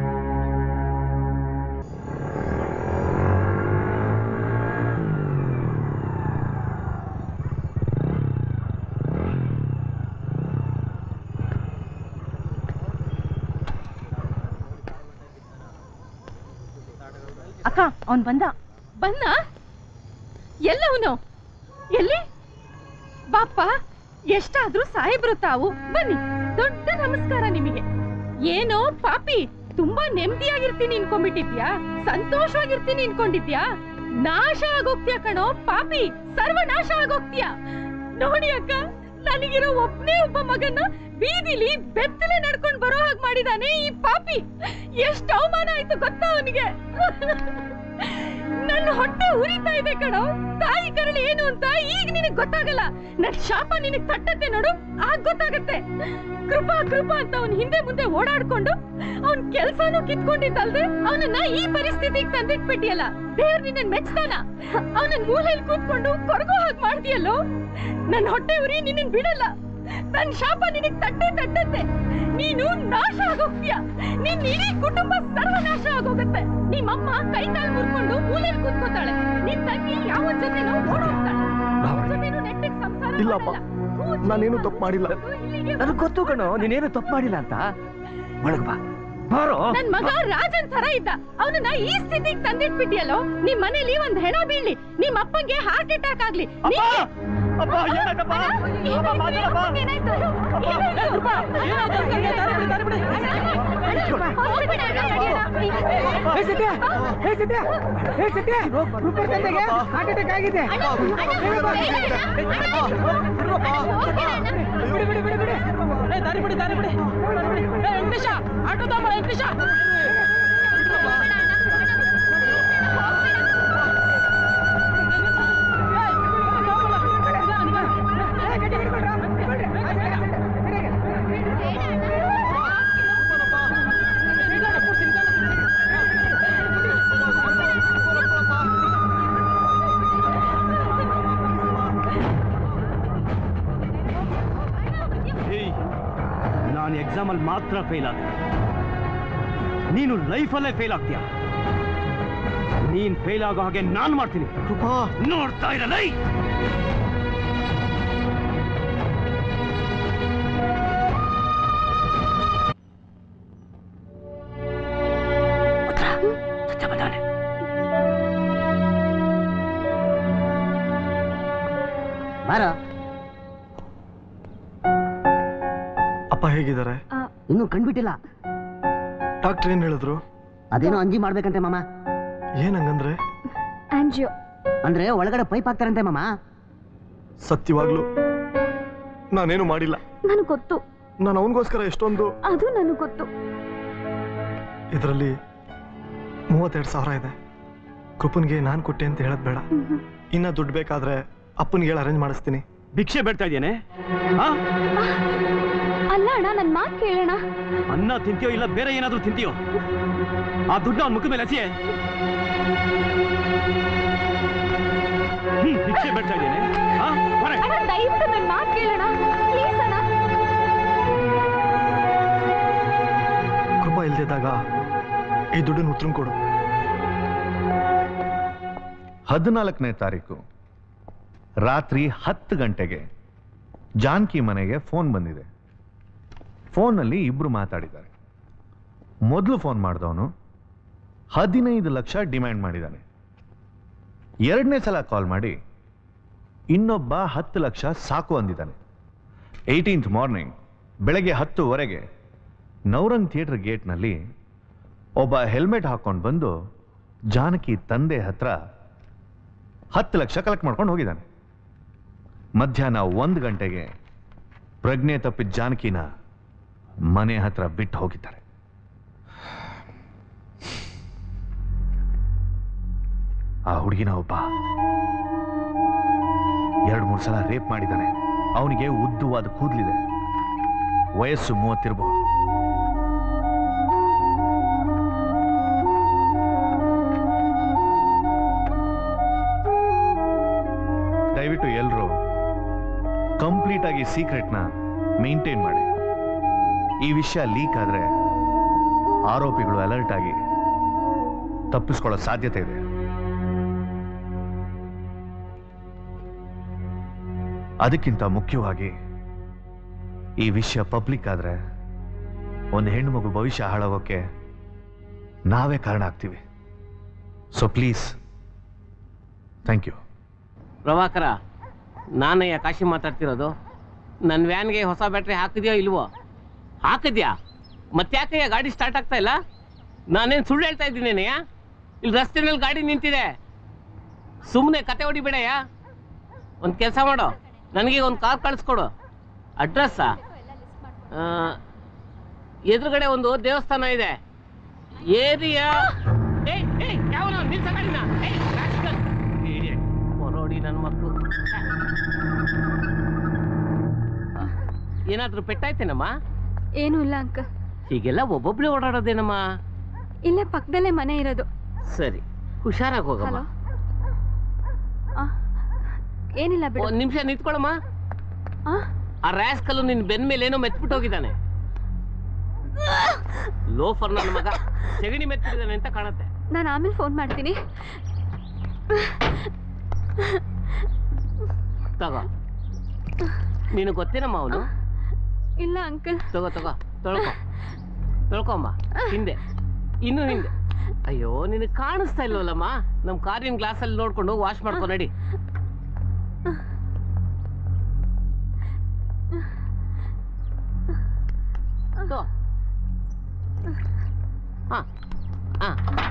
ಅಕ್ಕ, ಅವನ್ ಬಂದ. ಬಂದ? ಎಲ್ಲವನು? ಎಲ್ಲಿ? ಬಾಪ್ಪ, ಎಷ್ಟಾದ್ರೂ ಸಾಹೇಬ್ರು ತಾವು. ಬನ್ನಿ, ದೊಡ್ಡ ನಮಸ್ಕಾರ ನಿಮಗೆ. ಏನೋ ಪಾಪಿ, ತುಂಬಾ ನೆಮ್ಮದಿಯಾಗಿರ್ತೀನಿ ಅನ್ಕೊಂಡ್ಬಿಟ್ಟಿದ್ಯಾ? ಸಂತೋಷವಾಗಿರ್ತೀನಿ ಅನ್ಕೊಂಡಿದ್ಯಾ? ನಾಶ ಆಗೋಗ್ತೀಯ ಕಣೋ ಪಾಪಿ, ಸರ್ವನಾಶ ಆಗೋಗ್ತೀಯ. ನೋಡಿ ಅಕ್ಕ, ನನಗಿರೋ ಒಬ್ನೇ ಒಬ್ಬ ಮಗನ್ನ ಬೀದಿಲಿ ಬೆತ್ತಲೆ ನಡ್ಕೊಂಡ್ ಬರೋ ಹಾಗೆ ಮಾಡಿದಾನೆ ಈ ಪಾಪಿ. ಎಷ್ಟು ಅವಮಾನ ಆಯ್ತು ಗೊತ್ತಾ ಅವನಿಗೆ? ನನ್ನ ಹೊಟ್ಟೆ ಉರಿತಾ ಇದೆ ಕಣೋ. ತಾಯಿ ಕರಳು ಏನು ಅಂತ ಈಗ ನಿನಗ್ ಗೊತ್ತಾಗಲ್ಲ. ನನ್ ಶಾಪ ನಿನಗ್ ತಟ್ಟತ್ತೆ ನೋಡು, ಆಗ ಗೊತ್ತಾಗತ್ತೆ. ಕೃಪಾ ಕೃಪಾ ಅಂತ ಅವನ್ ಹಿಂದೆ ಮುಂದೆ ಓಡಾಡ್ಕೊಂಡು ಅವನ್ ಕೆಲ್ಸಾನು ಕಿತ್ಕೊಂಡಿದ್ದಲ್ದೆ ಅವನನ್ನ ಈ ಪರಿಸ್ಥಿತಿಗೆ ತಂದಿಟ್ಬಿಟ್ಟಿಯಲ್ಲ. ದೇವ್ರ ನಿನ್ನ ಮೆಚ್ತಾನ? ಅವನನ್ ಮೂಲೆಯಲ್ಲಿ ಕೂತ್ಕೊಂಡು ಕೊರಗೋ ಹಾಗೆ ಮಾಡ್ತೀಯಲ್ಲೋ. ನನ್ ಹೊಟ್ಟೆ ಉರಿ ನಿನ್ನ ಬಿಡಲ್ಲ. ನನ್ ಶಾಪ ನಿನಗ್ ತಟ್ಟೆ ತಟ್ಟತ್ತೆ. ನೀನು ನಾಶ ಆಗೋಗ್ತೀಯ. ನಿನ್ ಇಡೀ ಕುಟುಂಬ ಸರ್ವನಾಶ ಆಗೋಗತ್ತೆ. ನಿಮ್ಮಮ್ಮ ಕೈ ಕಾಲು ಮುರ್ಕೊಂಡು ಮೂಲೆಯಲ್ಲಿ ಕೂತ್ಕೋತಾಳೆ. ನಿನ್ ತಂಗಿ ಯಾವ ಜೊತೆನೋ ಓಡೋಗ್ತಾಳೆ. ಜೊತೆನೂ ನೆಟ್ಟಿಗೆ ಸಂಸಾರ ಇಲ್ಲಪ್ಪ, ನಾನೇನು ತಪ್ಪು ಮಾಡಿಲ್ಲ. ನನಗೆ ಗೊತ್ತು ಕಣೋ, ನೀನೇನು ತಪ್ಪು ಮಾಡಿಲ್ಲ ಅಂತ. ಒಳಗ್ ಬಾ, ಬಾರೋ. ನನ್ ಮಗ ರಾಜನ್ ತರ ಇದ್ದ, ಅವನನ್ನ ಈ ಸ್ಥಿತಿಗೆ ತಂದಿಟ್ಬಿಟ್ಟಿಯಲ್ಲೋ. ನಿಮ್ ಮನೇಲಿ ಒಂದ್ ಹೆಣ ಬೀಳ್ಲಿ, ನಿಮ್ ಅಪ್ಪಂಗೆ ಹಾರ್ಟ್ ಅಟ್ಯಾಕ್ ಆಗ್ಲಿ, ಅಪ್ಪ ಏನಾಯ್ತಪ್ಪ ಅಪ್ಪ ಮಾತಾಡಪ್ಪ ದಾರಿ ಬಿಡಿ ದಾರಿ ಬಿಡಿ ವೆಂಕಟೇಶ ಆಟೋ ತಮ್ಮ ವೆಂಕಟೇಶ ನಾನು ಎಕ್ಸಾಮ್ ಅಲ್ಲಿ ಮಾತ್ರ ಫೇಲ್ ಆದ, ನೀನು ಲೈಫಲ್ಲೇ ಫೇಲ್ ಆಗ್ತೀಯ. ನೀನ್ ಫೇಲ್ ಆಗೋ ಹಾಗೆ ನಾನ್ ಮಾಡ್ತೀನಿ. ನೋಡ್ತಾ ಇರಲ್ಲ. ಬಾರ. ಅಪ್ಪ ಹೇಗಿದ್ದಾರೆ? ಇನ್ನೂ ಕಂಡ್ಬಿಟ್ಟಿಲ್ಲ. ಡಾಕ್ಟರ್ ಏನ್ ಹೇಳಿದ್ರು? ಅದೇನೋ ಅಂಜಿ ಮಾಡ್ಬೇಕಂತೆ ಮಾಮ. ಏನ್ ಹಂಗಂದ್ರೆ? ಆಂಜಿಯೋ ಅಂದ್ರೆ ಒಳಗಡೆ ಪೈಪ್ ಹಾಕ್ತಾರಂತೆ ಮಾಮ. ಸತ್ಯವಾಗ್ಲು ನಾನೇನು ಮಾಡಿಲ್ಲ. ನನಗೆ ಗೊತ್ತು. ನಾನು ಅವನಿಗೋಸ್ಕರ ಎಷ್ಟೊಂದು. ಅದು ನನಗೆ ಗೊತ್ತು. ಇದರಲ್ಲಿ ಮೂವತ್ತೆರಡು ಸಾವಿರ ಇದೆ. ಕೃಪನ್ಗೆ ನಾನ್ ಕೊಟ್ಟೆ ಅಂತ ಹೇಳದ್ ಬೇಡ. ಇನ್ನ ದುಡ್ಡು ಬೇಕಾದ್ರೆ ಅಪ್ಪನಿಗೆ ಹೇಳಿ ಅರೇಂಜ್ ಮಾಡಿಸ್ತೀನಿ. ಭಿಕ್ಷೆ ಬೇಡ್ತಾ ಇದ್ದೇನೆ. ಅಲ್ಲ ಅಣ್ಣ, ನನ್ ಮಾತು ಕೇಳೋಣ. ಅನ್ನ ತಿಂತೀಯೋ ಇಲ್ಲ ಬೇರೆ ಏನಾದ್ರೂ ತಿಂತೀಯೋ? ಆ ದುಡ್ಡು ಅವನ ಮುಖ ಮೇಲೆ ಹಸಿಯೇ. ಭಿಕ್ಷೆ ಬೇಡ್ತಾ ಇದ್ದೇನೆ. ದಯವಿಟ್ಟು ನನ್ ಮಾತು ಕೇಳೋಣ ಪ್ಲೀಸ್ ಅಣ್ಣ. ಕೃಪಾ ಇಲ್ದಿದ್ದಾಗ ಈ ದುಡ್ಡನ್ನು ಉತ್ತರ ಕೊಡು. ಹದಿನಾಲ್ಕನೇ ತಾರೀಕು ರಾತ್ರಿ ಹತ್ತು ಗಂಟೆಗೆ ಜಾನ್ಕಿ ಮನೆಗೆ ಫೋನ್ ಬಂದಿದೆ. ಫೋನ್ನಲ್ಲಿ ಇಬ್ರು ಮಾತಾಡಿದ್ದಾರೆ. ಮೊದಲು ಫೋನ್ ಮಾಡಿದವನು ಹದಿನೈದು ಲಕ್ಷ ಡಿಮ್ಯಾಂಡ್ ಮಾಡಿದ್ದಾನೆ. ಎರಡನೇ ಸಲ ಕಾಲ್ ಮಾಡಿ ಇನ್ನೊಬ್ಬ ಹತ್ತು ಲಕ್ಷ ಸಾಕು ಅಂದಿದ್ದಾನೆ. ಏಯ್ಟೀನ್ತ್ ಮಾರ್ನಿಂಗ್ ಬೆಳಗ್ಗೆ ಹತ್ತುವರೆಗೆ ನವರಂಗ್ ಥಿಯೇಟರ್ ಗೇಟ್ನಲ್ಲಿ ಒಬ್ಬ ಹೆಲ್ಮೆಟ್ ಹಾಕೊಂಡು ಬಂದು ಜಾನಕಿ ತಂದೆ ಹತ್ರ ಹತ್ತು ಲಕ್ಷ ಕಲೆಕ್ಟ್ ಮಾಡ್ಕೊಂಡು ಹೋಗಿದ್ದಾನೆ. ಮಧ್ಯಾಹ್ನ ಒಂದು ಗಂಟೆಗೆ ಪ್ರಜ್ಞೆ ತಪ್ಪಿದ ಜಾನಕಿನ ಮನೆ ಹತ್ರ ಬಿಟ್ಟು ಹೋಗಿದ್ದಾರೆ. ಆ ಹುಡುಗಿನ ಒಬ್ಬ ಎರಡು ಮೂರು ಸಲ ರೇಪ್ ಮಾಡಿದ್ದಾನೆ. ಅವನಿಗೆ ಉದ್ದವಾದ ಕೂದಲಿದೆ. ವಯಸ್ಸು ಮೂವತ್ತಿರಬಹುದು. ದಯವಿಟ್ಟು ಎಲ್ಲರೂ ಕಂಪ್ಲೀಟ್ ಆಗಿ ಸೀಕ್ರೆಟ್ನ ಮೇಂಟೈನ್ ಮಾಡಿ. ಈ ವಿಷಯ ಲೀಕ್ ಆದ್ರೆ ಆರೋಪಿಗಳು ಅಲರ್ಟ್ ಆಗಿ ತಪ್ಪಿಸ್ಕೊಳ್ಳೋ ಸಾಧ್ಯತೆ ಇದೆ. ಅದಕ್ಕಿಂತ ಮುಖ್ಯವಾಗಿ ಈ ವಿಷಯ ಪಬ್ಲಿಕ್ ಆದ್ರೆ ಒಂದು ಹೆಣ್ಣು ಮಗು ಭವಿಷ್ಯ ಹಾಳಾಗೋಕೆ ನಾವೇ ಕಾರಣ ಆಗ್ತೀವಿ. So please, thank you. Prabhakara, ನಾನಯ್ಯ ಕಾಶಿ ಮಾತಾಡ್ತಿರೋದು. ನನ್ನ ವ್ಯಾನ್ಗೆ ಹೊಸ ಬ್ಯಾಟ್ರಿ ಹಾಕಿದ್ಯೋ ಇಲ್ವೋ? ಹಾಕಿದ್ಯಾ? ಮತ್ತ್ಯಾಕಯ್ಯ ಗಾಡಿ ಸ್ಟಾರ್ಟ್ ಆಗ್ತಾ ಇಲ್ಲ? ನಾನೇನು ಸುಳ್ಳು ಹೇಳ್ತಾ ಇದ್ದೀನೇನಯ್ಯ? ಇಲ್ಲಿ ರಸ್ತೆನಲ್ಲಿ ಗಾಡಿ ನಿಂತಿದೆ. ಸುಮ್ಮನೆ ಕತೆ ಹೊಡಿಬೇಡಯ್ಯ. ಒಂದು ಕೆಲಸ ಮಾಡು, ನನಗೆ ಒಂದು ಕಾರ್ ಕಳಿಸ್ಕೊಡು. ಅಡ್ರೆಸ್ಸಾ? ಎದುರುಗಡೆ ಒಂದು ದೇವಸ್ಥಾನ ಇದೆ. ಏರಿಯಾ ಹೊರೋಡಿ ನನ್ನ ಮಕ್ಕಳು. ಏನಾದ್ರೂ ಪೆಟ್ಟಾಯ್ತೇನಮ್ಮ? ಏನೂ ಇಲ್ಲ ಅಂಕಲ್. ಹೀಗೆಲ್ಲ ಒಬ್ಬೊಬ್ಳೆ ಓಡಾಡೋದೇನಮ್ಮ? ಇಲ್ಲೇ ಪಕ್ಕದಲ್ಲೇ ಮನೆ ಇರೋದು. ಸರಿ, ಹುಷಾರಾಗಿ ಹೋಗಮ್ಮ. ಏನಿಲ್ಲ ಬಿಡು. ಒಂದ್ ನಿಮಿಷ ನಿಂತ್ಕೊಳಮ್ಮ. ಆ ರ್ಯಾಸ್ಕಲ್ಲು ನಿನ್ ಬೆನ್ ಮೇಲೆ ಏನೋ ಮೆತ್ಬಿಟ್ಟು ಹೋಗಿದ್ದಾನೆ. ಲೋಫರ್ ನನ್ನ ಮಗ ಸೆಗಣಿ ಮೆತ್ತಿದ್ದಾನೆ ಅಂತ ಕಾಣುತ್ತೆ. ನಾನು ಆಮೇಲೆ ಫೋನ್ ಮಾಡ್ತೀನಿ. ತಗೋ. ನೀನು ಗೊತ್ತೇನಮ್ಮ ಅವನು? ಇಲ್ಲ ಅಂಕಲ್. ತಗೋ ತಗೋ, ತೊಳ್ಕೊ ತೊಳ್ಕೊಮ್ಮ. ಹಿಂದೆ, ಇನ್ನು ಹಿಂದೆ. ಅಯ್ಯೋ, ನಿನಗೆ ಕಾಣಿಸ್ತಾ ಇಲ್ವಲ್ಲಮ್ಮ? ನಮ್ಮ ಕಾರಿನ ಗ್ಲಾಸಲ್ಲಿ ನೋಡ್ಕೊಂಡು ವಾಶ್ ಮಾಡ್ಕೊ ನಡಿ. ಹತ್ತು ಹಾ ಹಾ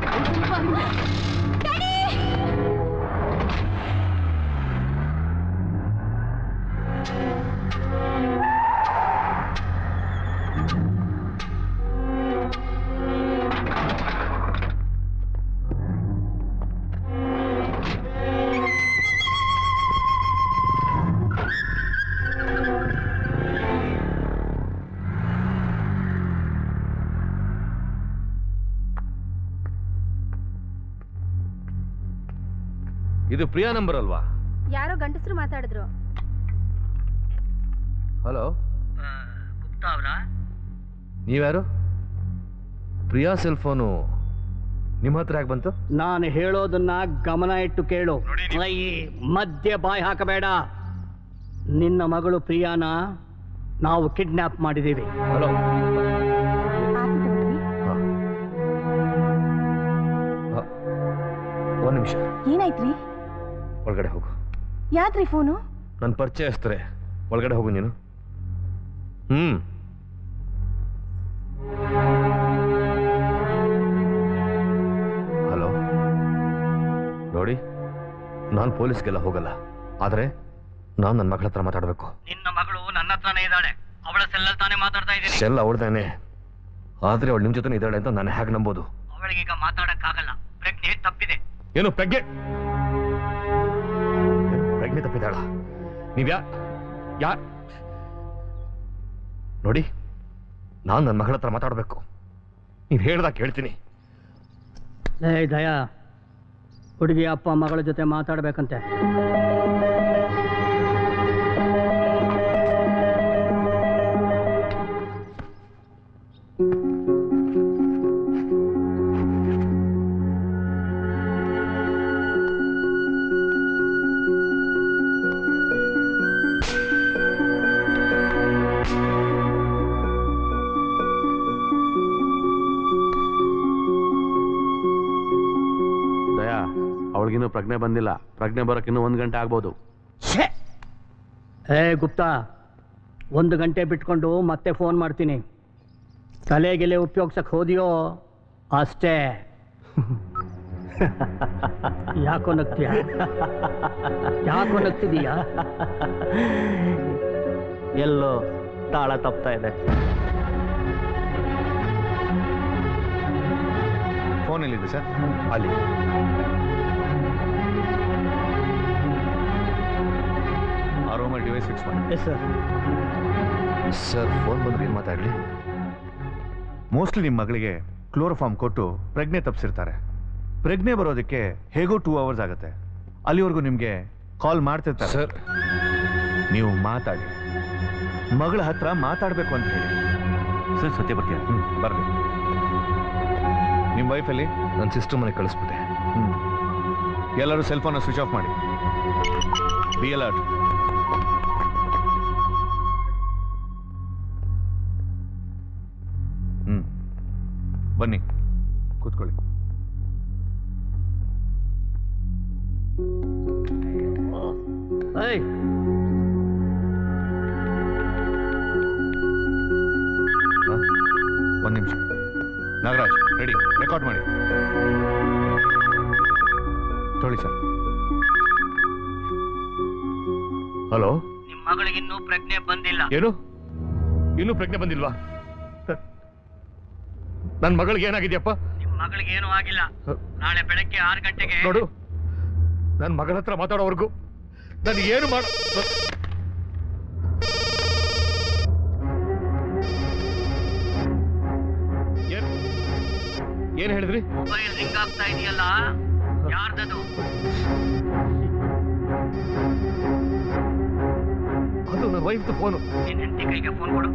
ಇದು ಪ್ರಿಯಾ ನಂಬರ್ ಅಲ್ವಾ? ಯಾರೋ ಗಂಡಸರು ಮಾತಾಡಿದ್ರು. ಹಲೋ, ಗುಪ್ತಾ ಅವರಾ? ನೀವ್ಯಾರು? ಪ್ರಿಯಾ ಸೆಲ್ ಫೋನು ನಿಮ್ಮ ಹತ್ರ ಯಾಕೆ ಬಂತು? ನಾನು ಹೇಳೋದನ್ನ ಗಮನ ಇಟ್ಟು ಕೇಳು. ಐ, ಮಧ್ಯೆ ಬಾಯಿ ಹಾಕಬೇಡ. ನಿನ್ನ ಮಗಳು ಪ್ರಿಯಾನ ನಾವು ಕಿಡ್ನಾಪ್ ಮಾಡಿದ್ದೀವಿ. ಹಲೋ, ಒಂದು ನಿಮಿಷ. ಏನಾಯ್ತ್ರಿ? ಒಳಗಡೆ ಹೋಗು. ಯಾತ್ರಿ ಫೋನು? ನನ್ನ ಪರಿಚಯಸ್ತಾರೆ, ಒಳಗಡೆ ಹೋಗು ನೀನು. ಹ್ಮ್ ಹಲೋ, ನೋಡಿ, ನಾನು ಪೊಲೀಸ್ಗೆಲ್ಲ ಹೋಗಲ್ಲ, ಆದ್ರೆ ನಾನು ನನ್ನ ಮಗಳ ಹತ್ರ ಮಾತಾಡಬೇಕು. ನಿನ್ನ ಮಗಳು ನನ್ನ ಹತ್ರನೇ ಇದ್ದಾಳೆ. ಅವಳ ಸೆಲ್ಲಲ್ಲಿ ತಾನೇ ಮಾತಾಡ್ತಾ ಇದ್ದೀನಿ. ಸೆಲ್ ಅವಳ್ದೇನೆ, ಆದ್ರೆ ಅವಳು ನಿಮ್ ಜೊತೆ ಇದ್ದಾಳೆ ಅಂತ ನಾನು ಹೇಗೆ ನಂಬೋದು? ಅವಳಿಗೀಗ ಮಾತಾಡಕ್ಕಾಗಲ್ಲ. ಪ್ರಜ್ಞೆ ತಪ್ಪಿದೆ. ಏನು ಪ್ರಜ್ಞೆ? ಪ್ರಜ್ಞೆ ತಪ್ಪಿದಾಳ? ನೀವ್ಯಾ ಯಾ ನೋಡಿ, ನಾನು ನನ್ನ ಮಗಳ ಹತ್ರ ಮಾತಾಡಬೇಕು. ನೀವ್ ಹೇಳ್ದಾಗ ಕೇಳ್ತೀನಿ. ಲೇ ದಯಾ, ಹುಡುಗಿ ಅಪ್ಪ ಮಗಳ ಜೊತೆ ಮಾತಾಡ್ಬೇಕಂತೆ. ಅವಳಿಗಿನ್ನೂ ಪ್ರಜ್ಞೆ ಬಂದಿಲ್ಲ. ಪ್ರಜ್ಞೆ ಬರೋಕೆ ಇನ್ನೂ ಒಂದು ಗಂಟೆ ಆಗ್ಬೋದು. ಏ ಗುಪ್ತಾ, ಒಂದು ಗಂಟೆ ಬಿಟ್ಕೊಂಡು ಮತ್ತೆ ಫೋನ್ ಮಾಡ್ತೀನಿ. ತಲೆಗೆಲೆ ಉಪಯೋಗಿಸಕ್ ಹೋದಿಯೋ ಅಷ್ಟೇ. ಯಾಕೋ ನಗ್ತೀಯ? ಯಾಕೋ ನಗ್ತಿದೀಯಾ? ಎಲ್ಲೋ ತಾಳ ತಪ್ತಾ ಇದೆ. ಫೋನ್ ಎಲ್ಲಿದೆ ಸರ್? ಅಲ್ಲಿ. ಆ ರೂಮಲ್ಲಿ ಡಿವೈಸ್ ಫಿಕ್ಸ್ ಮಾಡಿ. Yes sir. ಸರ್, ಫೋನ್ ಬಂದ್ರೆ ಏನು ಮಾತಾಡಲಿ? ಮೋಸ್ಟ್ಲಿ ನಿಮ್ಮ ಮಗಳಿಗೆ ಕ್ಲೋರೋಫಾರ್ಮ್ ಕೊಟ್ಟು ಪ್ರಜ್ಞೆ ತಪ್ಪಿಸಿರ್ತಾರೆ. ಪ್ರಜ್ಞೆ ಬರೋದಕ್ಕೆ ಹೇಗೋ ಟೂ ಅವರ್ಸ್ ಆಗುತ್ತೆ. ಅಲ್ಲಿವರೆಗೂ ನಿಮಗೆ ಕಾಲ್ ಮಾಡ್ತಿರ್ತಾರೆ. ಸರ್, ನೀವು ಮಾತಾಡಿ, ಮಗಳ ಹತ್ರ ಮಾತಾಡಬೇಕು ಅಂತ ಹೇಳಿ. ಸರ್, ಸತ್ಯ ಬರ್ತೀಯ? ಹ್ಞೂ, ಬರಲಿ. ನಿಮ್ಮ ವೈಫಲ್ಲಿ ನನ್ನ ಸಿಸ್ಟರ್ ಮನೆಗೆ ಕಳಿಸ್ಬಿಟ್ಟೆ. ಹ್ಞೂ, ಎಲ್ಲರೂ ಸೆಲ್ ಫೋನ್ನ ಸ್ವಿಚ್ ಆಫ್ ಮಾಡಿ. Be alert. ಹ್ಞೂ, ಬನ್ನಿ, ಕೂತ್ಕೊಳ್ಳಿ. ಒಂದು ನಿಮಿಷ. ನಾಗರಾಜ್, ರೆಡಿ, ರೆಕಾರ್ಡ್ ಮಾಡಿ. ತೊಳಿ ಸರ್. ಹಲೋ, ನಿಮ್ಮ ಮಗಳಿಗಿನ್ನೂ ಪ್ರಜ್ಞೆ ಬಂದಿಲ್ಲ. ಏನು? ಇನ್ನೂ ಪ್ರಜ್ಞೆ ಬಂದಿಲ್ವಾ? ನನ್ನ ಮಗಳಿಗೆ ಏನಾಗಿದೆಯಪ್ಪ? ನಿಮ್ಮ ಮಗಳಿಗೆ ಏನೂ ಆಗಿಲ್ಲ. ನಾಳೆ ಬೆಳಗ್ಗೆ ಆರು ಗಂಟೆಗೆ ನೋಡು, ನನ್ನ ಮಗಳ ಹತ್ರ ಮಾತಾಡೋವರೆಗೂ ನಾನು ಏನು ಮಾಡ ಏನ್ ಹೇಳಿದ್ರಿ? ಮೊಬೈಲ್ ರಿಂಗ್ ಆಗ್ತಾ ಇದೆಯಲ್ಲ, ಯಾರ್ದದು? ಅದು ನನ್ನ ವೈಫ್ದು ಫೋನು. ನಿನ್ನ ಹೆಂಡತಿ ಕೈಗೆ ಫೋನ್ ಕೊಡು.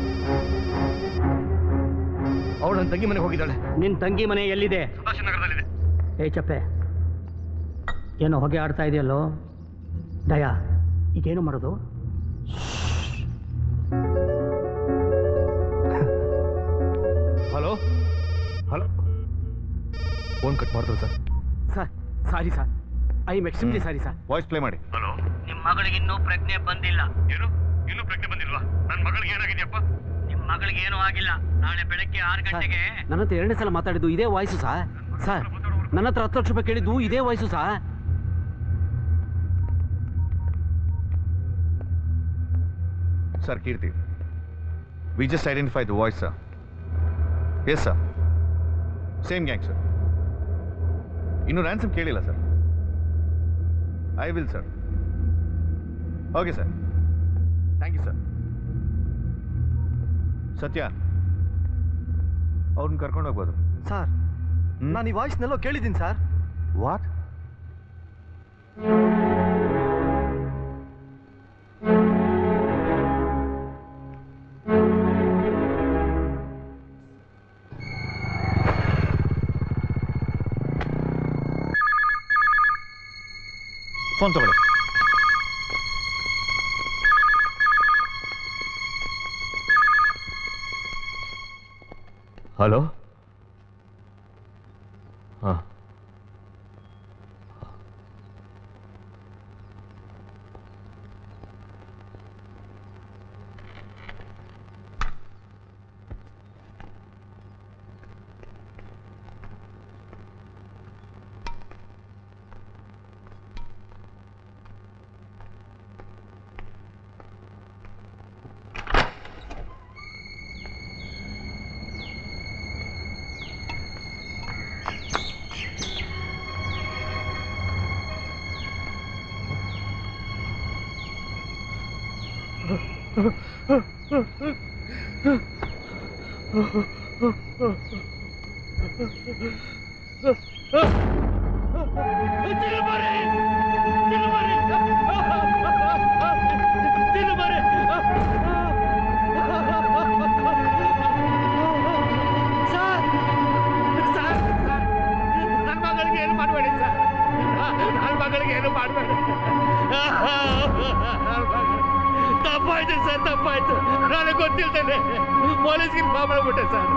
ಅವಳು ನನ್ನ ತಂಗಿ ಮನೆಗೆ ಹೋಗಿದ್ದಾಳೆ. ನಿನ್ನ ತಂಗಿ ಮನೆ ಎಲ್ಲಿದೆ? ಸುಭಾಷ್ ನಗರದಲ್ಲಿದೆ. ಏ ಚಪ್ಪೆ, ಏನೋ ಹೊಗೆ ಆಡ್ತಾ ಇದೆಯಲ್ಲೋ. ದಯಾ, ಈಗೇನು ಮಾಡೋದು? ಹಲೋ ಹಲೋ, ಫೋನ್ ಕಟ್ ಮಾಡಿದ್ರು sir. Sir, sorry sir, I am extremely sorry sir. Voice play ಮಾಡಿ. ಹಲೋ, ನಿಮ್ಮ ಮಗಳಿಗಿನ್ನೂ ಪ್ರಜ್ಞೆ ಬಂದಿಲ್ಲ. ಏನು? ಇನ್ನೂ ಪ್ರಜ್ಞೆ ಬಂದಿಲ್ವಾ? ನನ್ನ ಮಗಳಿಗೆ ಏನಾಗಿದೆಯಪ್ಪ? ನಿಮ್ಮ ಮಗಳಿಗೆ ಏನೂ ಆಗಿಲ್ಲ. ನಾಳೆ ಬೆಳಗ್ಗೆ ಆರು ಗಂಟೆಗೆ ನನ್ನ ಹತ್ರ ಎರಡನೇ ಸಲ ಮಾತಾಡಿದ್ದು ಇದೇ ವಾಯ್ಸು ಸಾ ಸರ್. ನನ್ನ ಹತ್ರ ಹತ್ತು ಲಕ್ಷ ರೂಪಾಯಿ ಕೇಳಿದ್ದು ಇದೇ ವಾಯ್ಸು ಸಾ. Sir, Kirti, we just identified the voice, sir. Yes, sir. Same gang, sir. Innu ransom kelila, sir. I will, sir. Okay, sir. Thank you, sir. Satya, ಅವ್ರನ್ನ ಕರ್ಕೊಂಡು ಹೋಗ್ಬೋದು. ಸರ್, ನಾನು ಈ ವಾಯ್ಸ್ನೆಲ್ಲೋ ಕೇಳಿದ್ದೀನಿ ಸರ್. ವಾಟ್? ಫೋನ್ ತಗೊಳ್ಳಿ. ಹಲೋ. ಹಾಂ, ತಪ್ಪಾಯ್ತು ಸರ್, ತಪ್ಪಾಯ್ತು. ನನಗೆ ಗೊತ್ತಿಲ್ದೇನೆ ಪೊಲೀಸ್ಗೆ ಇನ್ಫಾರ್ಮ್ ಮಾಡ್ಬಿಟ್ಟೆ ಸರ್.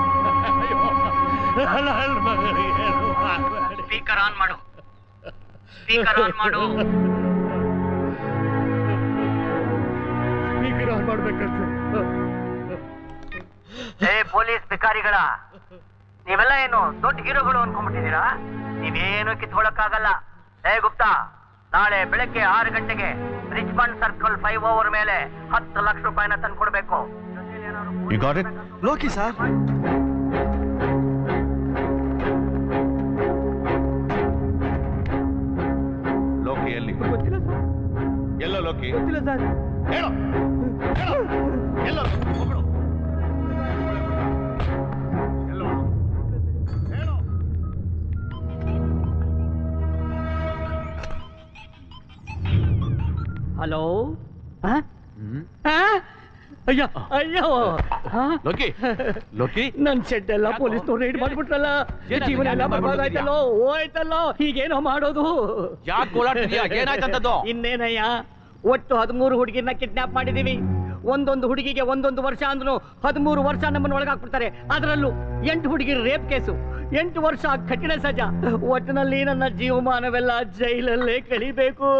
ಸ್ಪೀಕರ್ ಆನ್ ಮಾಡು. ಸ್ಪೀಕರ್ ಆನ್ ಮಾಡು. ಸ್ಪೀಕರ್ ಆನ್ ಮಾಡ್ಬೇಕಂತ. ಏ ಪೊಲೀಸ್ ಭಿಕಾರಿಗಳ, ನೀವೆಲ್ಲ ಏನು ದೊಡ್ಡ ಹೀರೋಗಳು ಅನ್ಕೊಂಡ್ಬಿಟ್ಟಿದ್ದೀರಾ? ನೀವೇನು ಕಿತ್ಕೊಳಕ್ಕಾಗಲ್ಲ. ಏ ಗುಪ್ತಾ, ನಾಳೆ ಬೆಳಗ್ಗೆ ಆರು ಗಂಟೆಗೆ ರಿಚ್ಮಂಡ್ ಸರ್ಕಲ್ ಫೈವ್ ಓವರ್ ಮೇಲೆ ಹತ್ತು ಲಕ್ಷ ರೂಪಾಯಿನ ತಂದ್ಕೊಡ್ಬೇಕು. You got it? Loki sir. Loki ಎಲ್ಲಿ? ಗೊತ್ತಿಲ್ಲ ಸರ್. ಎಲ್ಲೋ ಲೋಕಿ? ಗೊತ್ತಿಲ್ಲ ಸರ್. ಹೇಳು, ಹೇಳು. ಎಲ್ಲೋ ಒಬ್ರು. ಹಲೋ. ಅಯ್ಯೋ ಅಯ್ಯೋ, ಲೋಕಿ ಲೋಕಿ ನನ್ ಶೆಡ್ ಎಲ್ಲ ಪೊಲೀಸ್ನವ್ರು ರೈಡ್ ಮಾಡ್ಬಿಟ್ರಲ್ಲ. ಜೀವನ ಎಲ್ಲ ಬರ್ಬಾರ್ದಾಯ್ತಲ್ಲೋ, ಹೋಯ್ತಲ್ಲೋ. ಹೀಗೇನೋ ಮಾಡೋದು? ಯಾಕೆ ಗೋಳಾಡ್ತಿದ್ಯಾ? ಏನಾಯ್ತಂತದ್ದು? ಇನ್ನೇನಯ್ಯ, ಒಟ್ಟು ಹದಿಮೂರು ಹುಡುಗಿನ ಕಿಡ್ನಾಪ್ ಮಾಡಿದೀವಿ. ಒಂದೊಂದು ಹುಡುಗಿಗೆ ಒಂದೊಂದು ವರ್ಷ ಅಂದ್ರೂ ಹದಿಮೂರು ವರ್ಷ ನಮ್ಮನ್ನು ಒಳಗಾಕ್ಬಿಡ್ತಾರೆ. ಅದರಲ್ಲೂ ಎಂಟು ಹುಡುಗಿರ ರೇಪ್ ಕೇಸು, ಎಂಟು ವರ್ಷ ಕಠಿಣ ಸಜಾ. ಒಟ್ಟಿನಲ್ಲಿ ನನ್ನ ಜೀವಮಾನವೆಲ್ಲ ಜೈಲಲ್ಲೇ ಕಳಿಬೇಕು.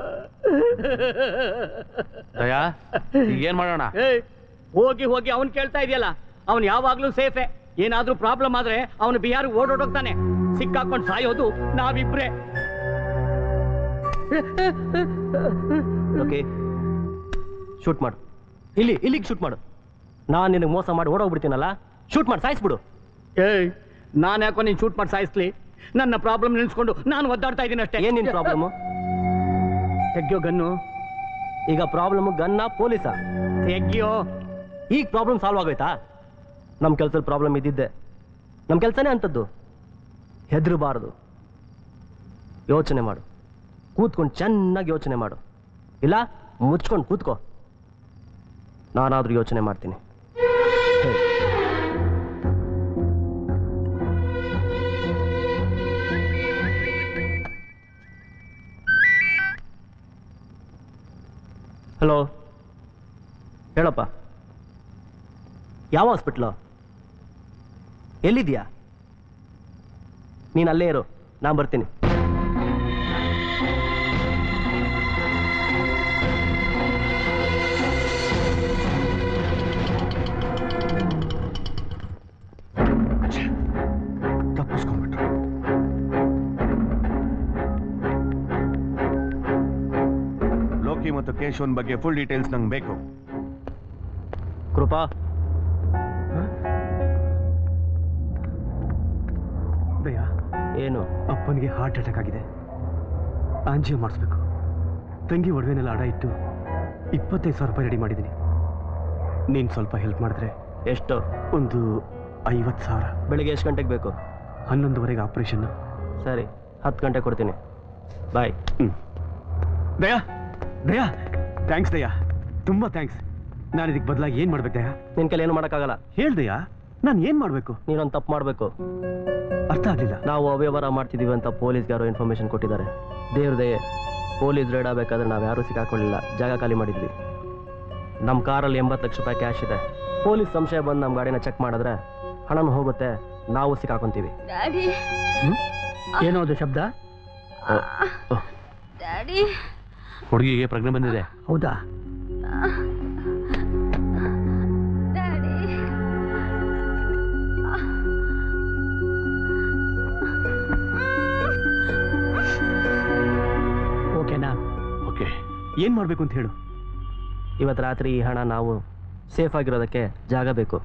ದಯಾ, ಈಗ ಏನ್ ಮಾಡೋಣ? ಹೋಗಿ ಹೋಗಿ ಅವನ್ ಕೇಳ್ತಾ ಇದೆಯಲ್ಲ, ಅವನ್ ಯಾವಾಗ್ಲೂ ಸೇಫೆ. ಏನಾದ್ರೂ ಪ್ರಾಬ್ಲಮ್ ಆದ್ರೆ ಅವನು ಬಿಹಾರ್ ಓಡೋಡೋಗ್ತಾನೆ. ಸಿಕ್ಕಾಕೊಂಡು ಸಾಯೋದು ನಾವಿಬ್ರೆ. ಓಕೆ, ಶೂಟ್ ಮಾಡು. ಇಲ್ಲಿ ಇಲ್ಲಿಗೆ ಶೂಟ್ ಮಾಡು. ನಾನು ನಿನಗೆ ಮೋಸ ಮಾಡಿ ಓಡೋಗ್ಬಿಡ್ತೀನಲ್ಲ, ಶೂಟ್ ಮಾಡಿ ಸಾಯಿಸ್ಬಿಡು. ಏಯ್, ನಾನು ಯಾಕೋ ನೀನು ಶೂಟ್ ಮಾಡಿ ಸಾಯಿಸ್ಲಿ? ನನ್ನ ಪ್ರಾಬ್ಲಮ್ ನೆನೆಸ್ಕೊಂಡು ನಾನು ಒದ್ದಾಡ್ತಾ ಇದ್ದೀನಿ ಅಷ್ಟೇ. ಏನ್ ನಿನ್ ಪ್ರಾಬ್ಲಮ್? ತೆಗ್ಯೋ ಗನ್ನು. ಈಗ ಪ್ರಾಬ್ಲಮ್ ಗನ್ನ ಪೊಲೀಸ? ತೆಗ್ಯೋ. ಈಗ ಪ್ರಾಬ್ಲಮ್ ಸಾಲ್ವ್ ಆಗೋಯ್ತಾ? ನಮ್ಮ ಕೆಲಸದಲ್ಲಿ ಪ್ರಾಬ್ಲಮ್ ಇದ್ದಿದ್ದೆ. ನಮ್ಮ ಕೆಲಸನೇ ಅಂಥದ್ದು. ಹೆದರಬಾರದು, ಯೋಚನೆ ಮಾಡು. ಕೂತ್ಕೊಂಡು ಚೆನ್ನಾಗಿ ಯೋಚನೆ ಮಾಡು. ಇಲ್ಲ ಮುಚ್ಕೊಂಡು ಕೂತ್ಕೋ, ನಾನಾದ್ರೂ ಯೋಚನೆ ಮಾಡ್ತೀನಿ. ಹಲೋ, ಹೇಳಪ್ಪ. ಯಾವ ಹಾಸ್ಪಿಟ್ಲು? ಎಲ್ಲಿದ್ಯಾ? ನೀನು ಅಲ್ಲೇ ಇರು, ನಾನು ಬರ್ತೀನಿ. ಕೇಶವನ್ ಬಗ್ಗೆ ಫುಲ್ ಡೀಟೇಲ್ಸ್ ನಂಗೆ ಬೇಕು. ಕೃಪಾ, ದಯಾ, ಏನು? ಅಪ್ಪನಿಗೆ ಹಾರ್ಟ್ ಅಟ್ಯಾಕ್ ಆಗಿದೆ, ಆಂಜಿಯೋ ಮಾಡಿಸ್ಬೇಕು. ತಂಗಿ ಒಡವೆನೆಲ್ಲ ಅಡ ಇಟ್ಟು ಇಪ್ಪತ್ತೈದು ಸಾವಿರ ರೂಪಾಯಿ ರೆಡಿ ಮಾಡಿದ್ದೀನಿ. ನೀನು ಸ್ವಲ್ಪ ಹೆಲ್ಪ್ ಮಾಡಿದ್ರೆ. ಎಷ್ಟು? ಒಂದು ಐವತ್ತು ಸಾವಿರ. ಬೆಳಿಗ್ಗೆ ಎಷ್ಟು ಗಂಟೆಗೆ ಬೇಕು? ಹನ್ನೊಂದುವರೆಗೆ ಆಪರೇಷನ್ನು. ಸರಿ, ಹತ್ತು ಗಂಟೆ ಕೊಡ್ತೀನಿ. ಬಾಯ್. ಹ್ಞೂ. ದಯಾ, ದಯಾ, ಥ್ಯಾಂಕ್ಸ್ ದಯಾ, ತುಂಬ ಥ್ಯಾಂಕ್ಸ್. ನಾನು ಇದಕ್ಕೆ ಬದಲಾಗಿ ಏನು ಮಾಡ್ಬೇಕು ದಯಾ? ನಿನ್ನ ಕೈಲಿ ಏನು ಮಾಡೋಕ್ಕಾಗಲ್ಲ. ಹೇಳ್ದಯಾ, ನಾನು ಏನು ಮಾಡಬೇಕು? ನೀನೊಂದು ತಪ್ಪು ಮಾಡಬೇಕು. ಅರ್ಥ ಆಗಲಿಲ್ಲ. ನಾವು ಅವ್ಯವಹಾರ ಮಾಡ್ತಿದ್ದೀವಿ ಅಂತ ಪೊಲೀಸ್ಗೆ ಯಾರೋ ಇನ್ಫಾರ್ಮೇಶನ್ ಕೊಟ್ಟಿದ್ದಾರೆ. ದೇವ್ರ ದಯೆ, ಪೊಲೀಸ್ ರೇಡ್ ಆಗಬೇಕಾದ್ರೆ ನಾವು ಯಾರೂ ಸಿಕ್ಕಾಕೊಳ್ಳಿಲ್ಲ, ಜಾಗ ಖಾಲಿ ಮಾಡಿದ್ವಿ. ನಮ್ಮ ಕಾರಲ್ಲಿ ಎಂಬತ್ತು ಲಕ್ಷ ರೂಪಾಯಿ ಕ್ಯಾಶ್ ಇದೆ. ಪೊಲೀಸ್ ಸಂಶಯ ಬಂದು ನಮ್ಮ ಗಾಡಿನ ಚೆಕ್ ಮಾಡಿದ್ರೆ ಹಣನೂ ಹೋಗುತ್ತೆ, ನಾವು ಸಿಕ್ಕಾಕೊಂತೀವಿ. ಡ್ಯಾಡಿ, ಏನೋ ಅದು ಶಬ್ದ? ಡ್ಯಾಡಿ, ಹುಡುಗಿಗೆ ಪ್ರಜ್ಞೆ ಬಂದಿದೆ. ಹೌದಾ? ಡ್ಯಾಡಿ, ಓಕೆನಾ? ಓಕೆ. ಏನು ಮಾಡಬೇಕು ಅಂತ ಹೇಳು. ಇವತ್ತು ರಾತ್ರಿ ಈ ಹಣ ನಾವು ಸೇಫ್ ಆಗಿರೋದಕ್ಕೆ ಜಾಗ ಬೇಕು.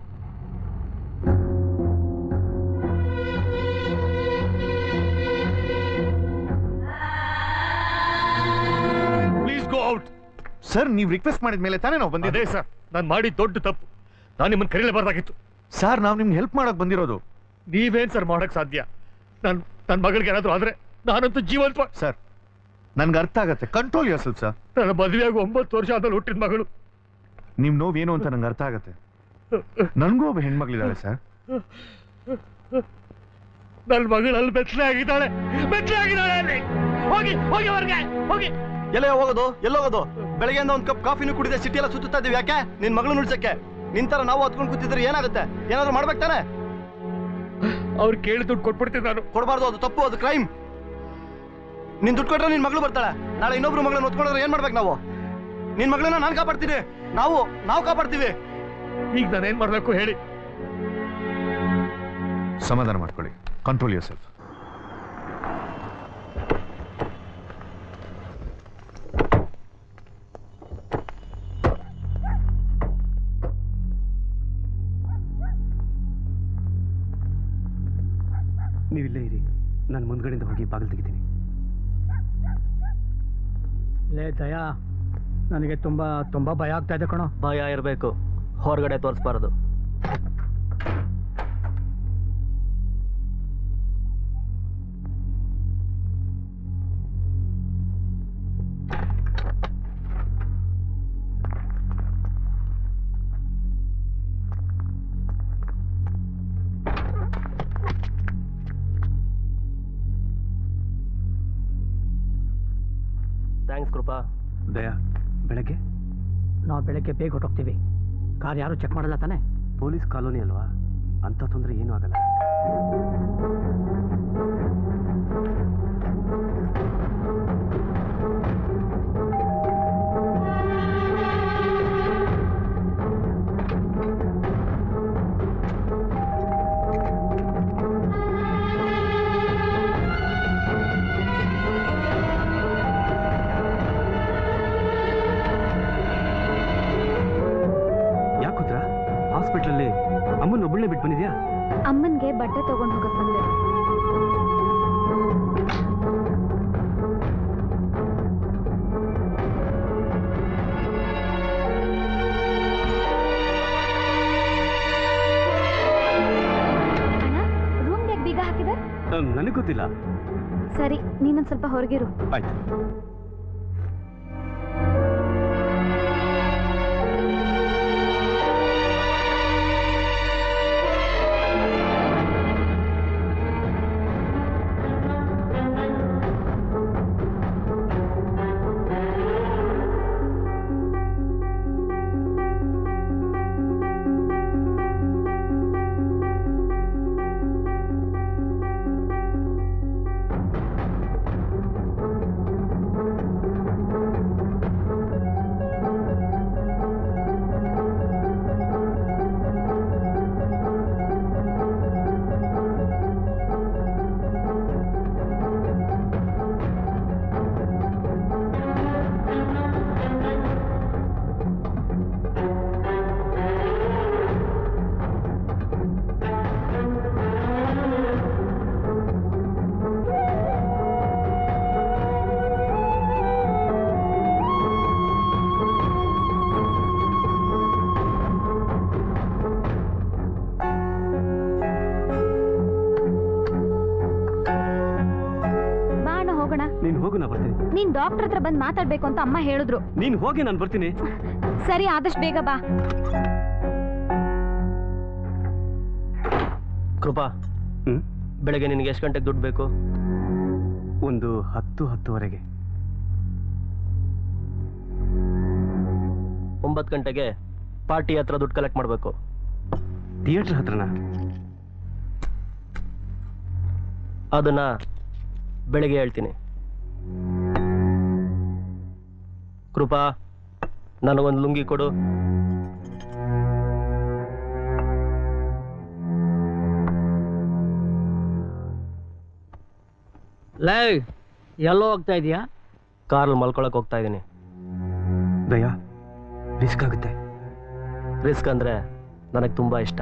Please go out. ಸರ್, ನೀವು ರಿಕ್ವೆಸ್ಟ್ ಮಾಡಿದ ಮೇಲೆ ತಾನೇ ನಾವು ಬಂದಿದ್ದೆ. ಸರ್, ನಾನು ಮಾಡಿ ದೊಡ್ಡ ತಪ್ಪು. ನಾನು ನಿಮ್ಮನ್ನು ಕರೀಲೇಬಾರ್ದಾಗಿತ್ತು. ಸರ್, ನಾವು ನಿಮ್ಗೆ ಹೆಲ್ಪ್ ಮಾಡಕ್ ಬಂದಿರೋದು. ನೀವೇನ್ ಸರ್ ಮಾಡಕ್ ಸಾಧ್ಯ? ನನ್ ನನ್ನ ಮಗಳಿಗೆ ಏನಾದ್ರು ಆದ್ರೆ ನಾನಂತೂ ಜೀವಂತ. ಸರ್, ನನ್ಗೆ ಅರ್ಥ ಆಗತ್ತೆ. Control yourself sir. ನನ್ನ ಮದುವೆಯಾಗಿ ಒಂಬತ್ತು ವರ್ಷ ಆದಲ್ಲಿ ಹುಟ್ಟಿದ ಮಗಳು. ನಿಮ್ ನೋವೇನು ಅಂತ ನಂಗೆ ಅರ್ಥ ಆಗತ್ತೆ. ನನ್ಗೂ ಒಬ್ಬ ಹೆಣ್ಮಗಳಿದ್ದಾಳೆ ಸರ್. ನನ್ನ ಮಗಳು ಅಲ್ಲಿ ಬೆತ್ತಲೆ ಆಗಿದ್ದಾಳೆ, ಬೆತ್ತಲೆ ಆಗಿದ್ದಾಳೆ ಅಲ್ಲಿ. ಹೋಗಿ ಹೋಗಿ ಹೊರಗೆ ಹೋಗಿ. ಎಲ್ಲೇ ಹೋಗೋದು? ಎಲ್ಲೋಗೋದು? ಬೆಳಗ್ಗೆಯಿಂದ ಒಂದು ಕಪ್ ಕಾಫಿನೂ ಕುಡಿದೆ ಸಿಟಿ ಎಲ್ಲ ಸುತ್ತಾ ಇದೀವಿ. ಯಾಕೆ? ನಿನ್ ಮಗಳು ನುಡ್ಸಕ್ಕೆ. ನಿಂತರ ನಾವು ಹತ್ಕೊಂಡು ಕೂತಿದ್ರೆ ಏನಾಗುತ್ತೆ? ಏನಾದ್ರು ಮಾಡ್ಬೇಕು ತಾನೆ? ಅವ್ರು ಕೇಳಿ ದುಡ್ಡು ಕೊಟ್ಬಿಡ್ತೀನಿ ನಾನು. ಕೊಡಬಾರ್ದು, ಅದು ತಪ್ಪು, ಅದು ಕ್ರೈಮ್. ನಿನ್ ದುಡ್ಡು ಕೊಟ್ರೆ ನಿನ್ ಮಗಳು ಬರ್ತಾಳೆ. ನಾಳೆ ಇನ್ನೊಬ್ರು ಮಗಳನ್ನ ಹೊತ್ಕೊಂಡ್ರೆ ಏನ್ ಮಾಡ್ಬೇಕು ನಾವು? ನಿನ್ ಮಗಳನ್ನ ನಾನು ಕಾಪಾಡ್ತೀನಿ. ನಾವು ನಾವು ಕಾಪಾಡ್ತೀವಿ. ಈಗ ನಾನೇನ್ ಮಾಡ್ಬೇಕು ಹೇಳಿ? ಸಮಾಧಾನ ಮಾಡ್ಕೊಳ್ಳಿ. Control your self. ನೀವಿಲ್ಲೇ ಇರಿ, ನಾನು ಮುಂದ್ಗಡೆಯಿಂದ ಹೋಗಿ ಬಾಗಿಲು ತೆಗಿತೀನಿ. ಲೇ ದಯಾ, ನನಗೆ ತುಂಬಾ ತುಂಬಾ ಭಯ ಆಗ್ತಾ ಇದೆ ಕಣೋ. ಭಯ ಇರಬೇಕು, ಹೊರಗಡೆ ತೋರಿಸ್ಬಾರ್ದು. ಥ್ಯಾಂಕ್ಸ್ ಕೃಪಾ. ದಯಾ, ಬೆಳಗ್ಗೆ ನಾವು ಬೆಳಗ್ಗೆ ಬೇಗ ಹೊಟ್ಟೋಗ್ತೀವಿ. ಕಾರ್ ಯಾರು ಚೆಕ್ ಮಾಡಲ್ಲ ತಾನೆ? ಪೊಲೀಸ್ ಕಾಲೋನಿ ಅಲ್ವಾ, ಅಂತ ತೊಂದರೆ ಏನೂ ಆಗಲ್ಲ. ಹಾಸ್ಪಿಟ್ಲಲ್ಲಿ ಅಮ್ಮನ ಒಬ್ಬಳನ್ನೇ ಬಿಟ್ಟು ಬಂದಿದ್ಯಾ? ಅಮ್ಮನ್ಗೆ ಬಟ್ಟೆ ತಗೊಂಡು ಹೋಗಕ್ ಬಂದೆ. ರೂಮ್ಗೆ ಬೀಗ ಹಾಕಿದೆ? ನನಗೆ ಗೊತ್ತಿಲ್ಲ. ಸರಿ, ನೀನೊಂದ್ ಸ್ವಲ್ಪ ಹೊರಗಿರು. ಆಯ್ತು. ನೀನ್ ಡಾಕ್ಟರ್ ಹತ್ರ ಬಂದ್ ಮಾತಾಡ್ಬೇಕು ಅಂತ ಅಮ್ಮ ಹೇಳಿದ್ರು. ನೀನ್ ಹೋಗಿ ನಾನು ಬರ್ತೀನಿ. ಸರಿ, ಆದಷ್ಟು ಬೇಗ ಬಾ. ಕೃಪಾ, ಬೆಳಗ್ಗೆ ನಿನಗೆ ಎಷ್ಟು ಗಂಟೆಗೆ ದುಡ್ಡು ಬೇಕು? ಒಂದು ಹತ್ತು ಹತ್ತುವರೆಗೆ. ಒಂಬತ್ತು ಗಂಟೆಗೆ ಪಾರ್ಟಿ ಹತ್ರ ದುಡ್ಡು ಕಲೆಕ್ಟ್ ಮಾಡಬೇಕು. ಥಿಯೇಟರ್ ಹತ್ರನಾ? ಅದನ್ನ ಬೆಳಗ್ಗೆ ಹೇಳ್ತೀನಿ. ಕೃಪಾ, ನನಗೊಂದು ಲುಂಗಿ ಕೊಡು. ಲೈ, ಎಲ್ಲೋ ಹೋಗ್ತಾ ಇದೀಯಾ? ಕಾರಲ್ಲಿ ಮಲ್ಕೊಳಕ್ ಹೋಗ್ತಾ ಇದ್ದೀನಿ. ದಯಾ, ರಿಸ್ಕ್ ಆಗುತ್ತೆ. ರಿಸ್ಕ್ ಅಂದ್ರೆ ನನಗೆ ತುಂಬಾ ಇಷ್ಟ.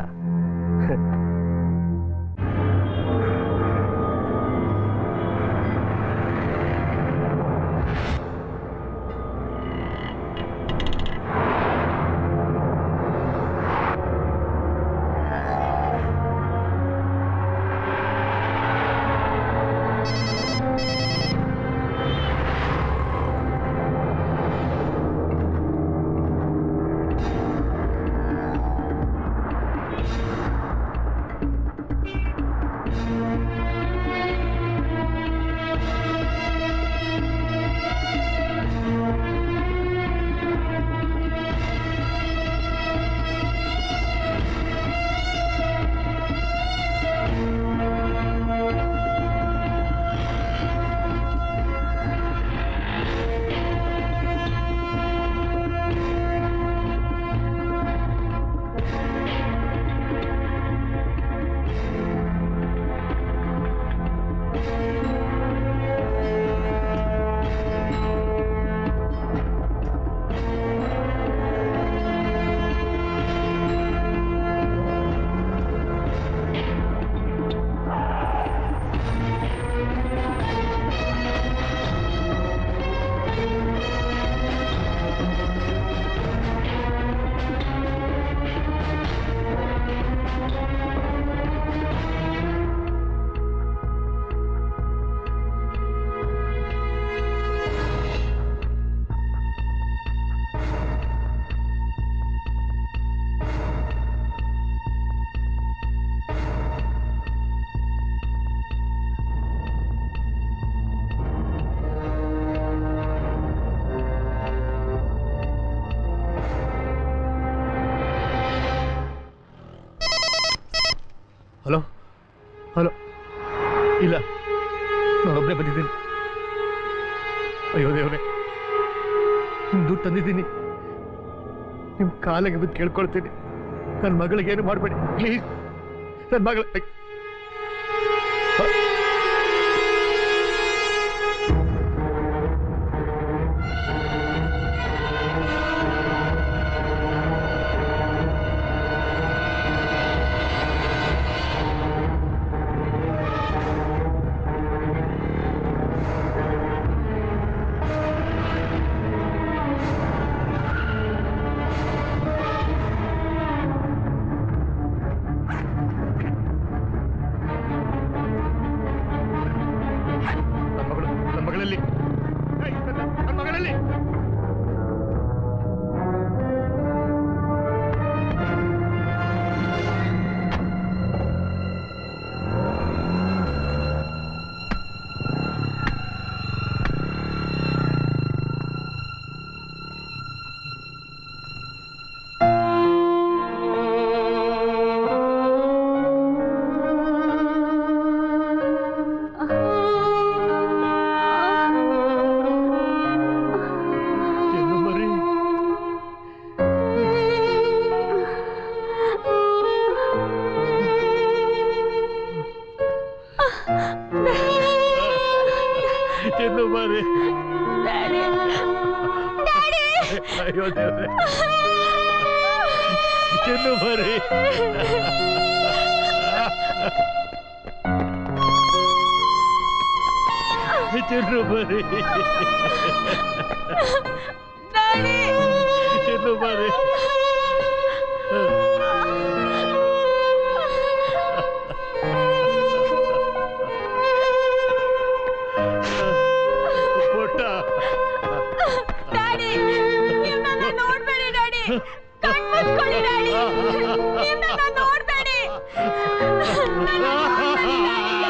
ಹಲೋ ಹಲೋ ಇಲ್ಲ, ನಾನೊಬ್ಬನೇ ಬಂದಿದ್ದೀನಿ. ಅಯ್ಯೋ ದೇವ್ರೆ, ನಿಮ್ಮ ದುಡ್ಡು ತಂದಿದ್ದೀನಿ. ನಿಮ್ಮ ಕಾಲಿಗೆ ಬಿದ್ದು ಕೇಳ್ಕೊಳ್ತೀನಿ, ನನ್ನ ಮಗಳಿಗೆ ಏನು ಮಾಡಬೇಡಿ ಪ್ಲೀಸ್. ನನ್ನ ಮಗಳ ಅಯ್ಯೋ ದೇವ್ರೆ, ಚೆನ್ನು ಬರೀ ಚೆನ್ನು ಬರೀ ಚೆನ್ನು ಬರೀ ಪುಟ್ಟ ಕಣ್ಮುಚ್ಕೊಳ್ಳಿ ಡ್ಯಾಡಿ. ನೀವ್ ನನ್ನ ನೋಡ್ಬೇಡಿ. ನನ್ನ ನೋಡ್ಬೇಡಿ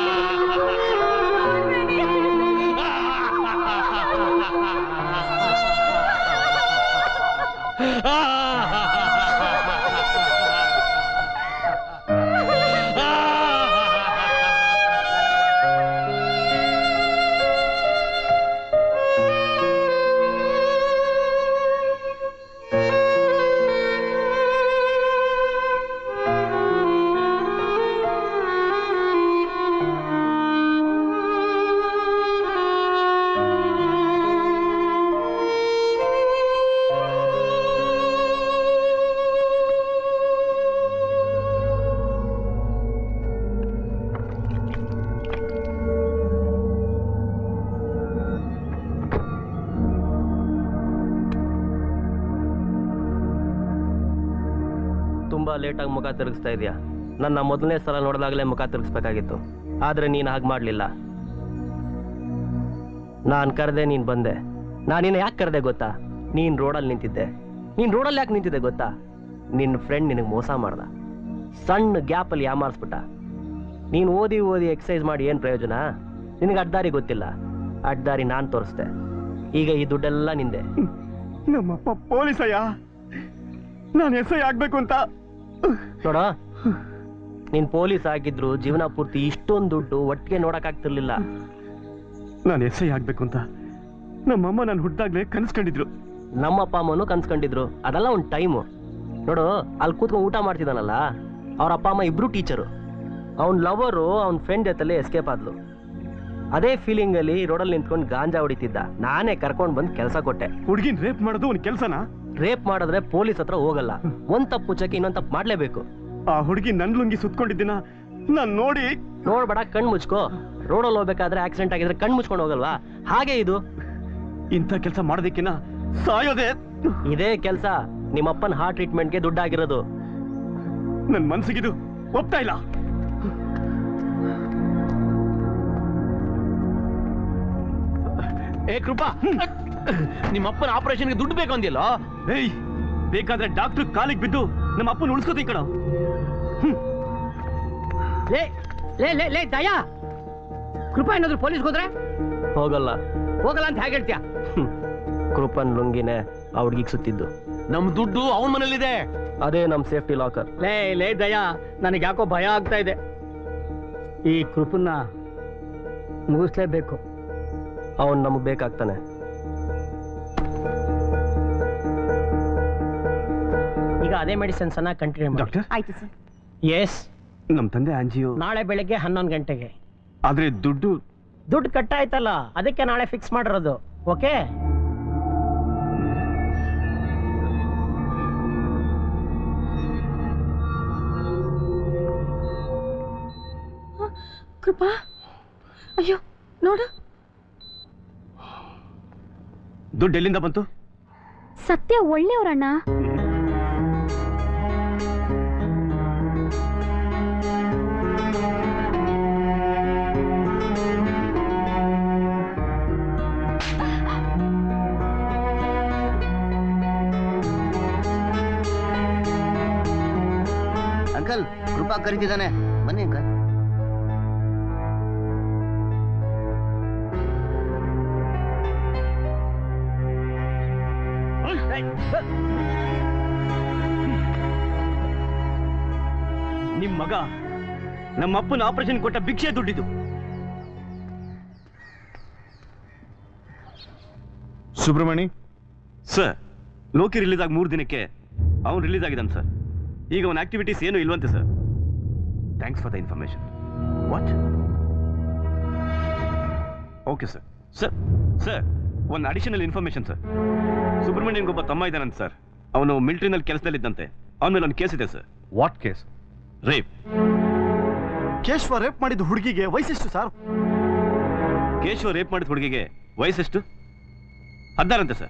ತುಂಬಾ ಲೇಟಾಗಿ ಮುಖ ತಿರುಗಿಸ್ತಾ ಇದೆಯಾ. ನನ್ನ ಮೊದಲನೇ ಸಲ ನೋಡಿದಾಗಲೇ ಮುಖ ತಿರುಗಿಸ್ಬೇಕಾಗಿತ್ತು, ಆದ್ರೆ ನೀನು ಹಾಗೆ ಮಾಡಲಿಲ್ಲ. ನಾನು ಕರೆದೆ, ನೀನು ಬಂದೆ. ನಾನು ನಿನ್ನ ಯಾಕೆ ಕರೆದೆ ಗೊತ್ತಾ? ನೀನು ರೋಡಲ್ಲಿ ನಿಂತಿದ್ದೆ. ನೀನು ರೋಡಲ್ಲಿ ಯಾಕೆ ನಿಂತಿದ್ದೆ ಗೊತ್ತಾ? ನಿನ್ನ ಫ್ರೆಂಡ್ ನಿನಗೆ ಮೋಸ ಮಾಡ್ದ, ಸಣ್ಣ ಗ್ಯಾಪಲ್ಲಿ ಯಾಮಾರಿಸ್ಬಿಟ್ಟ. ನೀನು ಓದಿ ಓದಿ ಎಕ್ಸಸೈಸ್ ಮಾಡಿ ಏನು ಪ್ರಯೋಜನ? ನಿನಗೆ ಅಡ್ಡಾರಿ ಗೊತ್ತಿಲ್ಲ, ಅಡ್ಡಾರಿ ನಾನು ತೋರಿಸ್ದೆ. ಈಗ ಈ ದುಡ್ಡೆಲ್ಲ ನಿಂದೆ. ನಮ್ಮಪ್ಪ ಪೊಲೀಸಯ್ಯ, ನಾನು ಎಸ್ ಐ ಆಗ್ಬೇಕು ಅಂತ. ನೋಡ, ನೀನ್ ಪೊಲೀಸ್ ಆಗಿದ್ರು ಜೀವನ ಪೂರ್ತಿ ಇಷ್ಟೊಂದು ದುಡ್ಡು ಒಟ್ಟಿಗೆ ನೋಡಕ್ಕಾಗ್ತಿರ್ಲಿಲ್ಲ. ನಾನು ಎಸ್ ಐ ಆಗ್ಬೇಕು ಅಂತ ನಮ್ಮಮ್ಮ ನಾನು ಹುಟ್ಟಾಗ್ಲೇ ಕನ್ಸ್ಕೊಂಡಿದ್ರು. ನಮ್ಮಪ್ಪ ಅಮ್ಮನೂ ಕನ್ಸ್ಕೊಂಡಿದ್ರು. ಅದೆಲ್ಲ ಒಂದು ಟೈಮು. ನೋಡು, ಅಲ್ಲಿ ಕೂತ್ಕೊಂಡು ಊಟ ಮಾಡ್ತಿದ್ದಾನಲ್ಲ, ಅವ್ರ ಅಪ್ಪ ಅಮ್ಮ ಇಬ್ರು ಟೀಚರು. ಅವ್ನ ಲವರು ಅವ್ನ ಫ್ರೆಂಡ್ ಜೊತೆಲೆ ಎಸ್ಕೇಪ್ ಆದ್ಲು. ಅದೇ ಫೀಲಿಂಗ್ ಅಲ್ಲಿ ರೋಡಲ್ಲಿ ನಿಂತ್ಕೊಂಡು ಗಾಂಜಾ ಹೊಡಿತಿದ್ದ. ನಾನೇ ಕರ್ಕೊಂಡು ಬಂದು ಕೆಲಸ ಕೊಟ್ಟೆ. ಹುಡುಗಿನ ರೇಪ್ ಮಾಡೋದು ಒಂದು ಕೆಲಸನಾ? ರೇಪ್ ಮಾಡಿದ್ರೆ ಪೊಲೀಸ್ ಹತ್ರ ಹೋಗಲ್ಲ. ಒಂದ್ ತಪ್ಪು ಮುಚ್ಚಕ್ಕೆ ಇನ್ನೊಂದ್ ತಪ್ಪು ಮಾಡ್ಲೇಬೇಕು. ಆ ಹುಡುಗಿ ನನ್ ಲುಂಗಿ ಸುತ್ಕೊಂಡಿದ್ದೀನ ನಾನ್ ನೋಡಿ. ನೋಡ್ಬೇಡ, ಕಣ್ ಮುಚ್ಕೋ. ರೋಡಲ್ಲಿ ಹೋಗ್ಬೇಕಾದ್ರೆ ಆಕ್ಸಿಡೆಂಟ್ ಆಗಿದ್ರೆ ಕಣ್ ಮುಚ್ಕೊಂಡು ಹೋಗಲ್ವಾ? ಹಾಗೆ ಇದು. ಇಂಥ ಕೆಲಸ ಮಾಡೋದಕ್ಕಿನ್ನ ಸಾಯೋದೆ. ಇದೇ ಕೆಲಸ ನಿಮ್ಮಪ್ಪನ ಹಾರ್ಟ್ ಟ್ರೀಟ್ಮೆಂಟ್ಗೆ ದುಡ್ಡಾಗಿರೋದು. ನನ್ ಮನ್ಸಿಗಿದು ಒಪ್ತಾ ಇಲ್ಲ. ಏ ಕೃಪಾ, ನಿಮ್ಮಪ್ಪನ ಆಪರೇಷನ್ಗೆ ದುಡ್ಡು ಬೇಕು ಅಂದಿಲ್ಲ? ಏಯ್, ಬೇಕಾದ್ರೆ ಡಾಕ್ಟರ್ ಕಾಲಿಗೆ ಬಿದ್ದು ನಮ್ಮ ಅಪ್ಪನ ಉಳಿಸ್ಕೋತಿ ಕಣ. ಲೇ ಲೇ ಲೇ ಲೇ ದಯಾ, ಕೃಪಾ ಏನಾದ್ರು ಪೊಲೀಸ್ಗೆ ಹೋದ್ರೆ? ಹೋಗಲ್ಲ. ಹೋಗಲ್ಲ ಅಂತ ಹೇಗೆ ಹೇಳ್ತೀಯ? ಕೃಪನ್ ಲುಂಗಿನೇ ಆ ಹುಡುಗಿಗೆ ಸುತ್ತಿದ್ದು. ನಮ್ ದುಡ್ಡು ಅವನ ಮನೇಲಿದೆ. ಅದೇ ನಮ್ ಸೇಫ್ಟಿ ಲಾಕರ್. ಲೇ ಲೇ ದಯಾ, ನನಗೆ ಯಾಕೋ ಭಯ ಆಗ್ತಾ ಇದೆ. ಈ ಕೃಪನ್ನ ಮುಗಿಸ್ಲೇಬೇಕು. ಅವನ್ ನಮಗ್ ಬೇಕಾಗ್ತಾನೆ. ಈಗ ಅದೇ ಮೆಡಿಸಿನ್ಸ್ ಅನ್ನ ಕಂಟಿನ್ಯೂ ಮಾಡಿ. ಡಾಕ್ಟರ್? ಆಯ್ತು ಸರ್. ಎಸ್, ನಮ್ ತಂದೆ ಆಂಜಿಯೋ ನಾಳೆ ಬೆಳಗ್ಗೆ ಹನ್ನೊಂದು ಗಂಟೆಗೆ. ಆದ್ರೆ ದುಡ್ಡು ದುಡ್ಡು ಕಟ್ಟಾಯ್ತಲ್ಲ, ಅದಕ್ಕೆ ನಾಳೆ ಫಿಕ್ಸ್ ಮಾಡಿರೋದು. ಓಕೆ? ಕೃಪಾ, ಅಯ್ಯೋ ನೋಡು. ದುಡ್ಡು ಎಲ್ಲಿಂದ ಬಂತು? ಸತ್ಯ ಒಳ್ಳೆಯವ್ರಣ್ಣ. ಅಂಕಲ್, ಕೃಪಾ ಕರೀತಿದ್ದಾನೆ, ಬನ್ನಿ ಅಂಕಲ್. ನಿಮ್ ಮಗ ನಮ್ಮಪ್ಪನ ಆಪರೇಷನ್ ಕೊಟ್ಟ ಭಿಕ್ಷೆ ದುಡ್ಡಿದು. ಸುಬ್ರಹ್ಮಣಿ ಸರ್, ಲೋಕಿ ರಿಲೀಸ್ ಆಗಿ ಮೂರು ದಿನಕ್ಕೆ ಅವನು ರಿಲೀಸ್ ಆಗಿದ್ದಾನೆ ಸರ್. ಈಗ ಅವನ ಆಕ್ಟಿವಿಟೀಸ್ ಏನು ಇಲ್ವಂತೆ ಸರ್. Thanks for the information. What? Okay sir. Sir sir ಒಂದು ಅಡಿಷನಲ್ ಇನ್ಫಾರ್ಮೇಶನ್ ಸರ್. ಸುಬ್ರಹ್ಮಣ್ಯನ್ಗೊಬ್ಬ ತಮ್ಮ ಇದ್ದಾನಂತ ಸರ್. ಅವನು ಮಿಲಿಟರಿನಲ್ಲಿ ಕೆಲಸದಲ್ಲಿದ್ದಂತೆ. ಅವನ ಮೇಲೆ ಒಂದು ಕೇಸ್ ಇದೆ sir. What case? Rape. Keshava rape ಮಾಡಿದ ಹುಡುಗಿಗೆ ವಯಸ್ಸೆಷ್ಟು ಸರ್? ಕೇಶವ ರೇಪ್ ಮಾಡಿದ ಹುಡುಗಿಗೆ ವಯಸ್ಸೆಷ್ಟು? ಹದಿನಾರಂತೆ ಸರ್.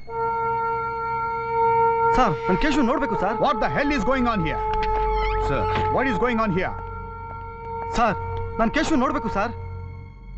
ಸರ್, ನಾನು ಕೇಶವ ನೋಡ್ಬೇಕು sir. What the hell is going on here? Sir, what is going on here? Sir, ನಾನು ಕೇಶವ ನೋಡ್ಬೇಕು sir.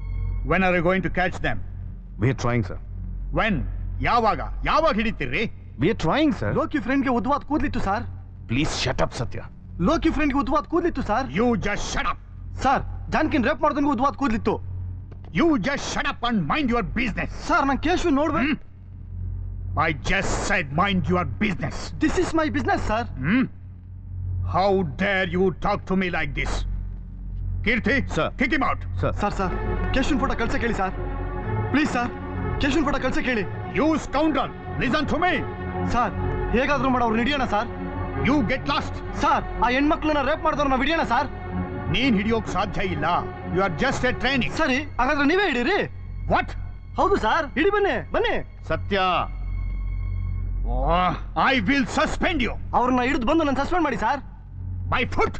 When are you going to catch them? We are trying sir. When? ಯಾವಾಗ ಯಾವಾಗ ಹಿಡಿತೀರಿ? We are trying sir. Loki ಫ್ರೆಂಡ್ಗೆ ಉದ್ವಾದ ಕೂದ್ಲಿತ್ತು sir. Please shut up Satya. Loki ಫ್ರೆಂಡ್ಗೆ ಉದ್ವಾದ ಕೂದ್ಲಿತ್ತು sir. You just shut up. Sir ಜಾನ್ಕಿನ್ ರೇಪ್ ಮಾಡ್ದಂಗೆ ಉದ್ವಾದ ಕೂದ್ಲಿತ್ತು. You just shut up and mind your business. Sir ನಾನು ಕೇಶು ನೋಡ್ಬೇಕು. I just said mind your business. This is my business, sir. Hmm? How dare you talk to me like this? Kirti, sir, kick him out. Sir. Sir, sir. ಕೇಶುನ್ ಫೋಟೋ ಕಳ್ಸಕ್ಕೆ ಹೇಳಿ ಸರ್. Please sir. ಕೇಶುನ್ ಫೋಟೋ ಕಳ್ಸಕ್ಕೆ ಹೇಳಿ. You scoundrel, listen to me. Sir ಹೇಗಾದ್ರೂ ಮಾಡಿ ಅವ್ರನ್ನ ಹಿಡಿಯೋಣ sir. You get lost. Sir ಆ ಹೆಣ್ಮಕ್ಳನ್ನ ರೇಪ್ ಮಾಡಿದವ್ರನ್ನ ಹಿಡಿಯೋಣ ಸರ್. ನೀನ್ ಹಿಡಿಯೋಕ್ ಸಾಧ್ಯ ಇಲ್ಲ. You are just a training. ಸರಿ ಹಾಗಾದ್ರೆ ನೀವೇ ಹಿಡೀರಿ. What? ಹೌದು ಸರ್ ಹಿಡಿ ಬನ್ನಿ ಬನ್ನಿ. ಸತ್ಯ. Oh, I will suspend you. ಅವ್ರನ್ನ ಹಿಡಿದು ಬಂದು ನಾನು ಸಸ್ಪೆಂಡ್ ಮಾಡಿ ಸರ್. My foot.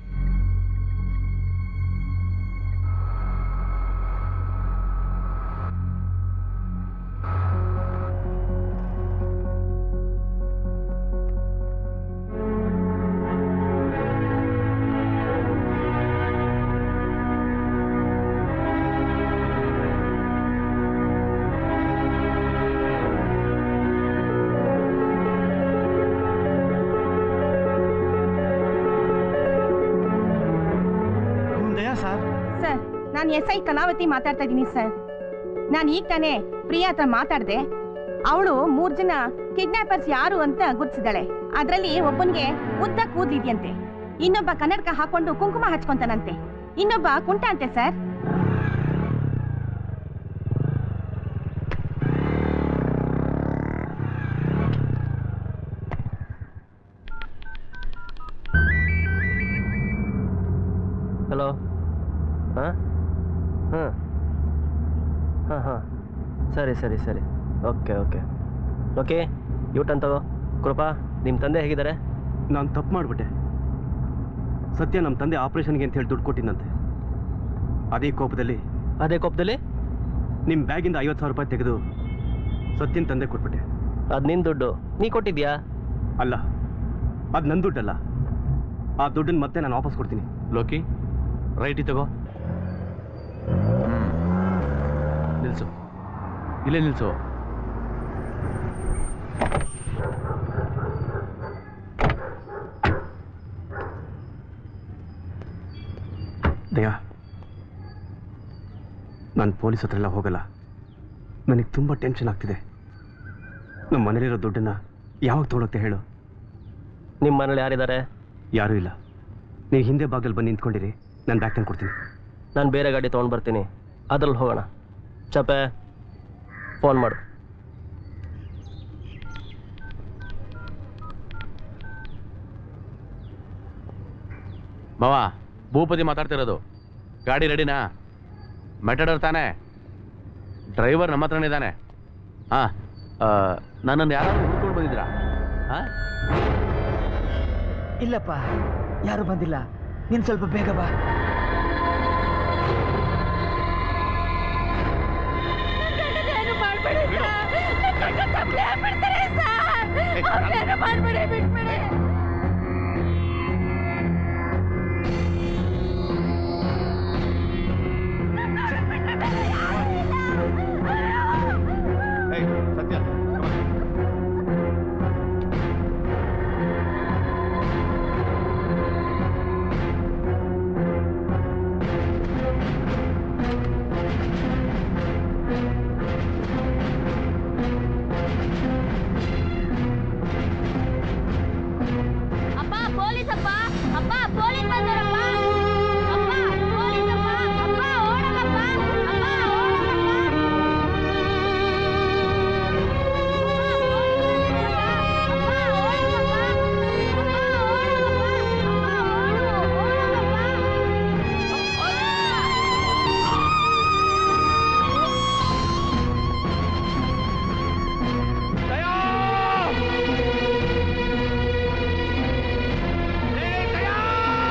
ಸರ್ ನಾನು ಎಸ್ ಐ ಕಲಾವತಿ ಮಾತಾಡ್ತಾ ಇದ್ದೀನಿ ಸರ್. ನಾನು ಈಗ ತಾನೇ ಪ್ರಿಯಾ ಹತ್ರ ಮಾತಾಡಿದೆ. ಅವಳು ಮೂರ್ ಜನ ಕಿಡ್ನಾಪರ್ಸ್ ಯಾರು ಅಂತ ಗುರ್ತಿಸಿದಾಳೆ. ಅದರಲ್ಲಿ ಒಬ್ಬನಿಗೆ ಉದ್ದ ಕೂದಲಿದೆಯಂತೆ, ಇನ್ನೊಬ್ಬ ಕನ್ನಡಕ ಹಾಕೊಂಡು ಕುಂಕುಮ ಹಚ್ಕೊಂತಾನಂತೆ, ಇನ್ನೊಬ್ಬ ಕುಂಟ ಅಂತೆ ಸರ್. ಹಲೋ. ಹಾಂ ಹಾಂ ಹಾಂ ಹಾಂ ಸರಿ ಸರಿ ಸರಿ ಓಕೆ ಓಕೆ ಓಕೆ ಯೂಟನ್ ತಗೋ. ಕೃಪಾ ನಿಮ್ಮ ತಂದೆ ಹೇಗಿದ್ದಾರೆ? ನಾನು ತಪ್ಪು ಮಾಡಿಬಿಟ್ಟೆ. ಸತ್ಯ ನಮ್ಮ ತಂದೆ ಆಪರೇಷನ್ಗೆ ಅಂತ ಹೇಳಿ ದುಡ್ಡು ಕೊಟ್ಟಿದ್ದಂತೆ. ಅದೇ ಕೋಪದಲ್ಲಿ ಅದೇ ಕೋಪದಲ್ಲಿ ನಿಮ್ಮ ಬ್ಯಾಗಿಂದ ಐವತ್ತು ಸಾವಿರ ರೂಪಾಯಿ ತೆಗೆದು ಸತ್ಯನ ತಂದೆ ಕೊಟ್ಬಿಟ್ಟೆ. ಅದು ನಿನ್ನ ದುಡ್ಡು, ನೀ ಕೊಟ್ಟಿದ್ಯಾ? ಅಲ್ಲ, ಅದು ನನ್ನ ದುಡ್ಡಲ್ಲ. ಆ ದುಡ್ಡನ್ನು ಮತ್ತೆ ನಾನು ವಾಪಸ್ ಕೊಡ್ತೀನಿ. ಲೋಕಿ ರೈಟಿ ತಗೋ. ನಿಲ್ಸು, ಇಲ್ಲೇ ನಿಲ್ಸು. ದಯಾ, ನಾನು ಪೊಲೀಸ್ ಹತ್ರ ಎಲ್ಲ ಹೋಗಲ್ಲ. ನನಗೆ ತುಂಬ ಟೆನ್ಷನ್ ಆಗ್ತಿದೆ. ನಮ್ಮ ಮನೇಲಿರೋ ದುಡ್ಡನ್ನು ಯಾವಾಗ ತೊಗೊಳತ್ತೆ ಹೇಳು. ನಿಮ್ಮ ಮನೇಲಿ ಯಾರಿದ್ದಾರೆ? ಯಾರೂ ಇಲ್ಲ. ನೀವು ಹಿಂದೆ ಬಾಗಿಲು ಬಂದು ನಿಂತ್ಕೊಂಡಿರಿ, ನಾನು ಬ್ಯಾಗ್ ತಂದು ಕೊಡ್ತೀನಿ. ನಾನು ಬೇರೆ ಗಾಡಿ ತೊಗೊಂಡು ಬರ್ತೀನಿ, ಅದ್ರಲ್ಲಿ ಹೋಗೋಣ. ಚಪೆ ಫೋನ್ ಮಾಡು. ಮಾವ, ಭೂಪತಿ ಮಾತಾಡ್ತಿರೋದು. ಗಾಡಿ ರೆಡಿನಾ? ಮೆಟಡರ್ ತಾನೆ? ಡ್ರೈವರ್ ನಮ್ಮ ಹತ್ರನೇ ಇದ್ದಾನೆ. ಹಾಂ, ನನ್ನನ್ನು ಯಾರಾದ್ರೂ ಹುಡ್ಕೊಂಡು ಬಂದಿದ್ದೀರಾ? ಹಾಂ, ಇಲ್ಲಪ್ಪ, ಯಾರು ಬಂದಿಲ್ಲ. ನೀನು ಸ್ವಲ್ಪ ಬೇಗ ಬಾ. ಸತ್ಯ ದಯಾ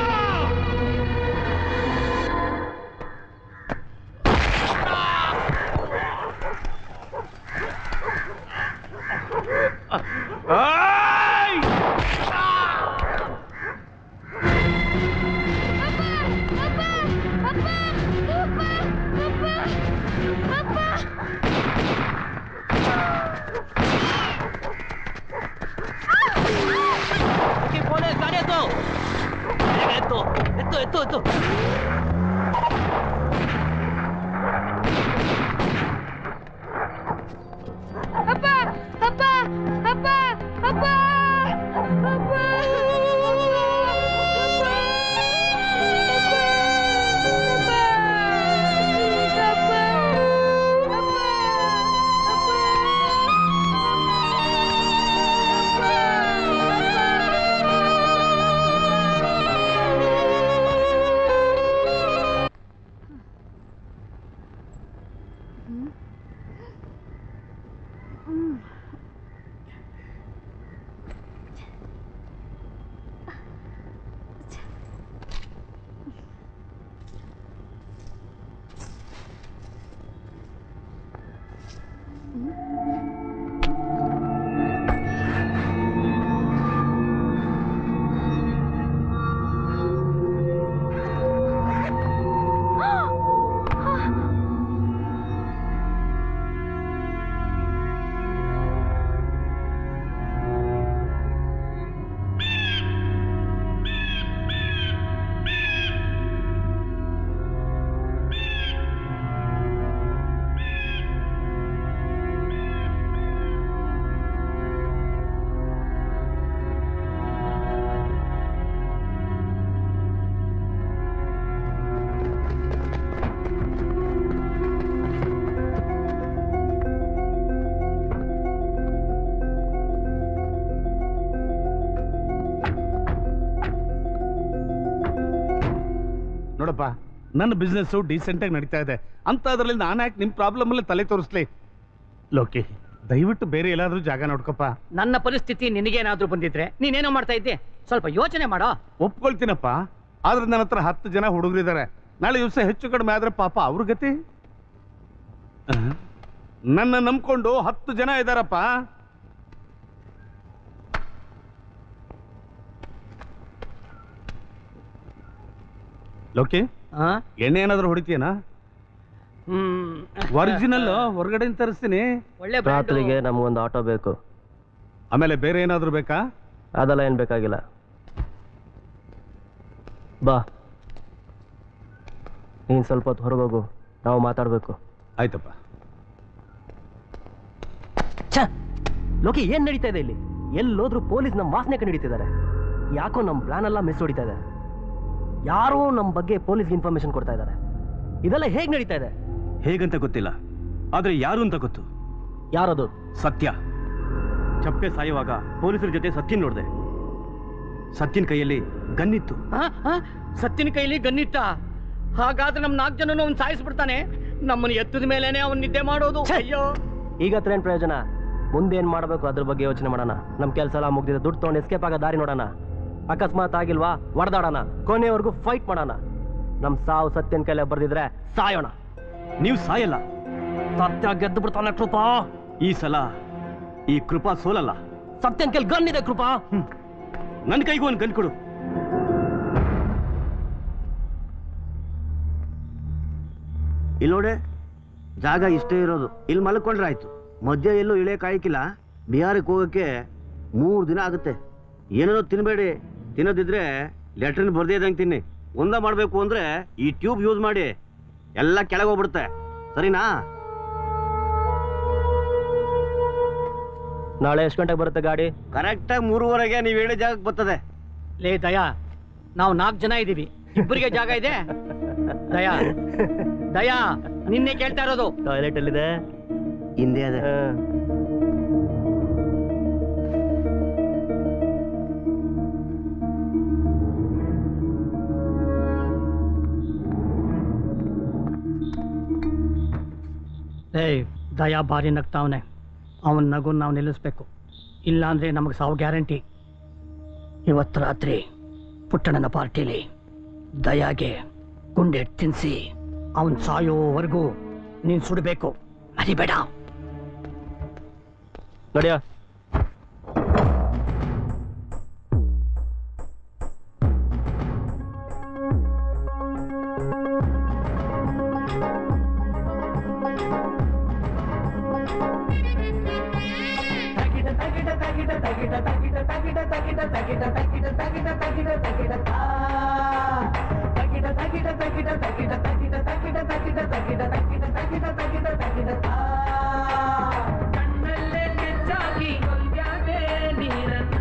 ನಡೆ ಗಾಡಿ ಎತ್ತು ಎತ್ತು ಎತ್ತು ಎತ್ತು ಎತ್ತು ಅಪ್ಪ ಅಪ್ಪ ಅಪ್ಪ ಅಪ್ಪ ಅಪ್ಪ ನೋಡಪ್ಪ, ನನ್ನ ಬಿಸ್ನೆಸ್ ಡೀಸೆಂಟ್ ಆಗಿ ನಡೀತಾ ಇದೆ ಅಂತ ಅದರಲ್ಲಿ ನಾನು ಯಾಕೆ ನಿಮ್ ಪ್ರಾಬ್ಲಮ್ ಅಲ್ಲಿ ತಲೆ ತೋರಿಸ್ಲಿ? ಲೋಕಿ, ದಯವಿಟ್ಟು ಬೇರೆ ಎಲ್ಲಾದ್ರೂ ಜಾಗ ನೋಡ್ಕಪ್ಪ. ನನ್ನ ಪರಿಸ್ಥಿತಿ ನಿನಗೇನಾದ್ರೂ ಬಂದಿದ್ರೆ ನೀನೇನೋ ಮಾಡ್ತಾ ಇದ್ದೆ, ಸ್ವಲ್ಪ ಯೋಚನೆ ಮಾಡೋ. ಒಪ್ಕೊಳ್ತೀನಪ್ಪ, ಆದ್ರೆ ನನ್ನ ಹತ್ರ ಹತ್ತು ಜನ ಹುಡುಗರಿದ್ದಾರೆ. ನಾಳೆ ದಿವಸ ಹೆಚ್ಚು ಕಡಿಮೆ ಆದ್ರೆ ಪಾಪ ಅವ್ರ ಗತಿ. ನನ್ನ ನಂಬ್ಕೊಂಡು ಹತ್ತು ಜನ ಇದಾರಪ್ಪ. ಲೋಕಿ, ಎಣ್ಣೆ ಏನಾದ್ರು ಹೊಡಿತೀಯನಾ? ಒರಿಜಿನಲ್ ಹೊರಗಡೆ ತರಿಸ್ತೀನಿ. ಒಳ್ಳೆ ರಾತ್ರಿಗೆ ನಮ್ಗೊಂದು ಆಟೋ ಬೇಕು. ಆಮೇಲೆ ಬೇರೆ ಏನಾದ್ರು ಬೇಕಾ? ಅದೆಲ್ಲ ಏನ್ ಬೇಕಾಗಿಲ್ಲ. ಬಾ, ನೀನ್ ಸ್ವಲ್ಪ ಹೊತ್ತು ಹೊರಗೋಗು, ನಾವು ಮಾತಾಡ್ಬೇಕು. ಆಯ್ತಪ್ಪ. ಛ, ಲೋಕಿ, ಏನ್ ನಡೀತಾ ಇದೆ ಇಲ್ಲಿ? ಎಲ್ಲೋದ್ರೂ ಪೊಲೀಸ್ ನಮ್ಮ ವಾಸನೆ ಕಂಡು ಹಿಡಿತಿದ್ದಾರೆ. ಯಾಕೋ ನಮ್ಮ ಪ್ಲಾನ್ ಎಲ್ಲ ಮಿಸ್ ಹೊಡಿತಾ ಇದೆ. ಯಾರೋ ನಮ್ಮ ಬಗ್ಗೆ ಪೊಲೀಸ್ಗೆ ಇನ್ಫಾರ್ಮೇಶನ್ ಕೊಡ್ತಾ ಇದ್ದಾರೆ. ಇದೆಲ್ಲ ಹೇಗ್ ನಡೀತಾ ಇದೆ? ಹೇಗಂತ ಗೊತ್ತಿಲ್ಲ, ಆದ್ರೆ ಯಾರು ಅಂತ ಗೊತ್ತು. ಯಾರದು? ಸತ್ಯ. ಚಪ್ಪೆ ಸಾಯುವಾಗ ಪೊಲೀಸರ ಜೊತೆ ಸತ್ಯನ್ ನೋಡಿದೆ. ಸತ್ಯನ್ ಕೈಯಲ್ಲಿ ಗನ್ನಿತ್ತು. ಸತ್ಯನ ಕೈಲಿ ಗನ್ನಿತ್ತ? ಹಾಗಾದ್ರೆ ನಮ್ ನಾಲ್ಕು ಜನನು ಅವ್ನು ಸಾಯಿಸ್ಬಿಡ್ತಾನೆ. ನಮ್ಮನ್ನ ಎತ್ತದ ಮೇಲೇನೆ ಅವ್ನು ನಿದ್ದೆ ಮಾಡೋದು. ಅಯ್ಯೋ, ಈಗ ಹತ್ರ ಏನ್ ಪ್ರಯೋಜನ? ಮುಂದೇನ್ ಮಾಡ್ಬೇಕು ಅದ್ರ ಬಗ್ಗೆ ಯೋಚನೆ ಮಾಡೋಣ. ನಮ್ ಕೆಲಸ ಎಲ್ಲ ಮುಗ್ದಿದೆ, ದುಡ್ಡು ತಗೊಂಡು ಎಸ್ಕೇಪ್ ಆಗೋ ದಾರಿ ನೋಡೋಣ. ಅಕಸ್ಮಾತ್ ಆಗಿಲ್ವಾ, ಹೊಡೆದಾಡೋಣ, ಕೊನೆವರೆಗೂ ಫೈಟ್ ಮಾಡೋಣ. ನಮ್ ಸಾವು ಸತ್ಯನ ಕೈಲೇ ಬರ್ದಿದ್ರೆ ಸಾಯೋಣ. ನೀವು ಸಾಯಲ್ಲ, ಸತ್ಯ ಗೆದ್ದು ಬಿಡ್ತಾನೆ ಕೃಪಾ. ಈ ಸಲ ಈ ಕೃಪಾ ಸೋಲಲ್ಲ. ಸತ್ಯನ ಕೈಲಿ ಗನ್ ಇದೆ ಕೃಪಾ. ನನ್ನ ಕೈಗೂ ಒಂದು ಗನ್ ಕೊಡು. ಇಲ್ಲಿ ನೋಡಿ, ಜಾಗ ಇಷ್ಟೇ ಇರೋದು. ಇಲ್ಲಿ ಮಲ್ಕೊಂಡ್ರೆ ಆಯ್ತು. ಮಧ್ಯ ಎಲ್ಲೂ ಇಳೆ ಕಾಯ್ಕಿಲ್ಲ. ಬಿಹಾರಕ್ಕೆ ಹೋಗಕ್ಕೆ ಮೂರು ದಿನ ಆಗುತ್ತೆ. ಏನೇನೋ ತಿನ್ಬೇಡಿ. ತಿನ್ನೋದಿದ್ರೆ ಲೆಟ್ರಿನ್ ಬರ್ದೇ ಇದ್ದಂಗೆ ತಿನ್ನಿ. ಒಂದ ಮಾಡಬೇಕು ಅಂದ್ರೆ ಈ ಟ್ಯೂಬ್ ಯೂಸ್ ಮಾಡಿ. ಎಲ್ಲ ಕೆಳಗೆ ಹೋಗ್ಬಿಡುತ್ತೆ, ಸರಿನಾ? ನಾಳೆ ಎಷ್ಟು ಗಂಟೆಗೆ ಬರುತ್ತೆ ಗಾಡಿ? ಕರೆಕ್ಟಾಗಿ ಮೂರುವರೆಗೆ ನೀವು ಹೇಳಿ ಜಾಗಕ್ಕೆ ಬರ್ತದೆ. ಲೇ ದಯಾ, ನಾವು ನಾಲ್ಕು ಜನ ಇದ್ದೀವಿ, ಇಬ್ಬರಿಗೆ ಜಾಗ ಇದೆ. ದಯಾ ದಯಾ ನಿನ್ನೆ ಕೇಳ್ತಾ ಇರೋದು. ಟಾಯ್ಲೆಟ್ ಎಲ್ಲಿದೆ? ಹಿಂದೆ ಅದೇ. ಏಯ್, ದಯಾ ಭಾರಿ ನಗ್ತಾವನೆ. ಅವನ ನಗು ನಾವು ನಿಲ್ಲಿಸ್ಬೇಕು, ಇಲ್ಲ ಅಂದ್ರೆ ನಮಗೆ ಸಾವು ಗ್ಯಾರಂಟಿ. ಇವತ್ತು ರಾತ್ರಿ ಪುಟ್ಟಣ್ಣನ ಪಾರ್ಟಿಲಿ ದಯಾಗೆ ಗುಂಡೆ ತಿನ್ಸಿ ಅವನ್ ಸಾಯೋವರೆಗೂ ನೀನ್ ಸುಡಬೇಕು. ಮರಿಬೇಡ. ನಡಿಯ. ತಗಿಡ ತಗಿಡ ತಗಿಡ ತಗಿಡ ತಗಿಡ ಕಣ್ಣಲ್ಲೇ ಕೆಚ್ಚಾಗಿ ಕೊಂದ್ಯಾದೆ ನೀರನ್ನ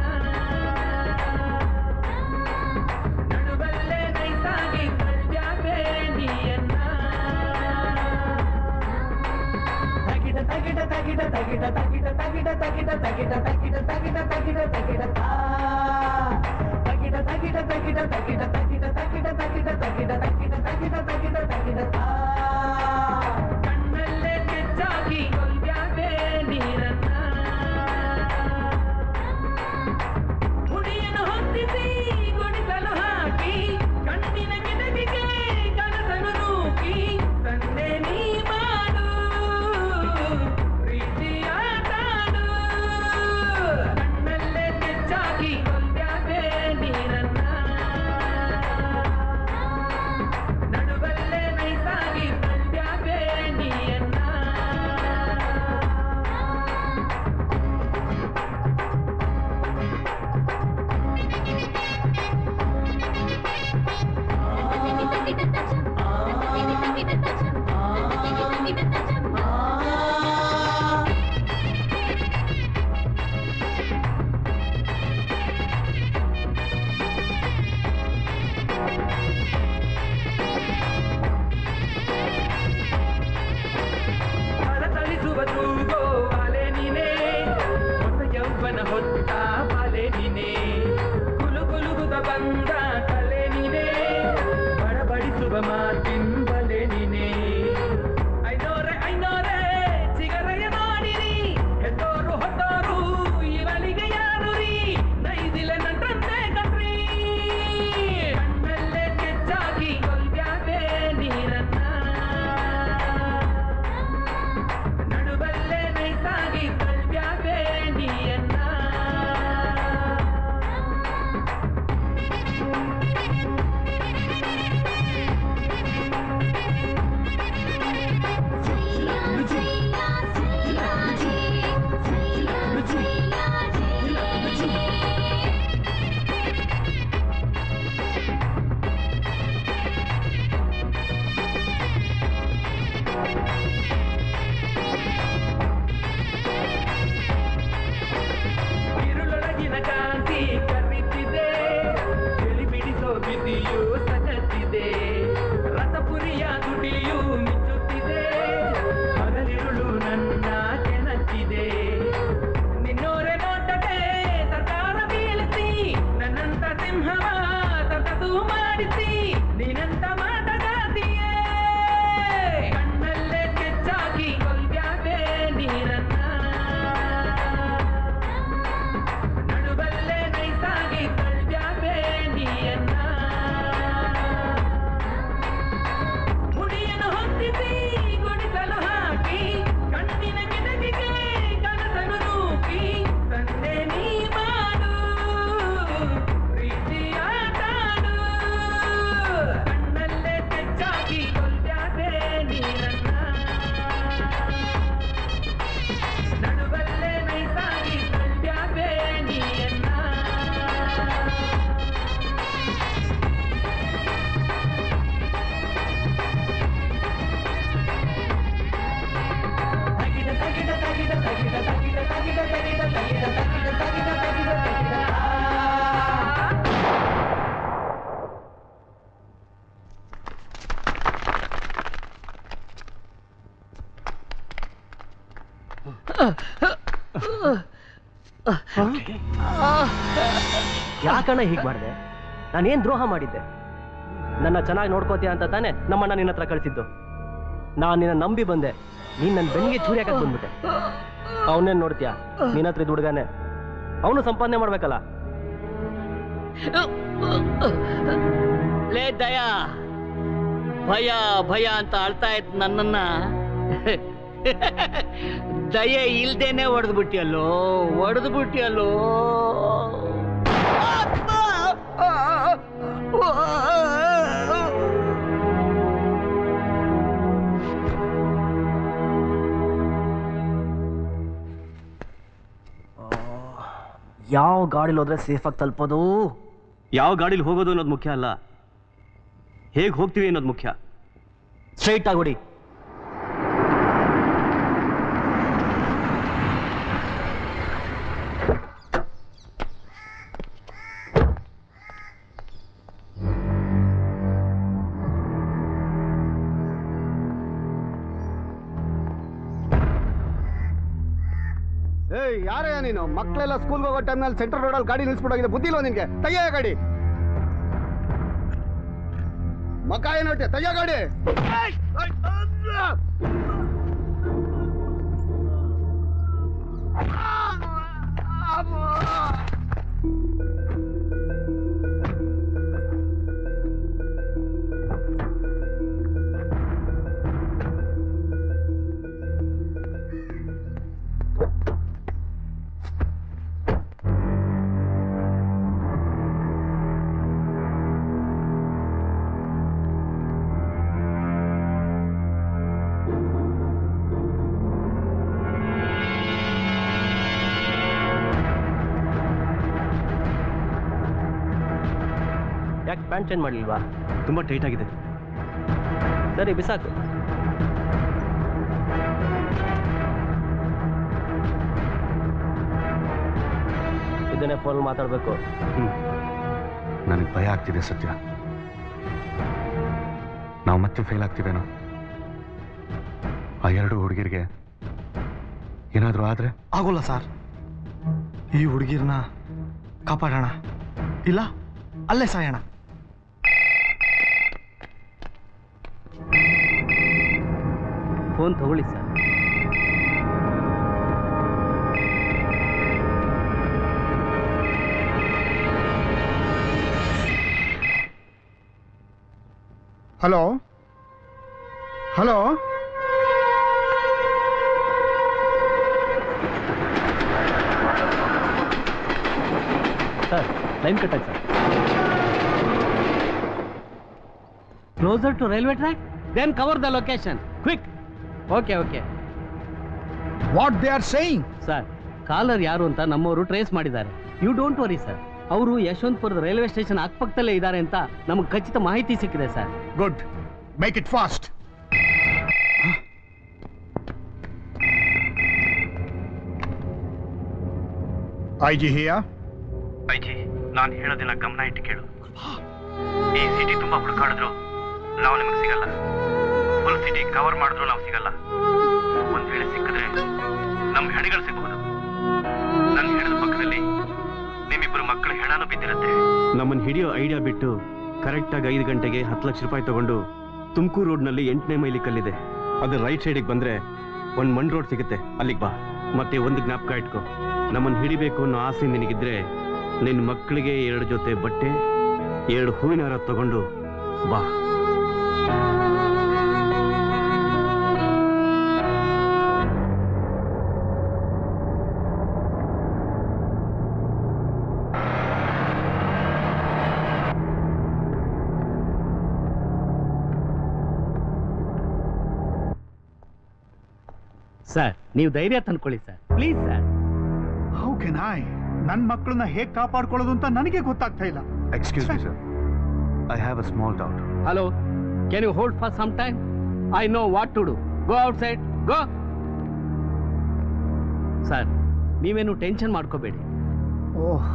ನಡುವಲ್ಲೇ ನೈಸಾಗಿ ಕಳ್ದ್ಯಾದೆ ನೀಯನ್ನ ತಗಿಡ ತಗಿಡ ತಗಿಡ ತಗಿಡ ತಗಿಡ ತಗಿಡ ತಗಿಡ ತಗಿಡ ತಗಿಡ ತಗಿಡ ತಗಿಡ ತಗಿಡ ತಾ ತಗಿಡ ತಗಿಡ ತಗಿಡ ತಗಿಡ ತಗಿಡ ತಗಿಡ ತಗಿಡ ತಗಿಡ ತಗಿಡ ತಗಿಡ ತಗಿಡ ತಗಿಡ ತಾ ಕಣ್ಣಲ್ಲೇ ಕೆಚ್ಚಾಗಿ ಕೊಂದ್ಯಾದೆ ನೀರನ್ನ ಹುಡಿಯನ್ನು ಹೊತ್ತಿಸಿ ಗುಡಿಸಲು ಹಾಕಿ ಕಣ್ಣಿನ ಕೆದಗಿಗೆ ಕನಸನು ನೂಕಿ ಸಂದೆ ನೀ ಮಾಡು ಪ್ರೀತಿಯ ತಾಡು ಕಣ್ಣಲ್ಲೇ ಕೆಚ್ಚಾಗಿ ಕೊಂದ್ಯಾದೆ ನೀರನ್ನ ನಡುವಲ್ಲೇ ನೈಸಾಗಿ ಕಳ್ದ್ಯಾದೆ ನೀಯನ್ನ ಥಳಥಳಿಸುವ ತೂಗೋ ಬಾಲೆ ನೀನೇ ಹೊಸ ಯೌವನ ಹೊತ್ತ ಬಾಲೆ ನೀನೇ ಕುಲು ಕುಲುಗುದ ಬಂದ ಕಲೆ ನೀನೇ ಬಡಬಡಿಸುವ ಮಾತಿನ ಬಲೆ ನೀನೇ ಐನೋರೆ ಐನೋರೆ ಚಿಗರೆಯ ನೋಡಿರಿ ಹೆತ್ತೋರು ಹೊತ್ತೋರು ಇವಳಿಗೆ ಯಾರು ರೀ ನೈದಿಲ ನಂಟಂತೆ ಕಟ್ರಿ ಕಣ್ಣಲ್ಲೇ ಕೆಚ್ಚಾಗಿ ಕೊಂದ್ಯಾದೆ ನೀರನ್ನ ನಡುವಲ್ಲೇ ನೈಸಾಗಿ ಕಳ್ದ್ಯಾದೆ ನೀಯನ್ನ ഇരുളൊಳಗಿನ ಕಾಂತಿ ಕರಿತಿದೆ ಚಳಿ ಬಿಡಿಸೋ ಬಿಸಿಯು ಸಗತ್ತಿದೆ ರಸಪುರಿಯ ದುಡಿಯು ಮಿಚ್ಚುತ್ತಿದೆ ಹಗಲಿರುಳು ನನ್ನ ಕೆಣಕಿದೆ ನಿನ್ನೋರೆ ನೋಟಕ್ಕೆ ಸರ್ಕಾರ ಬೀಳಿಸಿ ನನ್ನಂತ ಸಿಂಹವ ತತದು ಮಾಡಿಸಿ ನೀನಂತ ಮಾಟಗಾತಿಯೇ ಕಣ್ಣಲ್ಲೇ ಕೆಚ್ಚಾಗಿ ಕೊಂದ್ಯಾದೆ ನೀರನ್ನ ನಡುವಲ್ಲೇ ನೈಸಾಗಿ ಕಳ್ದ್ಯಾದೆ ನೀಯನ್ನ ಮುಡಿಯನ್ನು ಹೊತ್ತಿಸಿ ಗುಡಿಸಲು ಹಾಕಿ ಕಣ್ಣಿನ ಕೆದಗಿಗೆ ಕನಸನು ನೂಕಿ ಸಂದೆ ನೀ ಮಾಡು ಪ್ರೀತಿಯ ತಾಡು ಕಣ್ಣಲ್ಲೇ ಕೆಚ್ಚಾಗಿ ಕೊಂದ್ಯಾದೆ ನೀರನ್ನ ನಡುವಲ್ಲೇ ನೈಸಾಗಿ ಕಳ್ದ್ಯಾದೆ ನೀಯನ್ನ ತಗಿಡ ತಗಿಡ ತಗಿಡ ತಗಿಡ ತಗಿಡ ತಗಿಡ ತಗಿಡ ತಗಿಡ ತಗಿಡ ತಗಿಡ ತಗಿಡ ತಗಿಡ ಯಾಕಣ್ಣ ಹೀಗೆ ಮಾಡಿದೆ? ನಾನೇನ್ ದ್ರೋಹ ಮಾಡಿದ್ದೆ? ನನ್ನ ಚೆನ್ನಾಗಿ ನೋಡ್ಕೋತೀಯ ಅಂತ ತಾನೇ ನಮ್ಮಣ್ಣ ನಿನ್ನ ಹತ್ರ ಕಳಿಸಿದ್ದು. ನಾನು ನಿನ್ನ ನಂಬಿ ಬಂದೆ, ನೀನ್ ನನ್ನ ಬೆನ್ನಿಗೆ ಚೂರಿ ಹಾಕಕ್ ಬಂದ್ಬಿಟ್ಟೆ. ಅವನೇನ್ ನೋಡ್ತೀಯ? ನಿನ್ನ ಹತ್ರ ಇದ್ದ ಹುಡುಗನೇ, ಅವನು ಸಂಪಾದನೆ ಮಾಡ್ಬೇಕಲ್ಲ. ಲೇ ದಯಾ, ಭಯ ಭಯ ಅಂತ ಅಳ್ತಾ ಇತ್ತು ನನ್ನನ್ನ ದಯೆ ಇಲ್ದೇನೆ ಹೊಡೆದು ಬಿಟ್ಟಿಯಲ್ಲೋ ಹೊಡೆದು ಬಿಟ್ಟಿಯಲ್ಲೋ ಯಾವ ಗಾಡಿಲಿ ಹೋದ್ರೆ ಸೇಫಾಗಿ ತಲುಪೋದು? ಯಾವ ಗಾಡಿಲಿ ಹೋಗೋದು ಅನ್ನೋದು ಮುಖ್ಯ ಅಲ್ಲ, ಹೇಗೆ ಹೋಗ್ತೀವಿ ಅನ್ನೋದು ಮುಖ್ಯ. ಸ್ಟ್ರೈಟ್ ಆಗಿ ಹೊಡಿ. ಏಯ್ ಯಾರಯ್ಯ ನೀನು? ಮಕ್ಕಳೆಲ್ಲ ಸ್ಕೂಲ್ಗೆ ಹೋಗೋ ಟೈಮ್ನಲ್ಲಿ ಸೆಂಟ್ರಲ್ ರೋಡಲ್ಲಿ ಗಾಡಿ ನಿಲ್ಸ್ಬಿಟ್ಟೋಗಿದೆ. ಬುದ್ಧಿ ಇಲ್ವಾ ನಿನ್ಗೆ? ತೆಗಿಯ ಗಾಡಿ. ಮಕ್ಕ ಏನೋಟೆ? ತೆಗಿಯ ಗಾಡಿ. ಯಾಕೆ ಪ್ಯಾಂಟ್ ಚೇಂಜ್ ಮಾಡಲಿಲ್ವಾ? ತುಂಬ ಟೈಟ್ ಆಗಿದೆ. ಸರಿ ಬಿಸಾಕು. ಇದನ್ನೇ ಫೋನ್ ಮಾತಾಡಬೇಕು. ಹ್ಞೂ ನನಗೆ ಭಯ ಆಗ್ತಿದೆ ಸತ್ಯ. ನಾವು ಮತ್ತೆ ಫೇಲ್ ಆಗ್ತೀವೇನೋ? ಆ ಎರಡು ಹುಡುಗಿರಿಗೆ ಏನಾದರೂ ಆದರೆ? ಆಗೋಲ್ಲ ಸರ್. ಈ ಹುಡುಗಿರನ್ನ ಕಾಪಾಡೋಣ, ಇಲ್ಲ ಅಲ್ಲೇ ಸಾಯೋಣ. ಫೋನ್ ತಗೊಳ್ಳಿ sir. Hello hello sir line cut ಆಯ್ತು sir. Closer to railway track, then cover the location quick. Okay okay. What they are saying? Sir caller ಯಾರು ಅಂತ ನಮ್ಮವರು ಟ್ರೇಸ್ ಮಾಡಿದ್ದಾರೆ. You don't worry sir. ಅವರು ಯಶವಂತಪುರದ ರೈಲ್ವೆ ಸ್ಟೇಷನ್ ಅಕ್ಕಪಕ್ಕದಲ್ಲೇ ಇದ್ದಾರೆ ಅಂತ ನಮಗೆ ಖಚಿತ ಮಾಹಿತಿ ಸಿಕ್ಕಿದೆ sir. Good, make it fast. I G here? I G, ನಾನು ಹೇಳೋದಿಲ್ಲ, ಗಮನ ಇಟ್ಟು ಕೇಳು. ಈ ಸಿಟಿ ತುಂಬಾ ಹುಡುಕಾಡಿದ್ರು ನಾವು ನಿಮಗೆ ಸಿಗಲ್ಲ. ಫುಲ್ ಸಿಟಿ ಕವರ್ ಮಾಡಿದ್ರು ನಾವು ಸಿಗಲ್ಲ. ಒಂದ್ ವೇಳೆ ಸಿಕ್ಕಿದ್ರೆ ನಮ್ಮ ಹೆಣಗಳು ಸಿಗಬಹುದು. ನನ್ನ ಹೆಣದ ಪಕ್ಕದಲ್ಲಿ ನಿಮ್ಮಿಬ್ಬರು ಮಕ್ಕಳ ಹೆಣನೂ ಬಿದ್ದಿರುತ್ತೆ. ನಮ್ಮನ್ನು ಹಿಡಿಯೋ ಐಡಿಯಾ ಬಿಟ್ಟು ಕರೆಕ್ಟಾಗಿ ಐದು ಗಂಟೆಗೆ ಹತ್ತು ಲಕ್ಷ ರೂಪಾಯಿ ತಗೊಂಡು ತುಮಕೂರು ರೋಡ್ನಲ್ಲಿ ಎಂಟನೇ ಮೈಲಿ ಕಲ್ಲಿದೆ, ಅದು ರೈಟ್ ಸೈಡಿಗೆ ಬಂದ್ರೆ ಒಂದು ಮಣ್ ರೋಡ್ ಸಿಗುತ್ತೆ, ಅಲ್ಲಿಗೆ ಬಾ. ಮತ್ತೆ ಒಂದು ಜ್ಞಾಪಕ ಇಟ್ಕೋ, ನಮ್ಮನ್ನು ಹಿಡಿಬೇಕು ಅನ್ನೋ ಆಸೆ ನಿನಗಿದ್ರೆ ನಿನ್ನ ಮಕ್ಕಳಿಗೆ ಎರಡು ಜೊತೆ ಬಟ್ಟೆ, ಎರಡು ಹೂವಿನ ಹಾರ ತಗೊಂಡು ಬಾ. ಸರ್ ನೀವು ಧೈರ್ಯ ತಂದ್ಕೊಳ್ಳಿ sir, please sir. How can I? ನನ್ನ ಮಕ್ಕಳನ್ನ ಹೇಗೆ ಕಾಪಾಡ್ಕೊಳ್ಳೋದು ಅಂತ ನನಗೆ ಗೊತ್ತಾಗ್ತಾ ಇಲ್ಲ. Excuse me sir, I have a small doubt. Hello, can you hold for some time? I know what to do. Go outside, go. Sir ನೀವೇನು ಟೆನ್ಷನ್ ಮಾಡ್ಕೋಬೇಡಿ. Oh,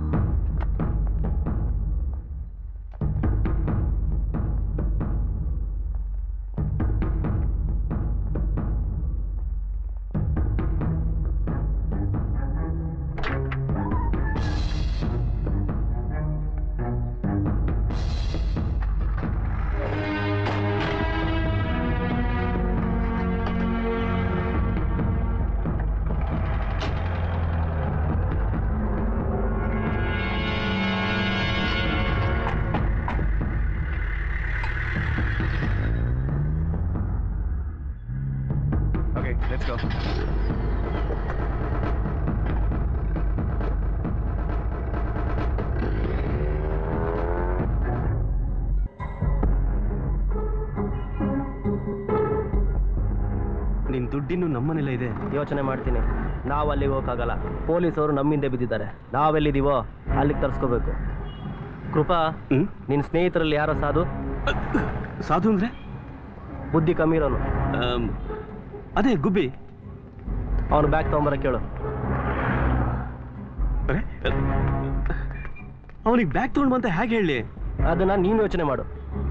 Okay, let's go. ನಿನ್ ದುಡ್ಡಿನ್ನು ನಮ್ಮನೆಲ್ಲ ಇದೆ. ಯೋಚನೆ ಮಾಡ್ತೀನಿ. ನಾವು ಅಲ್ಲಿಗೆ ಹೋಗಕ್ಕಾಗಲ್ಲ. ಪೊಲೀಸವರು ನಮ್ಮಿಂದೆ ಬಿದ್ದಿದ್ದಾರೆ. ನಾವೆಲ್ಲಿದ್ದೀವೋ ಅಲ್ಲಿಗೆ ತರಿಸ್ಕೋಬೇಕು. ಕೃಪಾ, ನಿನ್ನ ಸ್ನೇಹಿತರಲ್ಲಿ ಯಾರೋ ಸಾಧು? ಸಾಧು ಅಂದ್ರೆ ಬುದ್ಧಿ ಕಮ್ಮಿ ಇರೋನು. ಅದೇ ಗುಬ್ಬಿ. ಅವನು ಬ್ಯಾಗ್ ತಗೊಂಬರ ಕೇಳು. ಅವನಿಗೆ ಬ್ಯಾಗ್ ತಗೊಂಡು ಬಂತ ಹೇಗೆ ಹೇಳಿ? ಅದನ್ನ ನೀನು ಯೋಚನೆ ಮಾಡು.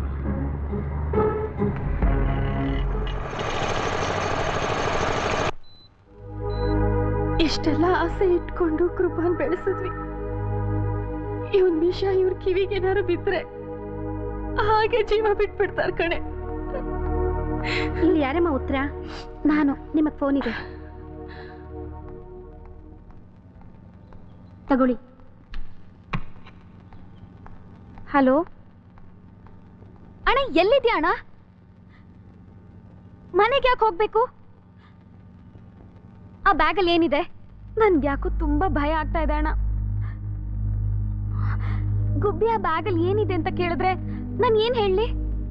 ಇಷ್ಟೆಲ್ಲ ಆಸೆ ಇಟ್ಕೊಂಡು ಕೃಪಾನ್ ಬೆಳೆಸಿದ್ವಿ. ಇವನ್ ವಿಷಯ ಇವ್ರ ಕಿವಿಗೆ ಏನಾರು ಬಿದ್ರೆ ಹಾಗೆ ಜೀವ ಬಿಟ್ಬಿಡ್ತಾರ ಕಣೆ. ಇಲ್ಲಿ ಯಾರಮ್ಮ ಉತ್ತರ? ನಾನು ನಿಮಗ್ ಫೋನ್ ಇದೆ, ತಗೊಳ್ಳಿ. ಹಲೋ ಅಣ್ಣ, ಎಲ್ಲಿದ್ಯಾ ಅಣ್ಣ? ಮನೆಗೆ ಯಾಕೆ ಹೋಗ್ಬೇಕು? ಆ ಬ್ಯಾಗಲ್ಲಿ ಏನಿದೆ? ನನ್ಗೆ ಯಾಕೋ ತುಂಬಾ ಭಯ ಆಗ್ತಾ ಇದೆ ಅಣ್ಣ. ಗುಬ್ಬಿ ಆ ಬ್ಯಾಗಲ್ಲಿ ಏನಿದೆ ಅಂತ ಕೇಳಿದ್ರೆ ನಾನು ಏನ್ ಹೇಳಲಿ?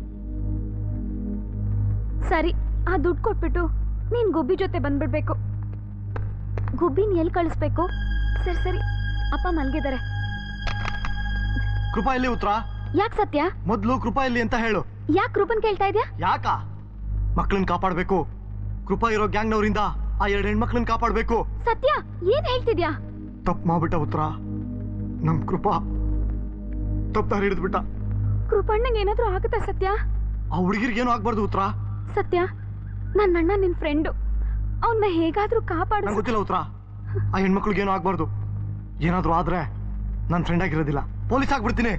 ಸರಿ, ಆ ದುಡ್ಡು ಕೊಟ್ಬಿಟ್ಟು ನೀನ್ ಗುಬ್ಬಿ ಜೊತೆ ಬಂದ್ಬಿಡ್ಬೇಕು. ಗುಬ್ಬಿನ ಎಲ್ಲಿ ಕಳಿಸ್ಬೇಕು? ಸರಿ ಸರಿ, ಅಪ್ಪ ಮಲ್ಗಿದ್ದಾರೆ. ಕೃಪಾ ಇಲ್ಲಿ ಉತ್ತರ. ಯಾಕೆ ಸತ್ಯ? ಮೊದ್ಲು ಕೃಪಾ ಇಲ್ಲಿ ಅಂತ ಹೇಳು. ಯಾಕೆ ಕೃಪನ್ ಕೇಳ್ತಾ ಇದ್ಯಾ? ಯಾಕ? ಮಕ್ಕಳನ್ನ ಕಾಪಾಡ್ಬೇಕು. ಕೃಪಾ ಇರೋ ಗ್ಯಾಂಗ್ನವರಿಂದ ಆ ಎರಡು ಹೆಣ್ಮಕ್ಳನ್ನ ಕಾಪಾಡ್ಬೇಕು. ಸತ್ಯ, ಏನ್ ಹೇಳ್ತಿದ್ಯಾ? ತಪ್ಪು ಮಾಡ್ಬಿಟ್ಟ ಉತ್ತರ. ನಮ್ ಕೃಪಾ ತಪ್ಪು ಹಿಡಿದ್ಬಿಟ್ಟ. ಕೃಪಣ್ಣಂಗೆ ಏನಾದ್ರೂ ಆಗುತ್ತಾ ಸತ್ಯ? ಆ ಹುಡುಗಿರ್ಗೇನು ಆಗ್ಬಾರ್ದು ಉತ್ತರ. ಸತ್ಯ, ನನ್ನ ಅಣ್ಣ ನಿನ್ ಫ್ರೆಂಡು, ಅವನ್ನ ಹೇಗಾದ್ರೂ ಕಾಪಾಡು. ನಂಗೆ ಗೊತ್ತಿಲ್ಲ ಉತ್ತರ. ಆ ಹೆಣ್ಮಕ್ಳಿಗೇನು ಆಗ್ಬಾರ್ದು. ಏನಾದ್ರೂ ಆದ್ರೆ ನನ್ನ ಫ್ರೆಂಡ್ ಆಗಿರೋದಿಲ್ಲ, ಪೊಲೀಸ್ ಆಗ್ಬಿಡ್ತೀನಿ.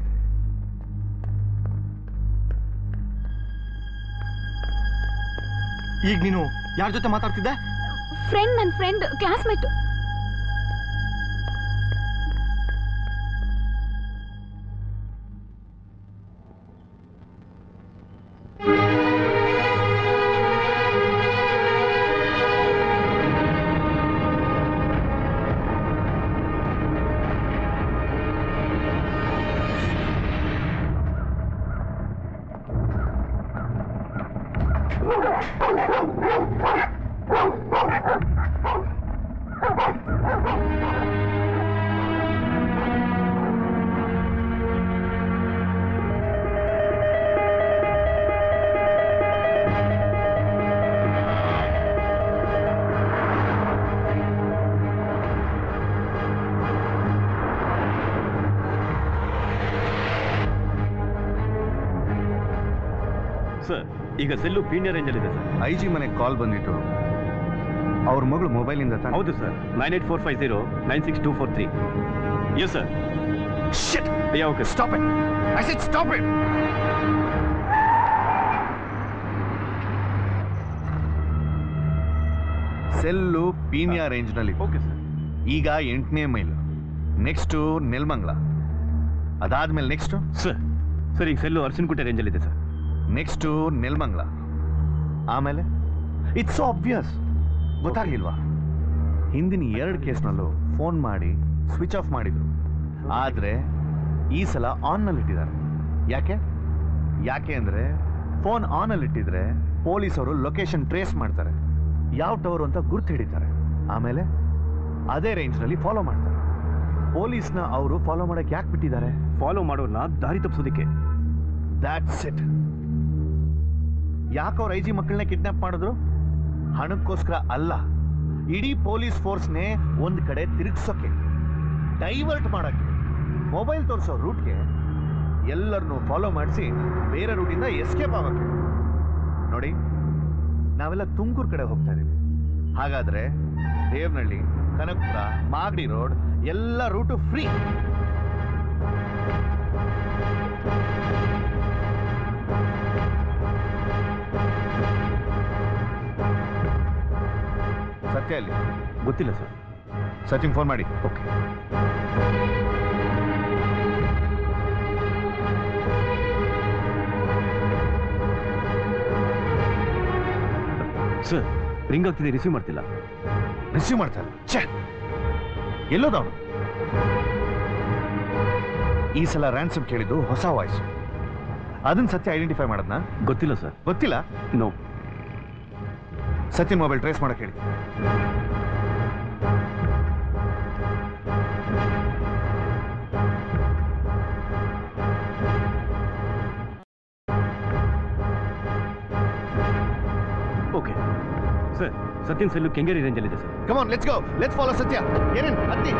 ಈಗ ನೀನು ಯಾರ ಜೊತೆ ಮಾತಾಡ್ತಿದ್ದೆ? ಫ್ರೆಂಡ್, ನನ್ನ ಫ್ರೆಂಡ್, ಕ್ಲಾಸ್ಮೇಟ್. ಸರ್, ಈಗ ಸೆಲ್ಲು ಪೀಣ್ಯ ರೇಂಜ್ ಅಲ್ಲಿ ಇದೆ ಸರ್. ಐ ಜಿ ಮನೆಗೆ ಕಾಲ್ ಬಂದಿತ್ತು. ಅವ್ರ ಮಗಳು ಮೊಬೈಲ್ ಇಂದ ತಾನೆ? ಹೌದು sir. Nine eight four five zero nine six two four three. Yes sir. Shit. Yeah okay. Stop it. I said stop it. Cell Peenya range ನಲ್ಲಿ. Okay sir. ಈಗ ಎಂಟನೇ ಮೈಲ್, ನೆಕ್ಸ್ಟ್ ನೆಲ್ಮಂಗ್ಲ, ಅದಾದ್ಮೇಲೆ ನೆಕ್ಸ್ಟ್ ಸರ್ ಸರ್ ಈಗ ಸೆಲ್ಲು ಅರ್ಸಿನಕುಂಟೆ ರೇಂಜ್ ಅಲ್ಲಿ ಇದೆ ಸರ್. ನೆಕ್ಸ್ಟ್ ನೆಲ್ಮಂಗ್ಲ, ಆಮೇಲೆ ಇಟ್ಸ್ ಆಬ್ವಿಯಸ್. ಗೊತ್ತಾಗ್ಲಿಲ್ವಾ? ಹಿಂದಿನ ಎರಡು ಕೇಸ್ನಲ್ಲೂ ಫೋನ್ ಮಾಡಿ ಸ್ವಿಚ್ ಆಫ್ ಮಾಡಿದ್ರು, ಆದ್ರೆ ಈ ಸಲ ಆನ್ ನಲ್ಲಿ ಇಟ್ಟಿದ್ದಾರೆ. ಯಾಕೆ ಯಾಕೆ ಅಂದ್ರೆ ಫೋನ್ ಆನ್ ಅಲ್ಲಿ ಇಟ್ಟಿದ್ರೆ ಪೊಲೀಸರು ಲೊಕೇಶನ್ ಟ್ರೇಸ್ ಮಾಡ್ತಾರೆ, ಯಾವ ಟವರ್ ಅಂತ ಗುರ್ತು ಹಿಡಿತಾರೆ, ಆಮೇಲೆ ಅದೇ ರೇಂಜ್ ನಲ್ಲಿ ಫಾಲೋ ಮಾಡ್ತಾರೆ. ಪೊಲೀಸ್ನ ಅವರು ಫಾಲೋ ಮಾಡಕ್ಕೆ ಯಾಕೆ ಬಿಟ್ಟಿದ್ದಾರೆ? ಫಾಲೋ ಮಾಡೋರ್ನ ದಾರಿ ತಪ್ಪಿಸೋದಕ್ಕೆ. That's it. ಯಾಕೆ ಅವ್ರ ಐ ಜಿ ಮಕ್ಕಳನ್ನ ಕಿಡ್ನಾಪ್ ಮಾಡಿದ್ರು? ಹಣಕ್ಕೋಸ್ಕರ ಅಲ್ಲ, ಇಡೀ ಪೊಲೀಸ್ ಫೋರ್ಸ್ನೇ ಒಂದ್ ಕಡೆ ತಿರುಗಿಸೋಕೆ, ಡೈವರ್ಟ್ ಮಾಡಕ್ಕೆ, ಮೊಬೈಲ್ ತೋರಿಸೋ ರೂಟ್ಗೆ ಎಲ್ಲರನ್ನೂ ಫಾಲೋ ಮಾಡಿಸಿ ಬೇರೆ ರೂಟಿಂದ ಎಸ್ಕೇಪ್ ಆಗೋಕೆ. ನೋಡಿ, ನಾವೆಲ್ಲ ತುಮಕೂರು ಕಡೆ ಹೋಗ್ತಾ ಇದೀವಿ. ಹಾಗಾದ್ರೆ ದೇವನಹಳ್ಳಿ, ಕನಕಪುರ, ಮಾಗಡಿ ರೋಡ್ ಎಲ್ಲ ರೂಟು ಫ್ರೀ. ಸತ್ಯ ಅಲ್ಲಿ ಗೊತ್ತಿಲ್ಲ ಸರ್. ಸಚಿನ್ ಫೋನ್ ಮಾಡಿ. Okay sir. ರಿಂಗ್ ಆಗ್ತಿದೆ, ರಿಸೀವ್ ಮಾಡ್ತಿಲ್ಲ. ರಿಸೀವ್ ಮಾಡ್ತಾರೆ? ಛೇ, ಎಲ್ಲೋದ ಅವನು? ಈ ಸಲ ರ್ಯಾನ್ಸಮ್ ಕೇಳಿದ್ದು ಹೊಸ ವಾಯ್ಸ್. ಅದನ್ನ ಸತ್ಯ ಐಡೆಂಟಿಫೈ ಮಾಡೋದ್ನ? ಗೊತ್ತಿಲ್ಲ ಸರ್. ಗೊತ್ತಿಲ್ಲ? ನೋ. ಸತ್ಯನ್ ಮೊಬೈಲ್ ಟ್ರೇಸ್ ಮಾಡಕ್ಕೆ ಹೇಳಿ. ಸರ್ ಸತ್ಯನ್ ಸೆಲ್ಲು ಕೆಂಗೇರಿ ರೇಂಜಲ್ಲಿದೆ sir. Come on let's go let's follow Satya. ಏನೇನ್ ಹತ್ತಿ.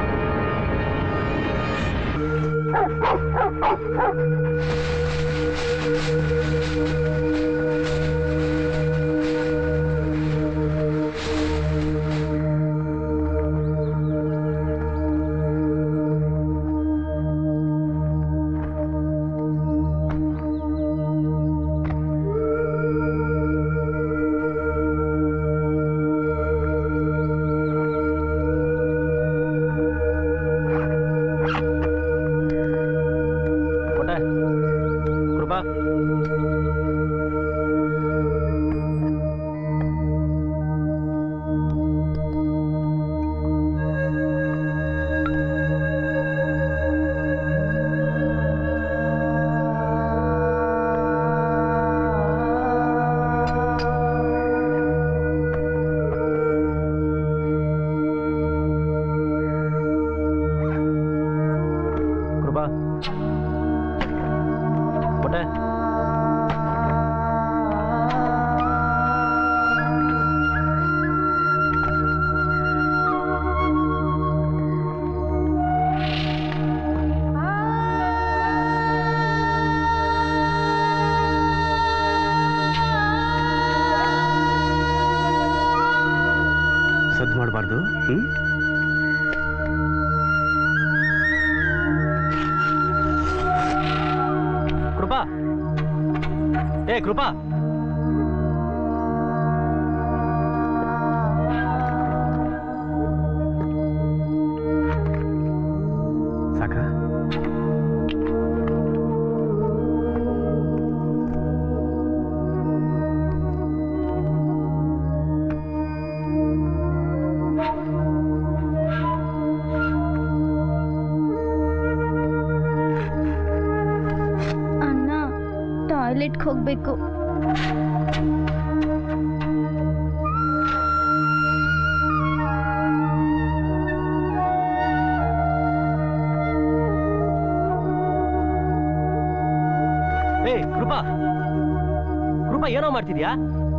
ಸದ್ದು ಮಾಡಬಾರ್ದು. ಹ್ಮ್ ಕೃಪಾ, ಏ ಕೃಪಾ, ಸಾಕ ಅಣ್ಣ ಟಾಯ್ಲೆಟ್ಗೆ ಹೋಗ್ಬೇಕು. ಏ ಕೃಪಾ, ಕೃಪಾ ಏನೋ ಮಾಡ್ತಿದ್ಯಾ?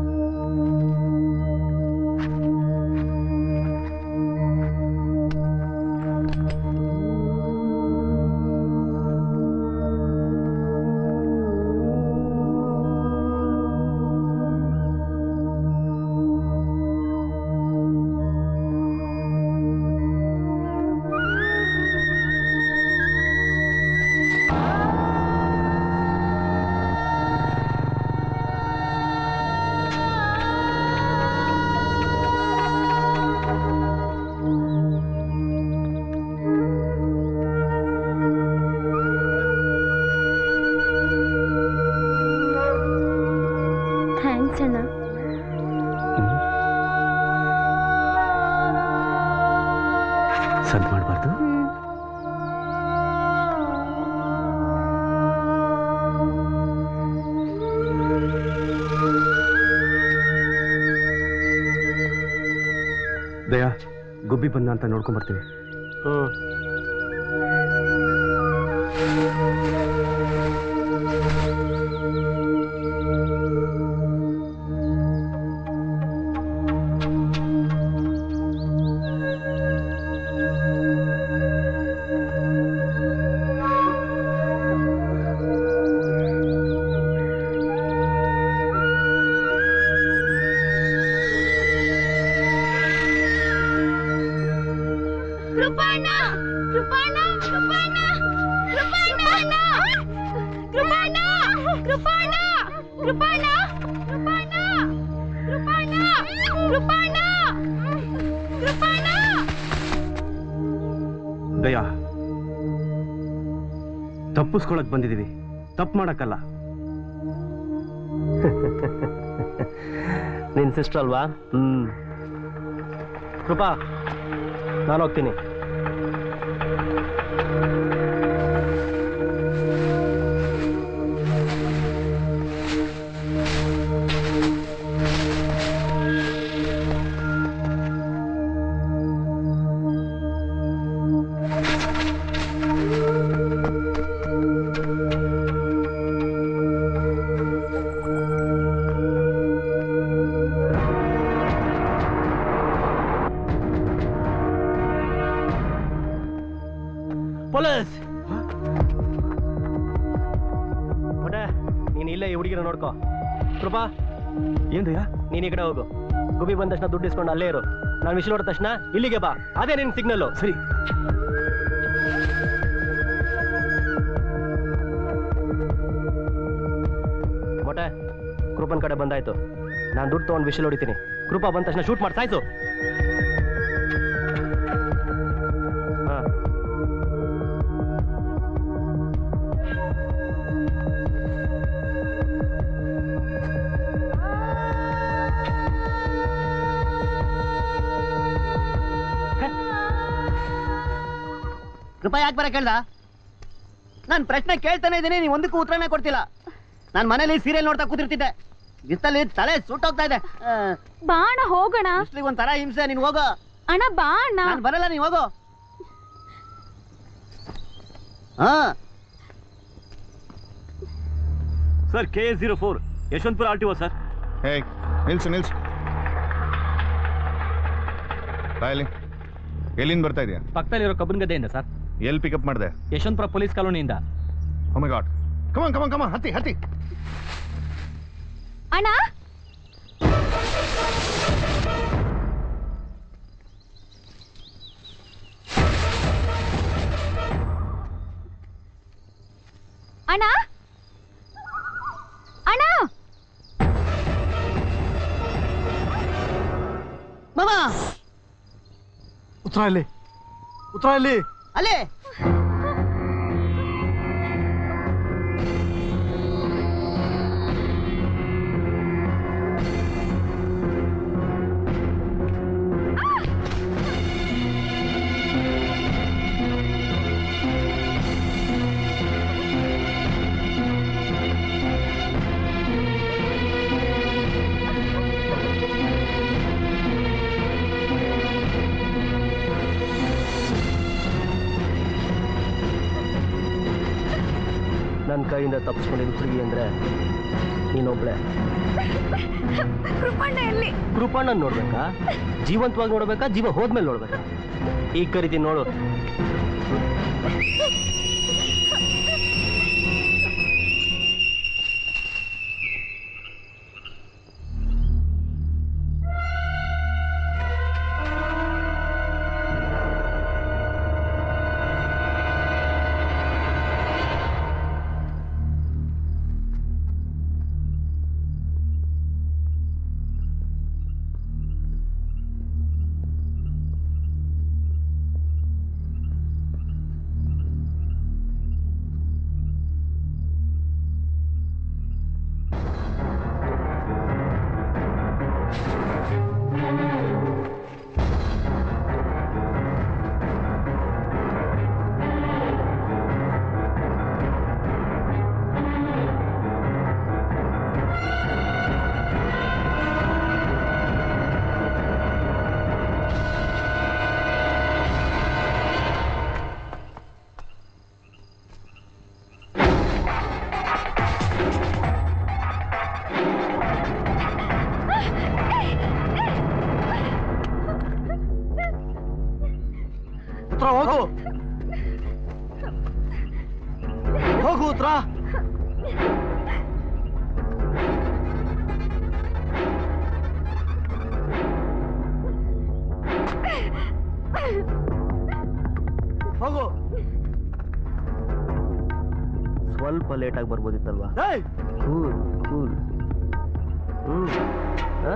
ಥ್ಯಾಂಕ್ಸ್ ಅಣ್ಣ. ಸದ್ದು ಮಾಡಬಾರ್ದು. ದಯಾ, ಗುಬ್ಬಿ ಬಂದ ಅಂತ ನೋಡ್ಕೊಂಡ್ ಬರ್ತೀನಿ. ಹ್ಮ್ ಕೃಪಣ್ಣ, ಕೃಪಣ್ಣ, ಕೃಪಣ್ಣ, ಕೃಪಣ್ಣ, ಕೃಪಣ್ಣ, ಕೃಪಣ್ಣ, ಕೃಪಣ್ಣ, ಕೃಪಣ್ಣ, ಕೃಪಣ್ಣ, ಕೃಪಣ್ಣ, ಕೃಪಣ್ಣ. ದಯಾ, ತಪ್ಪಿಸ್ಕೊಳಕ್ ಬಂದಿದೀವಿ, ತಪ್ಪು ಮಾಡಕ್ಕಲ್ಲ. ನಿನ್ ಸಿಸ್ಟರ್ ಅಲ್ವಾ? ಹ್ಮ್ ಕೃಪಾ, ನಾನು ಹೋಗ್ತೀನಿ. ಇಲ್ಲೇ ಈ ಹುಡುಗಿನ ನೋಡ್ಕೋ. ಕೃಪಾ ಏನ್ ದಯ್ಯ? ನೀನ್ ಈ ಕಡೆ ಹೋಗು. ಗುಬ್ಬಿ ಬಂದ ತಕ್ಷಣ ದುಡ್ಡು ಇಸ್ಕೊಂಡು ಅಲ್ಲೇ ಇರು. ನಾನು ವಿಷಯ ನೋಡಿದ ತಕ್ಷಣ ಇಲ್ಲಿಗೆ ಬಾ. ಅದೇ ನಿನ್ ಸಿಗ್ನಲ್ಲು. ಸರಿ. ಮೊಟ್ಟೆ ಕೃಪನ್ ಕಡೆ ಬಂದಾಯ್ತು. ನಾನು ದುಡ್ಡು ತಗೊಂಡು ವಿಷಯ ಹೊಡಿತೀನಿ. ಕೃಪಾ ಬಂದ ತಕ್ಷಣ ಶೂಟ್ ಮಾಡಿ ಸಾಯ್ಸು. ಹಾ ಕೃಪಾ ಯಾಕೆ ಬರ ಕೇಳ್ದ? ನಾನು ಪ್ರಶ್ನೆ ಕೇಳ್ತಾನೆ ಇದ್ದೀನಿ, ನೀವು ಒಂದಕ್ಕೂ ಉತ್ತರನೇ ಕೊಡ್ತಿಲ್ಲ. ನಾನು ಮನೇಲಿ ಸೀರಿಯಲ್ ನೋಡ್ತಾ ಕೂತಿರ್ತಿದ್ದೆ. ಬಿತ್ತಲ್ಲಿ ತಲೆ ಸುಟ್ಟೋಗ್ತಾ ಇದೆ. ಬಾಣ ಹೋಗೋಣ. ಒಂಥರ ಹಿಂಸೆ. ನೀನು ಹೋಗೋ ಅಣ್ಣ. ಬಾಣ ನಾನು ಬರಲ್ಲ, ನೀವು ಹೋಗೋ. ಹಾ sir, K S zero four Yeshwantpur R T O sir. ಹೇ ನಿಲ್ಸು ನಿಲ್ಸು. ಬಾಯಲ್ಲಿ ಎಲ್ಲಿಂದ ಬರ್ತಾ ಇದೆಯಾ? ಪಕ್ಕದಲ್ಲಿರೋ ಕಬ್ಬನ್ ಗದ್ದೆಯಿಂದ ಸರ್. ಎಲ್ಲಿ ಪಿಕಪ್ ಮಾಡಿದೆ? ಯಶವಂತಪುರ ಪೊಲೀಸ್ ಕಾಲೋನಿಯಿಂದ. Oh my god. Come on come on come on, ಹತ್ತಿ ಹತ್ತಿ. ಅಣ್ಣ ಅಣ್ಣ ಅಣ್ಣ ಮಾಮಾ, ಉತ್ತರ ಇಲ್ಲಿ, ಉತ್ತರ ಇಲ್ಲಿ. ಅಲ್ಲೇ ನನ್ನ ಕೈಯಿಂದ ತಪ್ಪಿಸ್ಕೊಂಡಿದ್ದು ಹುಡುಗಿ ಅಂದ್ರೆ ನೀನೊಬ್ಳೆ. ಕೃಪಣ್ಣ ಎಲ್ಲಿ? ಕೃಪಣ್ಣನ ನೋಡ್ಬೇಕಾ? ಜೀವಂತವಾಗಿ ನೋಡ್ಬೇಕಾ? ಜೀವ ಹೋದ್ಮೇಲೆ ನೋಡ್ಬೇಕಾ? ಈಗ ಕರಿತೀನಿ ನೋಡು. ಹೋಗು ಹೋಗು ಉತ್ತರ. ಹೋಗು. ಸ್ವಲ್ಪ ಲೇಟಾಗಿ ಬರ್ಬೋದಿತ್ತಲ್ವಾ? Cool cool. ಹ್ಮ್ ಹ?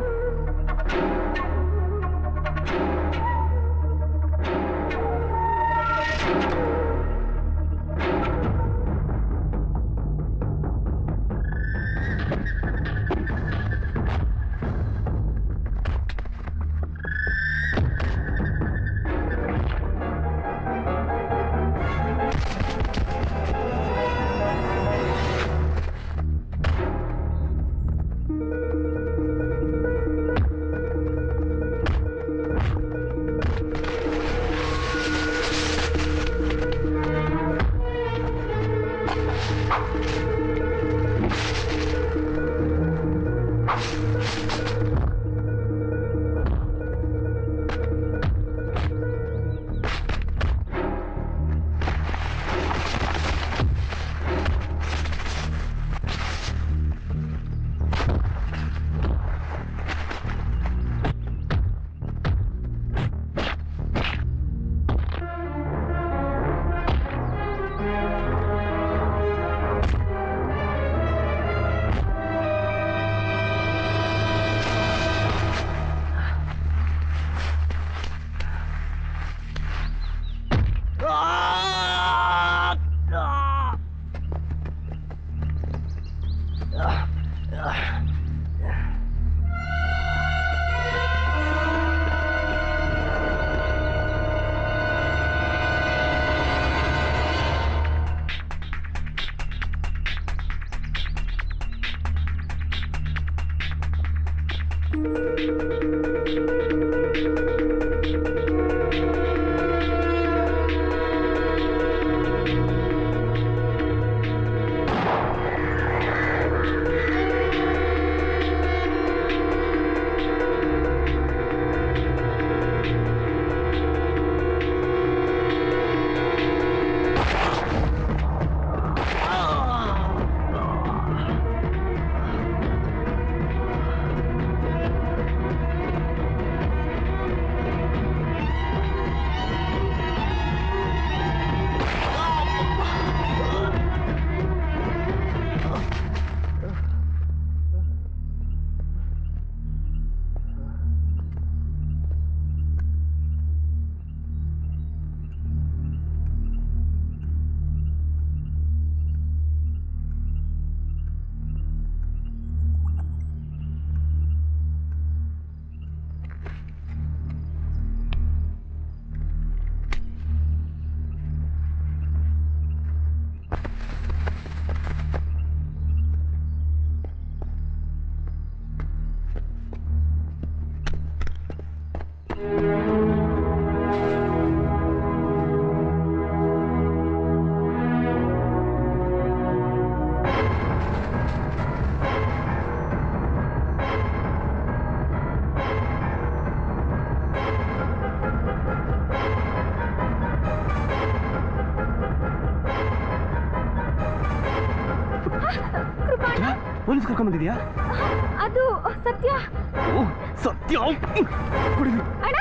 ಪೊಲೀಸ್ ಕರ್ಕೊಂಡ್ ಬಂದಿದ್ಯಾ? ಅದು ಸತ್ಯ. ಸತ್ಯ ಅಣ್ಣ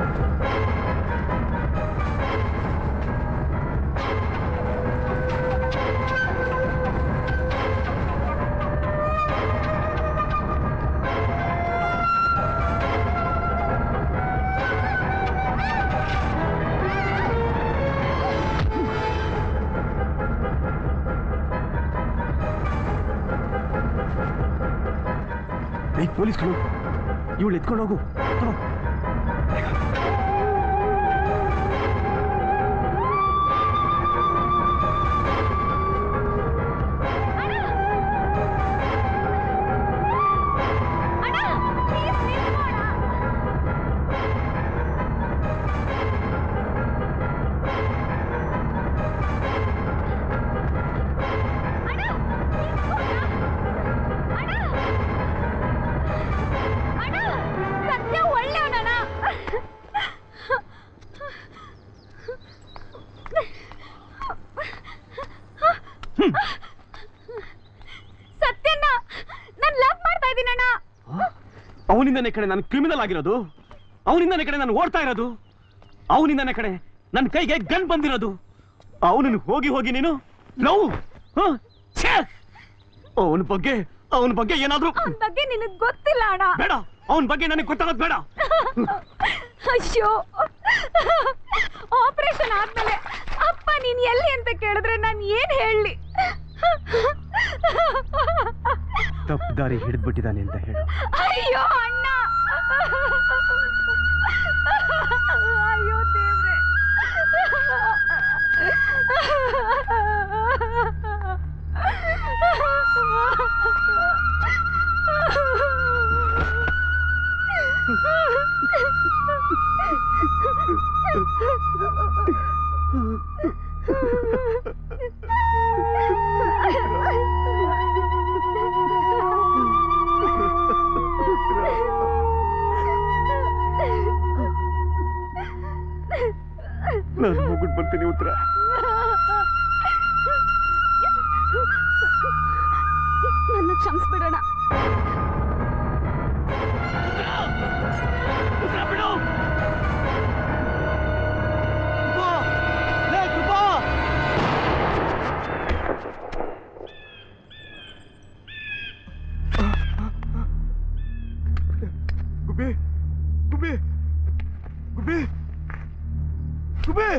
ಪೊಲೀಸ್ಗಳು ಇವಳು ಎತ್ಕೊಂಡು ಹೋಗು. ಸತ್ಯನ ನಾನು ಲವ್ ಮಾಡ್ತಾ ಇದ್ದೀನಿ ಅಣ್ಣ. ಅವನಿಂದನೇ ಕಡೆ ನಾನು ಕ್ರಿಮಿನಲ್ ಆಗಿರೋದು, ಅವನಿಂದನೇ ಕಡೆ ನಾನು ಓಡ್ತಾ ಇರೋದು, ಅವನಿಂದನೇ ಕಡೆ ನನ್ನ ಕೈಗೆ ಗನ್ ಬಂದಿರೋದು. ಅವನನ್ನು ಹೋಗಿ ಹೋಗಿ ನೀನು ಲವ್ ಅವನ ಬಗ್ಗೆ ಅವನ ಬಗ್ಗೆ ಏನಾದ್ರೂ ಅವನ ಬಗ್ಗೆ ನಿನಗೆ ಗೊತ್ತಿಲ್ಲ ಅಣ್ಣ. ಬೇಡ, ಅವನ ಬಗ್ಗೆ ನನಗೆ ಗೊತ್ತಾಗೋದು ಬೇಡ. ಅಯ್ಯೋ, ಆಪರೇಷನ್ ಆದ್ಮೇಲೆ ಅಪ್ಪ ನೀನ್ ಎಲ್ಲಿ ಅಂತ ಕೇಳಿದ್ರೆ ನಾನು ಏನ್ ಹೇಳಲಿ? ತಪ್ಪು ದಾರಿ ಹಿಡಿದ್ಬಿಟ್ಟಿದ್ದಾನೆ ಅಂತ ಹೇಳು. ಅಯ್ಯೋ ಅಣ್ಣ, ಅಯ್ಯೋ ದೇವ್ರೆ. ನಾನು ಹೋಗ್ಬಿಟ್ಟು ಬರ್ತೀನಿ ಉತ್ತರ. ನನ್ನ ಕ್ಷಮಿಸ್ಬಿಡೋಣ. ಗುಬ್ಬಿ ಗುಬ್ಬಿ ಗುಬ್ಬಿ ಗುಬ್ಬಿ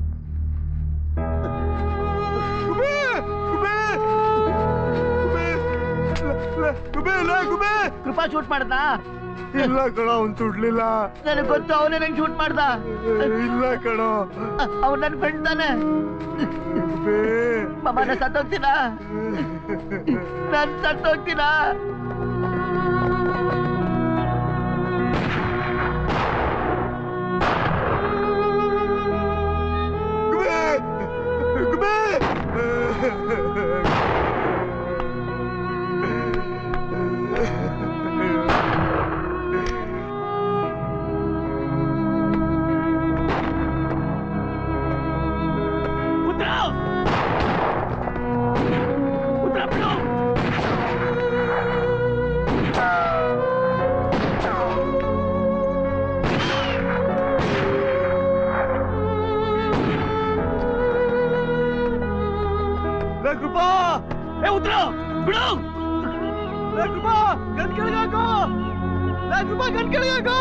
ಕೃಪಾ ಶೂಟ್ ಮಾಡ್ದ? ಇಲ್ಲ ಕಣ, ಅವ್ನು ಸುಡ್ಲಿಲ್ಲ. ನನಗೆ ಗೊತ್ತು, ಅವನೇ ನಂಗೆ ಶೂಟ್ ಮಾಡ್ದ. ಇಲ್ಲ ಕಣ, ಅವ್ನು ನನ್ನ ಫ್ರೆಂಡ್ ತಾನೆ. ಮಾಮ, ನಾನು ಸತ್ತೋಗ್ತೀನ, ನಾನು ಸತ್ತೋಗ್ತೀನ. ಲೇ ಕೃಪಾ ಏ ಉತ್ರ ಬಿಡು ಲೇ ಕೃಪಾ ಗನ್ ಕೆಳಗೆ ಹಾಕು ಲೇ ಕೃಪಾ ಗನ್ ಕೆಳಗೆ ಹಾಕು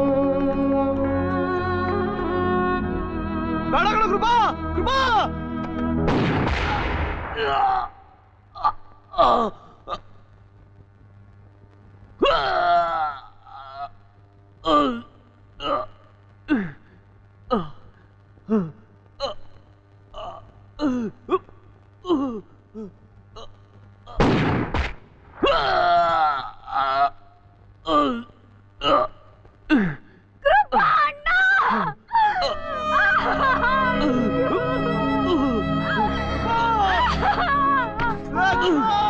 ಬೇಡ ಕಣ ಕೃಪಾ ಕೃಪಾ Ah!